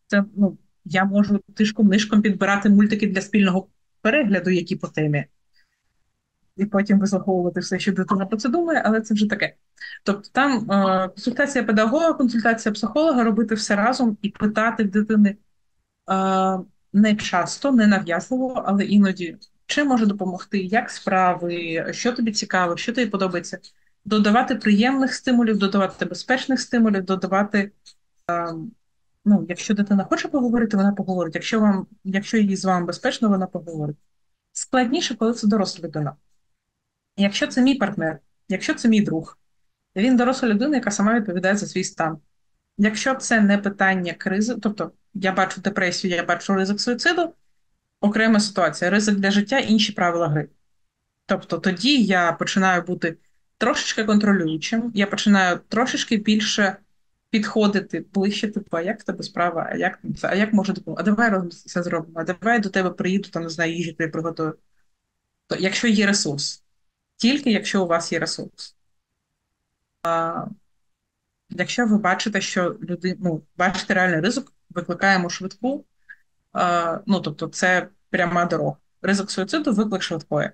Це, ну, я можу тишком-нишком підбирати мультики для спільного перегляду, які по темі, і потім вислуховувати все, що дитина про це думає, але це вже таке. Тобто там е, консультація педагога, консультація психолога, робити все разом і питати в дитини е, не часто, не нав'язливо, але іноді, чи може допомогти, як справи, що тобі цікаво, що тобі подобається. Додавати приємних стимулів, додавати безпечних стимулів, додавати, ну, якщо дитина хоче поговорити, вона поговорить. Якщо вам, якщо їй з вами безпечно, вона поговорить. Складніше, коли це доросла людина. Якщо це мій партнер, якщо це мій друг, він доросла людина, яка сама відповідає за свій стан. Якщо це не питання кризи, тобто я бачу депресію, я бачу ризик суїциду, окрема ситуація, ризик для життя, інші правила гри. Тобто тоді я починаю бути трошечки контролюючим, я починаю трошечки більше підходити ближче, типу, а як в тебе справа, а як а як може допомогти? А давай разом це зробимо, а давай до тебе приїду, там, не знаю, їжі тобі приготую. То, якщо є ресурс, тільки якщо у вас є ресурс. А, якщо ви бачите, що люди, ну, бачите реальний ризик, викликаємо швидку, а, ну, тобто це пряма дорога. Ризик суїциду, виклик швидкої.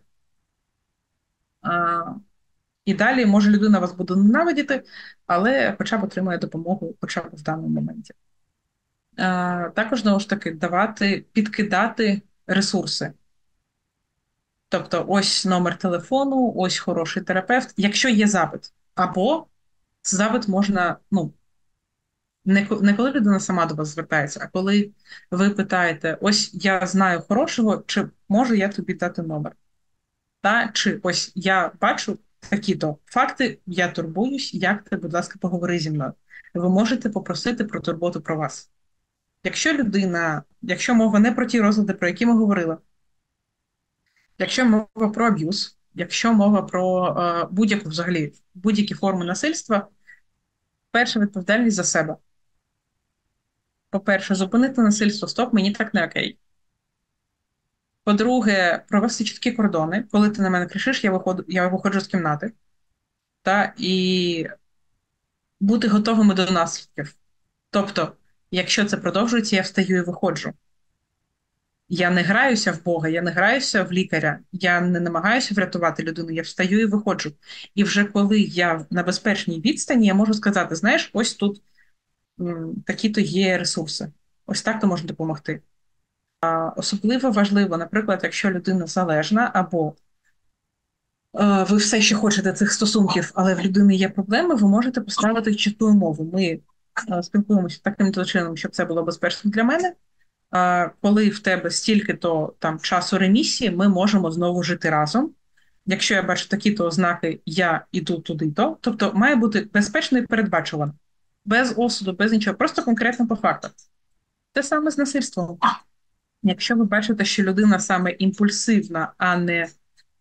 А, і далі, може, людина вас буде ненавидіти, але хоча б отримає допомогу, хоча б в даному моменті. А, також, знову ж таки, давати, підкидати ресурси. Тобто, ось номер телефону, ось хороший терапевт, якщо є запит. Або запит можна, ну, не, не коли людина сама до вас звертається, а коли ви питаєте, ось я знаю хорошого, чи можу я тобі дати номер? Та, чи ось я бачу такі-то факти, я турбуюсь, як ти, будь ласка, поговори зі мною. Ви можете попросити про турботу про вас. Якщо людина, якщо мова не про ті розлади, про які ми говорили, якщо мова про аб'юз, якщо мова про е, будь-яку взагалі будь-які форми насильства, перша відповідальність за себе. По-перше, зупинити насильство, стоп, мені так не окей. По-друге, провести чіткі кордони. Коли ти на мене кричиш, я виходу, я виходжу з кімнати. Та, і бути готовими до наслідків. Тобто, якщо це продовжується, я встаю і виходжу. Я не граюся в Бога, я не граюся в лікаря, я не намагаюся врятувати людину, я встаю і виходжу. І вже коли я на безпечній відстані, я можу сказати, знаєш, ось тут м, такі-то є ресурси. Ось так то можна допомогти. А особливо важливо, наприклад, якщо людина залежна, або е, ви все ще хочете цих стосунків, але в людини є проблеми, ви можете поставити чітку умову. Ми е, спілкуємося таким то чином, щоб це було безпечно для мене. А коли в тебе стільки-то там часу ремісії, ми можемо знову жити разом. Якщо я бачу такі-то ознаки, я іду туди-то. Тобто має бути безпечно і передбачувано. Без осуду, без нічого, просто конкретно по фактах. Те саме з насильством. Якщо ви бачите, що людина саме імпульсивна, а не е,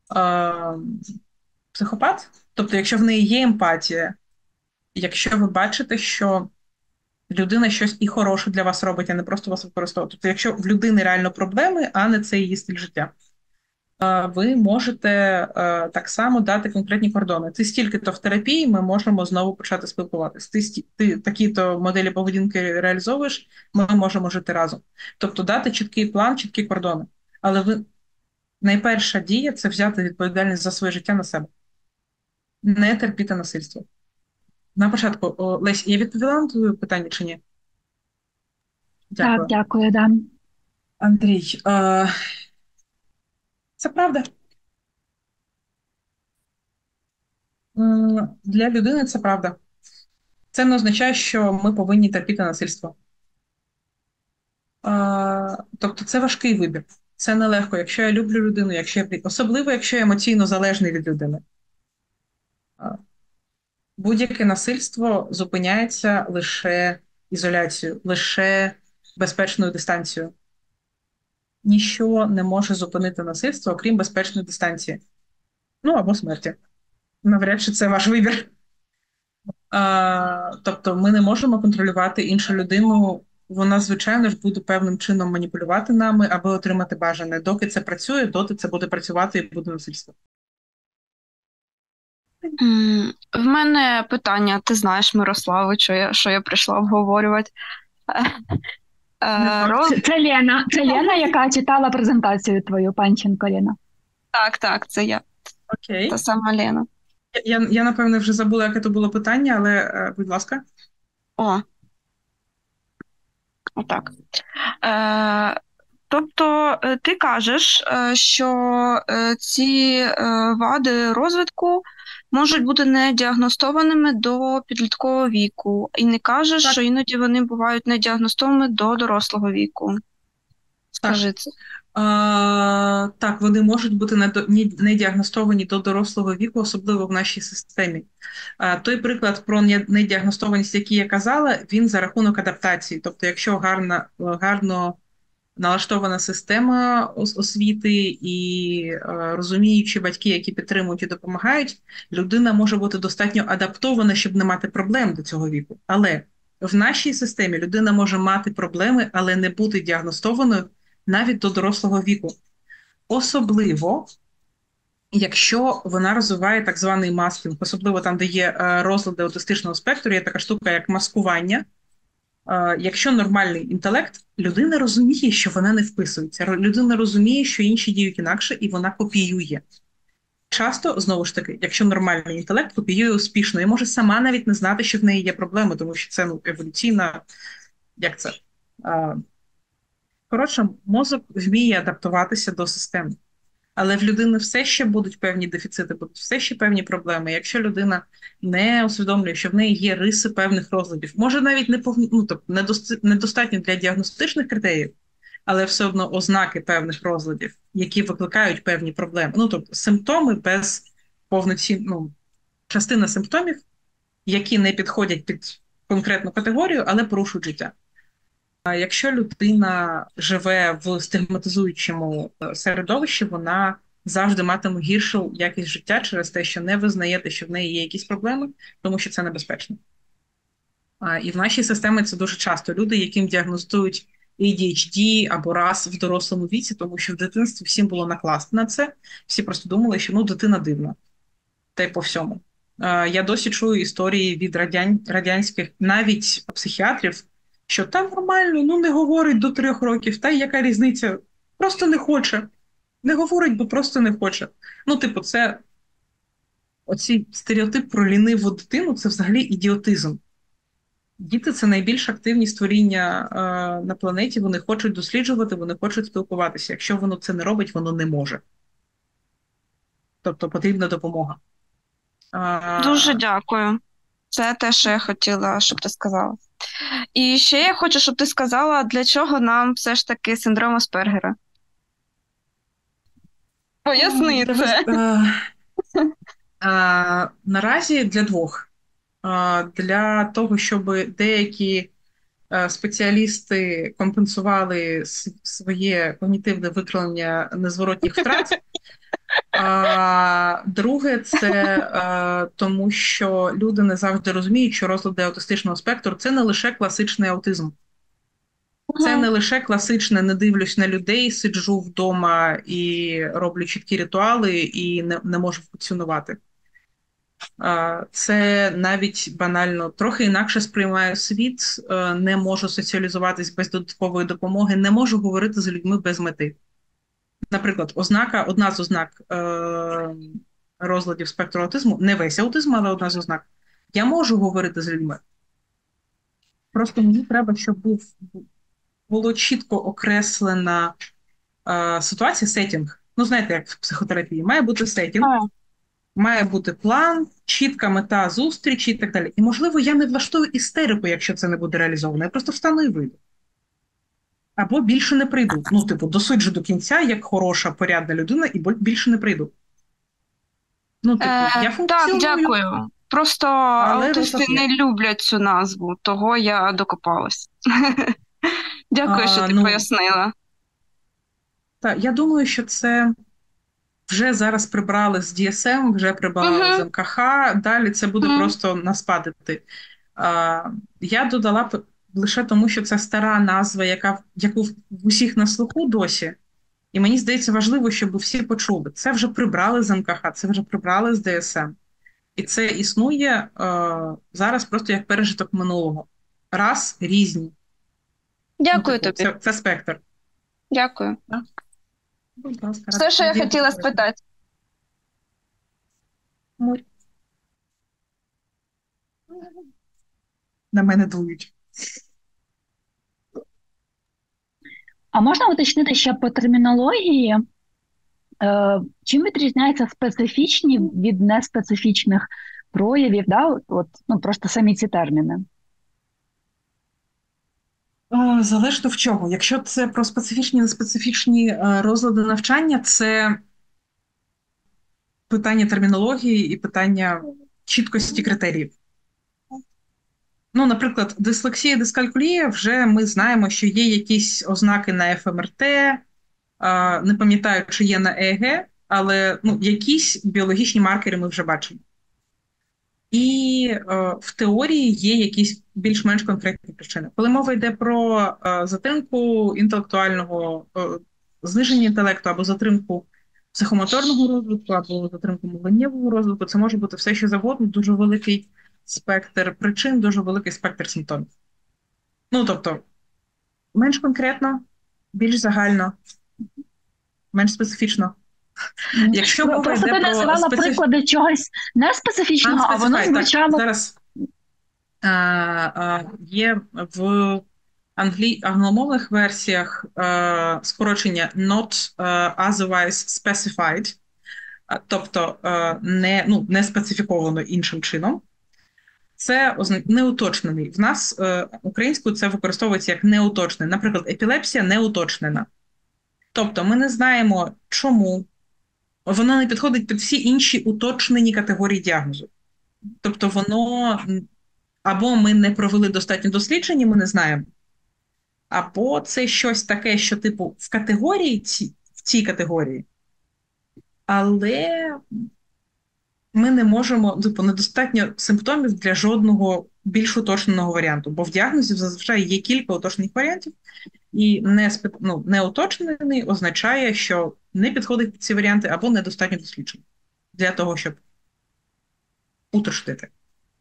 психопат, тобто, якщо в неї є емпатія, якщо ви бачите, що людина щось і хороше для вас робить, а не просто вас використовує. Тобто, якщо в людини реально проблеми, а не це її стиль життя, ви можете е, так само дати конкретні кордони. Ти стільки-то в терапії, ми можемо знову почати спілкуватися. Ти, сті- ти такі-то моделі поведінки реалізовуєш, ми можемо жити разом. Тобто дати чіткий план, чіткі кордони. Але ви найперша дія це взяти відповідальність за своє життя на себе, не терпіти насильство. На початку, о, Лесь, я відповіла на твоє питання чи ні? Так, Дякую. дякую, да. Андрій, е, це правда. М, Для людини це правда. Це не означає, що ми повинні терпіти насильство. Е, Тобто це важкий вибір. Це нелегко. Якщо я люблю людину, якщо я... особливо, якщо я емоційно залежний від людини. Е, Будь-яке насильство зупиняється лише ізоляцією, лише безпечною дистанцією. Ніщо не може зупинити насильство, окрім безпечної дистанції. Ну або смерті. Навряд чи це ваш вибір. А, тобто ми не можемо контролювати іншу людину. Вона, звичайно ж, буде певним чином маніпулювати нами, аби отримати бажане. Доки це працює, доти це буде працювати і буде насильство. М, В мене питання, ти знаєш, Мирославу, що я, що я прийшла обговорювати. Е, роз... Це, це Лена, це Лена, яка читала презентацію твою, Панченко Лена. Так, так, це я. Окей. Та сама Лена. Я, я, я, напевне, вже забула, яке то було питання, але, е, будь ласка. О. Отак. Е, тобто е, ти кажеш, е, що е, ці е, вади розвитку можуть бути не діагностованими до підліткового віку, і не кажеш, Так. що іноді вони бувають не діагностованими до дорослого віку. Скажи це. А, так, вони можуть бути не, до- ні- не діагностовані до дорослого віку, особливо в нашій системі. А, той приклад про не- недіагностованість, який я казала, він за рахунок адаптації. Тобто, якщо гарна, гарно налаштована система ос- освіти і е, розуміючі батьки, які підтримують і допомагають, людина може бути достатньо адаптована, щоб не мати проблем до цього віку. Але в нашій системі людина може мати проблеми, але не бути діагностованою навіть до дорослого віку. Особливо, якщо вона розвиває так званий маскінг, особливо там, де є е, розлади аутистичного спектру, є така штука, як маскування. Е, Якщо нормальний інтелект, людина розуміє, що вона не вписується. Ро- Людина розуміє, що інші діють інакше, і вона копіює. Часто, знову ж таки, якщо нормальний інтелект копіює успішно, і може сама навіть не знати, що в неї є проблеми, тому що це ну, еволюційна, як це? Е, Коротше, мозок вміє адаптуватися до системи. Але в людини все ще будуть певні дефіцити, будуть все ще певні проблеми. Якщо людина не усвідомлює, що в неї є риси певних розладів, може навіть не повні, ну, тобто недост- недостатньо для діагностичних критеріїв, але все одно ознаки певних розладів, які викликають певні проблеми. Ну, тобто симптоми без повноцінного, ну, частина симптомів, які не підходять під конкретну категорію, але порушують життя. А якщо людина живе в стигматизуючому е, середовищі, вона завжди матиме гіршу якість життя через те, що не визнаєте, що в неї є якісь проблеми, тому що це небезпечно. А, І в нашій системі це дуже часто люди, яким діагностують ей ді ейч ді або раз в дорослому віці, тому що в дитинстві всім було накласти на це. Всі просто думали, що ну дитина дивна. Та й по всьому. Е, Я досі чую історії від радян... радянських навіть психіатрів, що там нормально, ну не говорить до трьох років, та й яка різниця? Просто не хоче. Не говорить, бо просто не хоче. Ну, типу, це оцей стереотип про ліниву дитину, це взагалі ідіотизм. Діти це найбільш активні створіння е, на планеті, вони хочуть досліджувати, вони хочуть спілкуватися. Якщо воно це не робить, воно не може. Тобто потрібна допомога. А, Дуже дякую. Це те, що я хотіла, щоб ти сказала. І ще я хочу, щоб ти сказала, для чого нам все ж таки синдром Аспергера. Поясни Та ви- це. е, е, Наразі для двох. Е, Для того, щоб деякі е, спеціалісти компенсували с- своє когнітивне викривлення незворотніх втрат. А друге, це е, тому, що люди не завжди розуміють, що розлади аутистичного спектру це не лише класичний аутизм. Це не лише класичне, не дивлюсь на людей, сиджу вдома і роблю чіткі ритуали і не, не можу функціонувати. А, Це навіть банально трохи інакше сприймаю світ, е, не можу соціалізуватись без додаткової допомоги, не можу говорити з людьми без мети. Наприклад, ознака, одна з ознак е, розладів спектру аутизму, не весь аутизм, але одна з ознак. Я можу говорити з людьми. Просто мені треба, щоб був було чітко окреслена е, ситуація, сетінг. Ну, знаєте, як в психотерапії, має бути сетінг, А. має бути план, чітка мета зустрічі і так далі. І, можливо, я не влаштую істерику, якщо це не буде реалізовано. Я просто встану і вийду. Або більше не прийду. Ну, типу, досиджу до кінця, як хороша, порядна людина, і більше не прийду. Ну, типу, Е, я так, функціоную. дякую. Просто Але аутисти розумію. не люблять цю назву, того я докопалась. Дякую, А, що ти ну, пояснила. Так, я думаю, що це вже зараз прибрали з ді ес ем, вже прибрали Мгм. з ем ка ха, далі це буде Мгм. просто наспадити. А, я додала п- лише тому, що це стара назва, яка, в- яку в в усіх на слуху досі. І мені здається важливо, щоб всі почули. Це вже прибрали з ем ка ха, це вже прибрали з ді ес ем. І це існує е, зараз просто як пережиток минулого. Раз, різні. Дякую типу, тобі. Це, це спектр. Дякую. Так. Будь ласка, Все, що я раді хотіла відповісти. спитати. Мурь. На мене дують. А можна уточнити ще по термінології, е, чим відрізняються специфічні від неспецифічних проявів, да? От, от, ну, просто самі ці терміни. Е, Залежно в чому. Якщо це про специфічні неспецифічні е, розлади навчання, це питання термінології і питання чіткості критеріїв. Ну, наприклад, дислексія, дискалькулія, вже ми знаємо, що є якісь ознаки на еф ем ер те, е, не пам'ятаю, чи є на е е ге, але ну, якісь біологічні маркери ми вже бачимо. І е, в теорії є якісь більш-менш конкретні причини. Коли мова йде про е, затримку інтелектуального, е, зниження інтелекту або затримку психомоторного розвитку, або затримку мовленнєвого розвитку, це може бути все, що завгодно, дуже великий спектр причин, дуже великий спектр симптомів. Ну, тобто, менш конкретно, більш загально, менш специфічно. Якщо мова Просто йде ти про називала специф... приклади чогось неспецифічного, а воно Unspecified, звучало... так, зараз а, а, є в англі... англомовних версіях а, скорочення not а, otherwise specified, а, тобто а, не, ну, не специфіковано іншим чином. Це неуточнений. В нас а, українською це використовується як неуточнений. Наприклад, епілепсія неуточнена. Тобто ми не знаємо, чому. Воно не підходить під всі інші уточнені категорії діагнозу. Тобто воно або ми не провели достатньо досліджень, ми не знаємо, або це щось таке, що типу в категорії, ці, в цій категорії, але ми не можемо, типу, недостатньо симптомів для жодного більш уточненого варіанту, бо в діагнозі зазвичай є кілька уточнених варіантів, і не, ну, неуточнений означає, що не підходить під ці варіанти або недостатньо досліджень для того, щоб уточнити.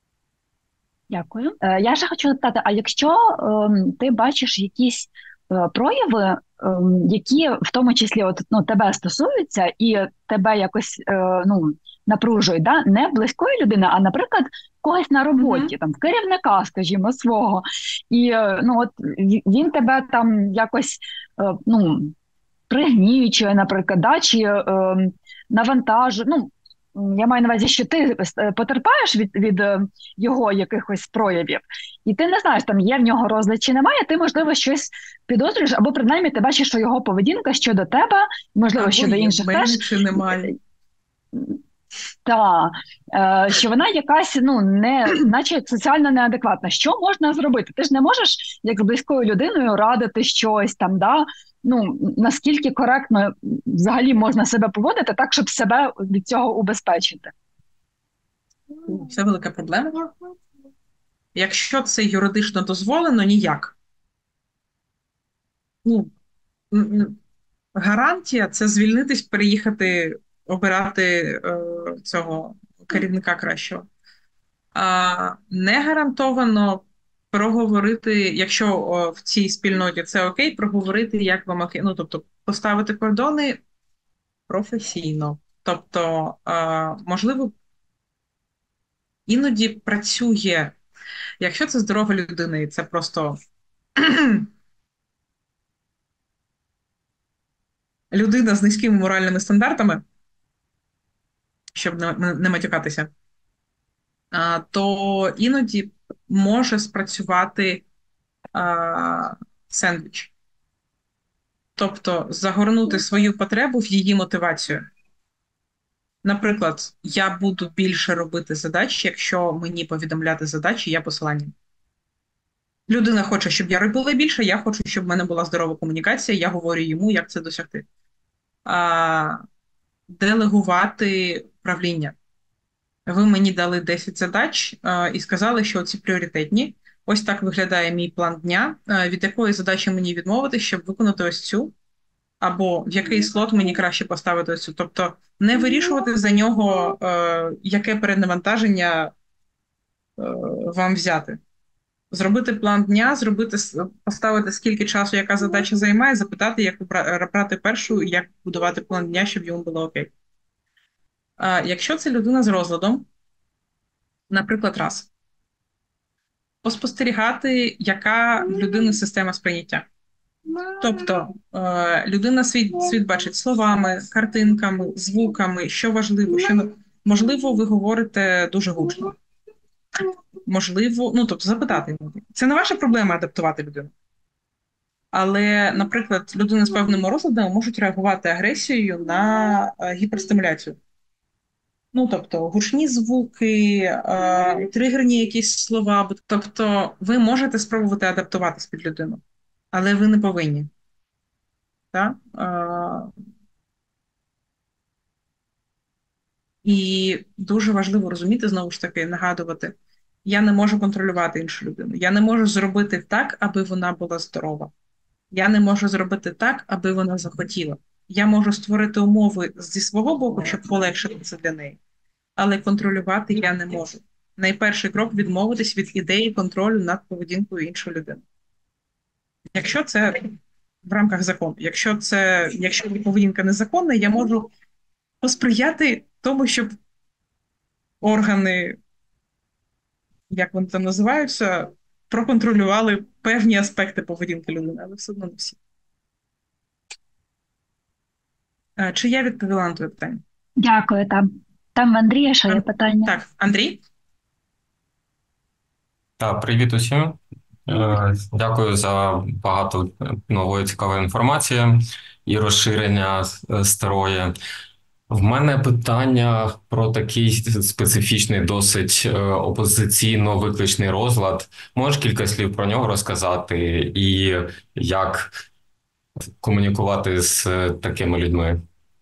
Дякую. Е, я ще хочу запитати, а якщо е, ти бачиш якісь е, прояви, е, які в тому числі от, ну, тебе стосуються і тебе якось е, ну, напружують, да? Не близької людини, а, наприклад, когось на роботі, mm-hmm. там, керівника, скажімо, свого, і е, ну, от, він тебе там якось е, ну, пригнічує, наприклад, да? Чи е, навантажує, ну, я маю на увазі, що ти потерпаєш від, від його якихось проявів, і ти не знаєш, там є в нього розлад чи немає, ти, можливо, щось підозрюєш, або принаймні ти бачиш, що його поведінка щодо тебе, можливо, або щодо інших теж. Чи немає. Так, е, що вона якась, ну, не, наче соціально неадекватна. Що можна зробити? Ти ж не можеш, як з близькою людиною, радити щось там, да? Ну, наскільки коректно взагалі можна себе поводити так, щоб себе від цього убезпечити? Це велика проблема. Якщо це юридично дозволено, ніяк. Ну, гарантія – це звільнитись, переїхати, обирати е, цього керівника кращого. А не гарантовано проговорити, якщо о, в цій спільноті це окей, проговорити, як вам окей. Ну, тобто, поставити кордони професійно. Тобто, е, можливо, іноді працює, якщо це здорова людина, і це просто людина з низькими моральними стандартами, щоб не, не матюкатися, а, то іноді може спрацювати а, сендвіч. Тобто загорнути свою потребу в її мотивацію. Наприклад, я буду більше робити задач, якщо мені повідомляти задачі, я посиланням. Людина хоче, щоб я робила більше, я хочу, щоб в мене була здорова комунікація, я говорю йому, як це досягти. А, делегувати правління. Ви мені дали десять задач а, і сказали, що ці пріоритетні. Ось так виглядає мій план дня, а, від якої задачі мені відмовити, щоб виконати ось цю, або в який слот мені краще поставити ось цю. Тобто не вирішувати за нього, а, яке перенавантаження а, вам взяти. Зробити план дня, зробити, поставити, скільки часу, яка задача займає, запитати, як брати першу, як будувати план дня, щоб йому було окей. А, якщо це людина з розладом, наприклад, раз, поспостерігати, яка в людини система сприйняття. Тобто людина світ, світ бачить словами, картинками, звуками, що важливо, що можливо, ви говорите дуже гучно. Можливо, ну, тобто запитати. Це не ваша проблема адаптувати людину. Але, наприклад, людини з певними розладами можуть реагувати агресією на гіперстимуляцію. Ну, тобто, гучні звуки, е, тригерні якісь слова. Тобто, ви можете спробувати адаптуватись під людину, але ви не повинні. Так? Е, і дуже важливо розуміти, знову ж таки, нагадувати, я не можу контролювати іншу людину. Я не можу зробити так, аби вона була здорова. Я не можу зробити так, аби вона захотіла. Я можу створити умови зі свого боку, щоб полегшити це для неї. Але контролювати я не можу. Найперший крок – відмовитись від ідеї контролю над поведінкою іншої людини. Якщо це в рамках закону, якщо це, якщо поведінка незаконна, я можу посприяти тому, щоб органи, як вони там називаються, проконтролювали певні аспекти поведінки людини, але все одно не всі. Чи я відповіла на твоє питання? Дякую, там. Там в Андрія ще є питання. Так, Андрій? Так, привіт усім. Дякую за багато нової цікавої інформації і розширення старої. В мене питання про такий специфічний, досить опозиційно-викличний розлад. Можеш кілька слів про нього розказати і як комунікувати з такими людьми?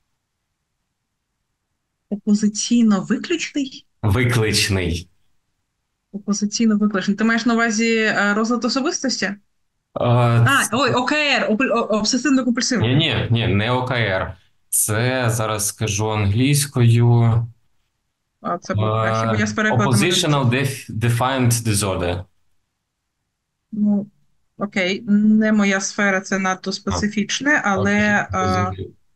Опозиційно-виключний? Викличний. Опозиційно-викличний. Ти маєш на увазі розлад особистості? А, а ой, ОКР, обсесивно-компульсивний. Ні, ні, ні, не ОКР. Це, зараз скажу англійською. А, це був краще, бо я з перекладом. Oppositional Defiant Disorder. Ну, окей, не моя сфера, це надто специфічне, але а,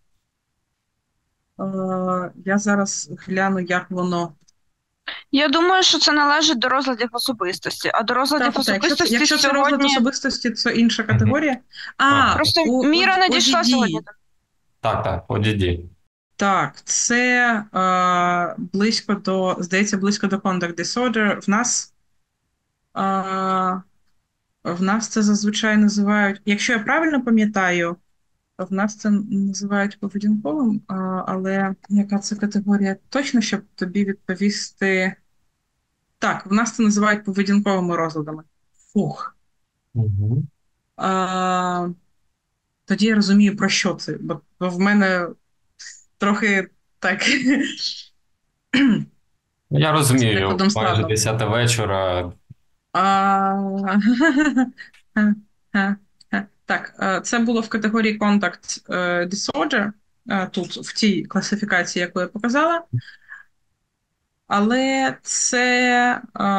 а, я зараз гляну, як воно. Я думаю, що це належить до розладів особистості, а до розладів Так, так, особистості якщо, якщо сьогодні... це розлад особистості, це інша категорія. А, Просто у, Міра у, надійшла о ді ді. сьогодні. Так, так, о ді ді. Так, це е, близько до, здається, близько до conduct disorder. В нас, е, в нас це зазвичай називають, якщо я правильно пам'ятаю, в нас це називають поведінковим, е, але яка це категорія точно, щоб тобі відповісти? Так, в нас це називають поведінковими розладами. Фух. Угу. Е, тоді я розумію, про що це, бо, бо в мене трохи так. Я розумію, майже десята вечора. А... Так, це було в категорії Contact Disorder, тут, в тій класифікації, яку я показала. Але це,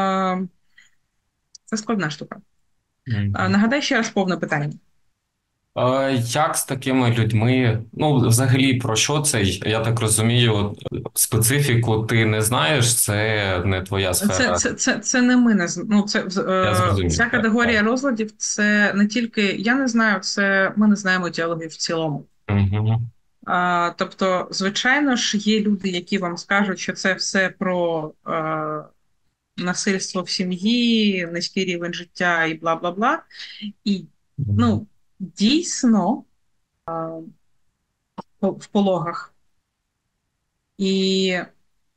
це складна штука. Mm-hmm. Нагадай ще раз повне питання. Як з такими людьми, ну, взагалі, про що це? Я так розумію, специфіку ти не знаєш, це не твоя сфера. Це, це, це, це не ми не ну, це, е, ця категорія так, розладів, це не тільки, я не знаю, це ми не знаємо діалогів в цілому. Угу. А, тобто, звичайно ж, є люди, які вам скажуть, що це все про е, насильство в сім'ї, низький рівень життя і бла-бла-бла. І, угу. ну, дійсно, в пологах. І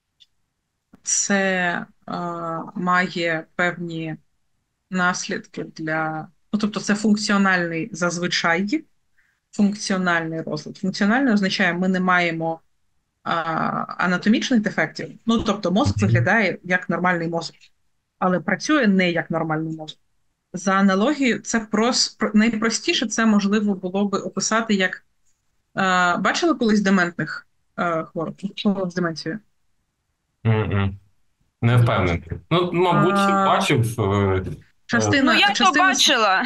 це е, має певні наслідки для... Ну, тобто це функціональний зазвичай, функціональний розлад. Функціональний означає, ми не маємо е, анатомічних дефектів. Ну, тобто мозок виглядає як нормальний мозок, але працює не як нормальний мозок. За аналогією, це прос... найпростіше це можливо було би описати як е, бачили колись дементних е, хвороб? Хвороб з деменцією? Mm-mm. Не впевнений. Ну, мабуть, а... бачив. Частина, Ну, я то частина... бачила.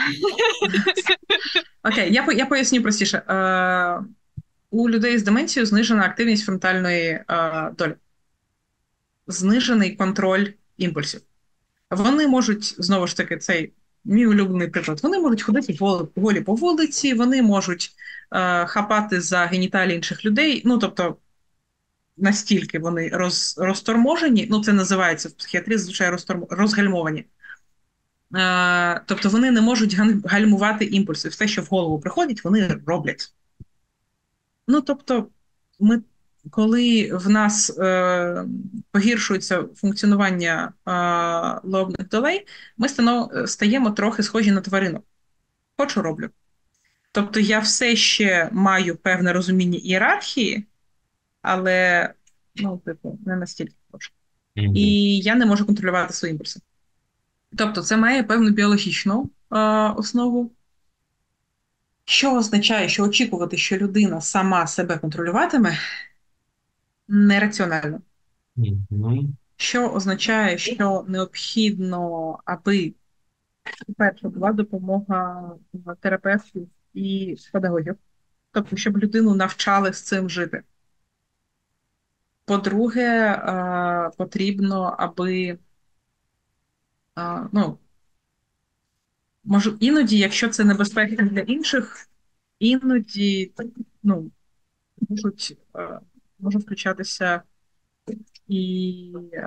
Окей, я, по- я поясню простіше. Е, у людей з деменцією знижена активність фронтальної е, долі, знижений контроль імпульсів. Вони можуть, знову ж таки, цей мій улюблений приклад, вони можуть ходити голі, голі по вулиці, вони можуть е, хапати за геніталії інших людей, ну, тобто, настільки вони роз, розторможені, ну, це називається в психіатрії, звичайно, розторм, розгальмовані. Е, тобто, вони не можуть гальмувати імпульси. Все, що в голову приходить, вони роблять. Ну, тобто, ми, коли в нас е, погіршується функціонування е, лобних долей, ми станов, стаємо трохи схожі на тварину. Хочу, роблю. Тобто я все ще маю певне розуміння ієрархії, але, ну, типу, не настільки хочу. Мгм. І я не можу контролювати свої імпульси. Тобто це має певну біологічну е, основу, що означає, що очікувати, що людина сама себе контролюватиме, нераціонально. Мгм. Що означає, що необхідно, аби, по-перше, була допомога терапевтів і педагогів, тобто, щоб людину навчали з цим жити. По-друге, е, потрібно, аби, е, ну, може, іноді, якщо це небезпечно для інших, іноді, ну, можуть, е, може включатися і е,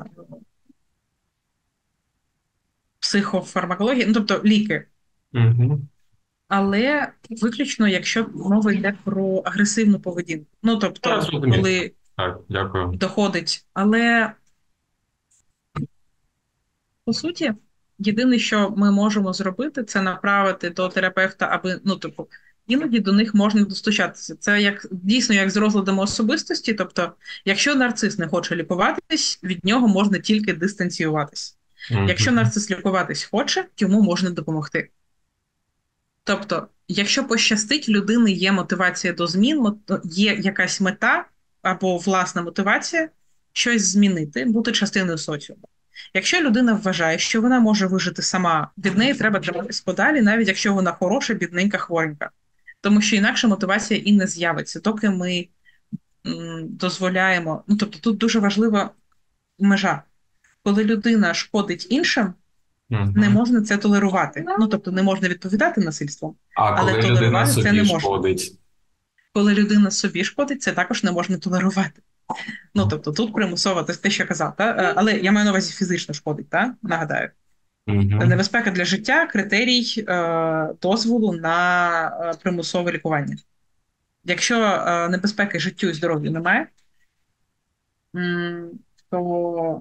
психофармакологія, ну, тобто ліки. Мгм. Але виключно, якщо мова йде про агресивну поведінку. Ну, Я тобто, зрозумів. коли Так, дякую. доходить. Але, по суті, єдине, що ми можемо зробити, це направити до терапевта, аби, ну, типу, іноді до них можна достучатися. Це як дійсно як з розладами особистості. Тобто, якщо нарцис не хоче лікуватись, від нього можна тільки дистанціюватись. Якщо Мгм. нарцис лікуватись хоче, йому можна допомогти. Тобто, якщо пощастить, людини є мотивація до змін, мот- є якась мета або власна мотивація щось змінити, бути частиною соціуму. Якщо людина вважає, що вона може вижити сама, від неї треба триматись подалі, навіть якщо вона хороша, бідненька, хворенька. Тому що інакше мотивація і не з'явиться, доки ми м, дозволяємо. Ну, тобто, тут дуже важлива межа. Коли людина шкодить іншим, Мгм. не можна це толерувати. Ну, тобто, не можна відповідати насильством. А Але коли людина толерувати це не собі можна. шкодить? Коли людина собі шкодить, це також не можна толерувати. Ну, тобто, тут примусово, це те, що я казав, та? Е, але я маю на увазі фізично шкодить, та? Нагадаю. Мгм. Небезпека для життя – критерій е, дозволу на е, примусове лікування. Якщо е, небезпеки життю і здоров'ю немає, м, то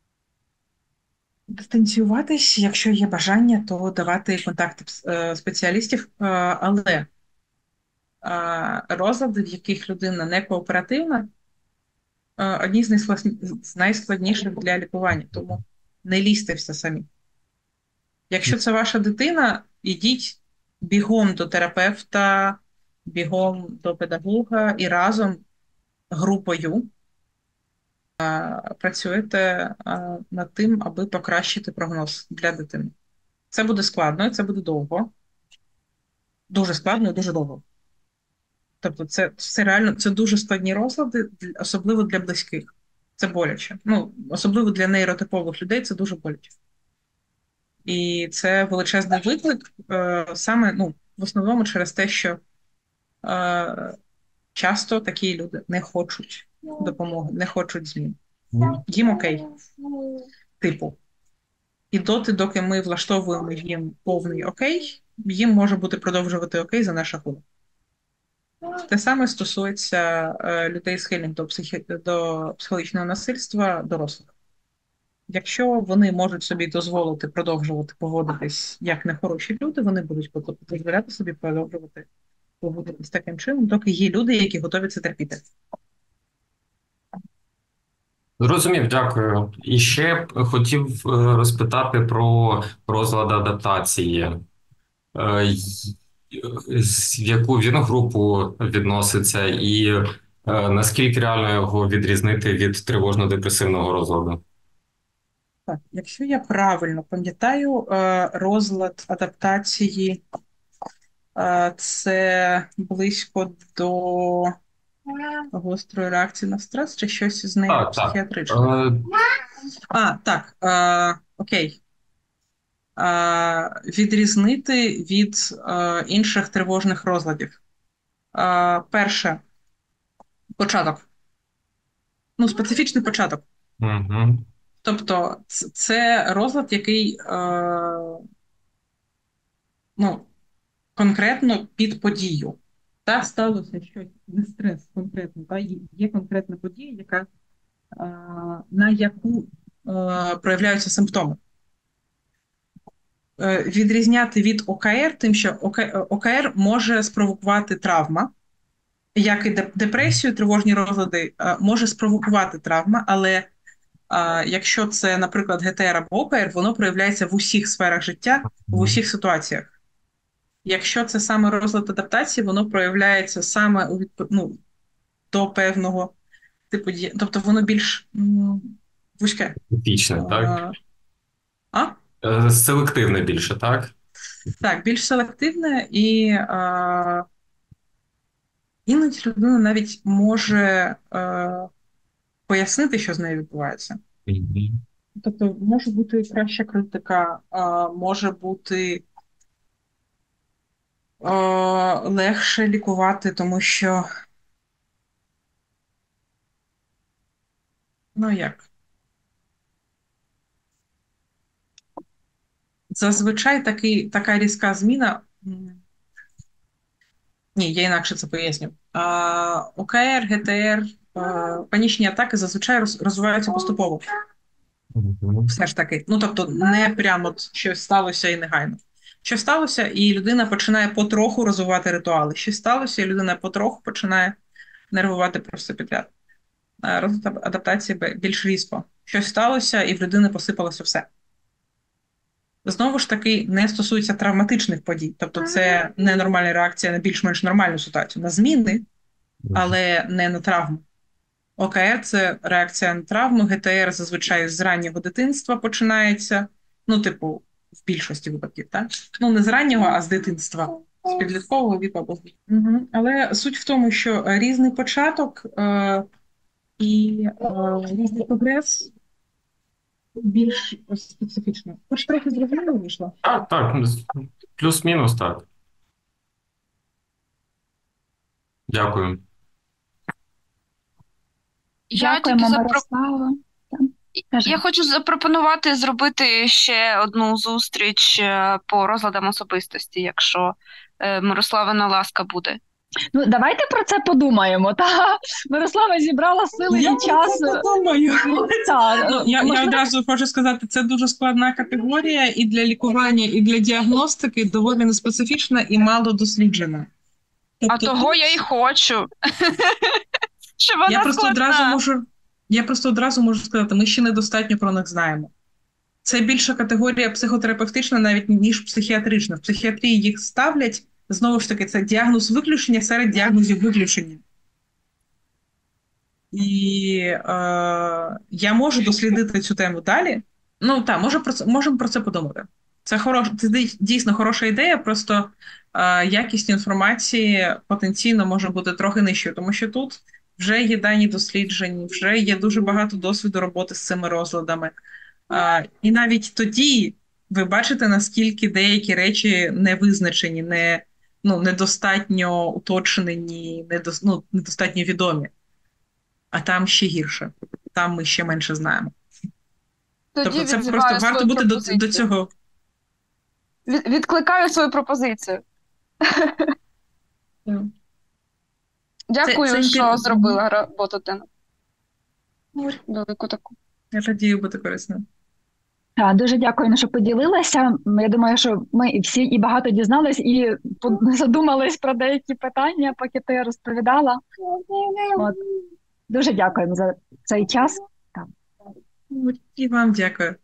дистанціюватись, якщо є бажання, то давати контакти пс- е, спеціалістів, е, але е, розлади, в яких людина не кооперативна, е, одні з найскладні- з найскладніших для лікування, тому не лізьте все самі. Якщо це ваша дитина, ідіть бігом до терапевта, бігом до педагога і разом групою е, працюєте е, над тим, аби покращити прогноз для дитини. Це буде складно, і це буде довго. Дуже складно і дуже довго. Тобто, це, це реально це дуже складні розлади, для- особливо для близьких. Це боляче. Ну, особливо для нейротипових людей це дуже боляче. І це величезний виклик, е, саме ну, в основному через те, що е, часто такі люди не хочуть допомоги, не хочуть змін. Мгм. Їм окей, типу. І доти, доки ми влаштовуємо їм повний окей, їм може бути продовжувати окей за наш рахунок. Те саме стосується е, людей, схильних до, психі... до психологічного насильства дорослих. Якщо вони можуть собі дозволити продовжувати поводитись як нехороші люди, вони будуть дозволяти собі продовжувати поводитись таким чином, доки є люди, які готові це терпіти. Зрозумів, дякую. І ще б хотів е, розпитати про розлад адаптації. Е, й- з- В яку він групу відноситься, і е, наскільки реально його відрізнити від тривожно-депресивного розладу? Так, якщо я правильно пам'ятаю, е, розлад адаптації е, це близько до гострої реакції на стрес чи щось з нею Так, так. психіатричне? Е, А, так, е, окей. Е, відрізнити від е, інших тривожних розладів. Е, перше, початок. Ну, специфічний початок. Угу. Тобто, ц- це розлад, який е, ну, конкретно під подію. Та сталося щось, не стрес конкретно, та є є конкретна подія, яка, е, на яку е, проявляються симптоми. Е, відрізняти від О К Р, тим, що ОК, О К Р може спровокувати травма, як і деп- депресію, тривожні розлади е, може спровокувати травма, але а, якщо це, наприклад, Г Т Р або О К Р, воно проявляється в усіх сферах життя, в усіх ситуаціях. Якщо це саме розлад адаптації, воно проявляється саме у відп... ну, до певного типу дії. Тобто воно більш м, вузьке. Типічне, так? А? Е, Селективне більше, так? Так, більш селективне і а, іноді людина навіть може а, пояснити, що з нею відбувається. Мгм. Тобто може бути краща критика, а, може бути а, легше лікувати, тому що, ну як, зазвичай такий, така різка зміна. м, Ні, я інакше це поясню. А, О К Р, Г Т Р, а, панічні атаки зазвичай роз- розвиваються поступово. Мгм. Все ж таки. Ну, тобто, не прямо от щось сталося і негайно. Що сталося, і людина починає потроху розвивати ритуали. Що сталося, і людина потроху починає нервувати про все підряд. А розвиток адаптації бе- більш різко. Щось сталося, і в людини посипалося все. Знову ж таки, не стосується травматичних подій. Тобто, це ненормальна реакція на більш-менш нормальну ситуацію, на зміни, але не на травму. О К Р – це реакція на травму, Г Т Р зазвичай з раннього дитинства починається, ну, типу, в більшості випадків, так? Ну, не з раннього, а з дитинства, з підліткового віку або з угу. Але суть в тому, що е, різний початок е, і е, різний прогрес більш специфічно. Хоч трохи зрозуміло вийшло? Так, так, ну, з- плюс-мінус, так. Дякую. Я Дякуємо, тільки запро... Мирослава. Кажи. Я хочу запропонувати зробити ще одну зустріч е, по розладам особистості, якщо е, Мирославина ласка буде. Ну, давайте про це подумаємо. Та Мирослава зібрала сили Я і час. думаю. Та, Ну, я, я можливо, одразу хочу сказати, це дуже складна категорія і для лікування, і для діагностики доволі неспецифічна і мало досліджена. А Тобто, того я й хочу. Щоб я вона просто одразу складна. можу, я просто одразу можу сказати, ми ще недостатньо про них знаємо. Це більша категорія психотерапевтична, навіть ніж психіатрична. В психіатрії їх ставлять, знову ж таки, це діагноз виключення серед діагнозів виключення. І е, я можу дослідити цю тему далі. Ну так, може про це, можемо про це подумати. Це хорош, це дій- дійсно хороша ідея, просто е, якість інформації потенційно може бути трохи нижчою, тому що тут вже є дані досліджень, вже є дуже багато досвіду роботи з цими розладами. Е, і навіть тоді ви бачите, наскільки деякі речі не визначені, не, ну, недостатньо уточнені, недос, ну, недостатньо відомі. А там ще гірше. Там ми ще менше знаємо. Тоді Тобто це відзиваю просто варто свою бути до, пропозицію. до цього. Від, відкликаю свою пропозицію. Дякую, це імпі- що зробила роботу для нас. Ой. Велику таку. Я радію бути корисним. та, дуже дякуємо, що поділилася. Я думаю, що ми і всі і багато дізнались, і по- задумались про деякі питання, поки ти розповідала. От. Дуже дякуємо за цей час. І вам дякую.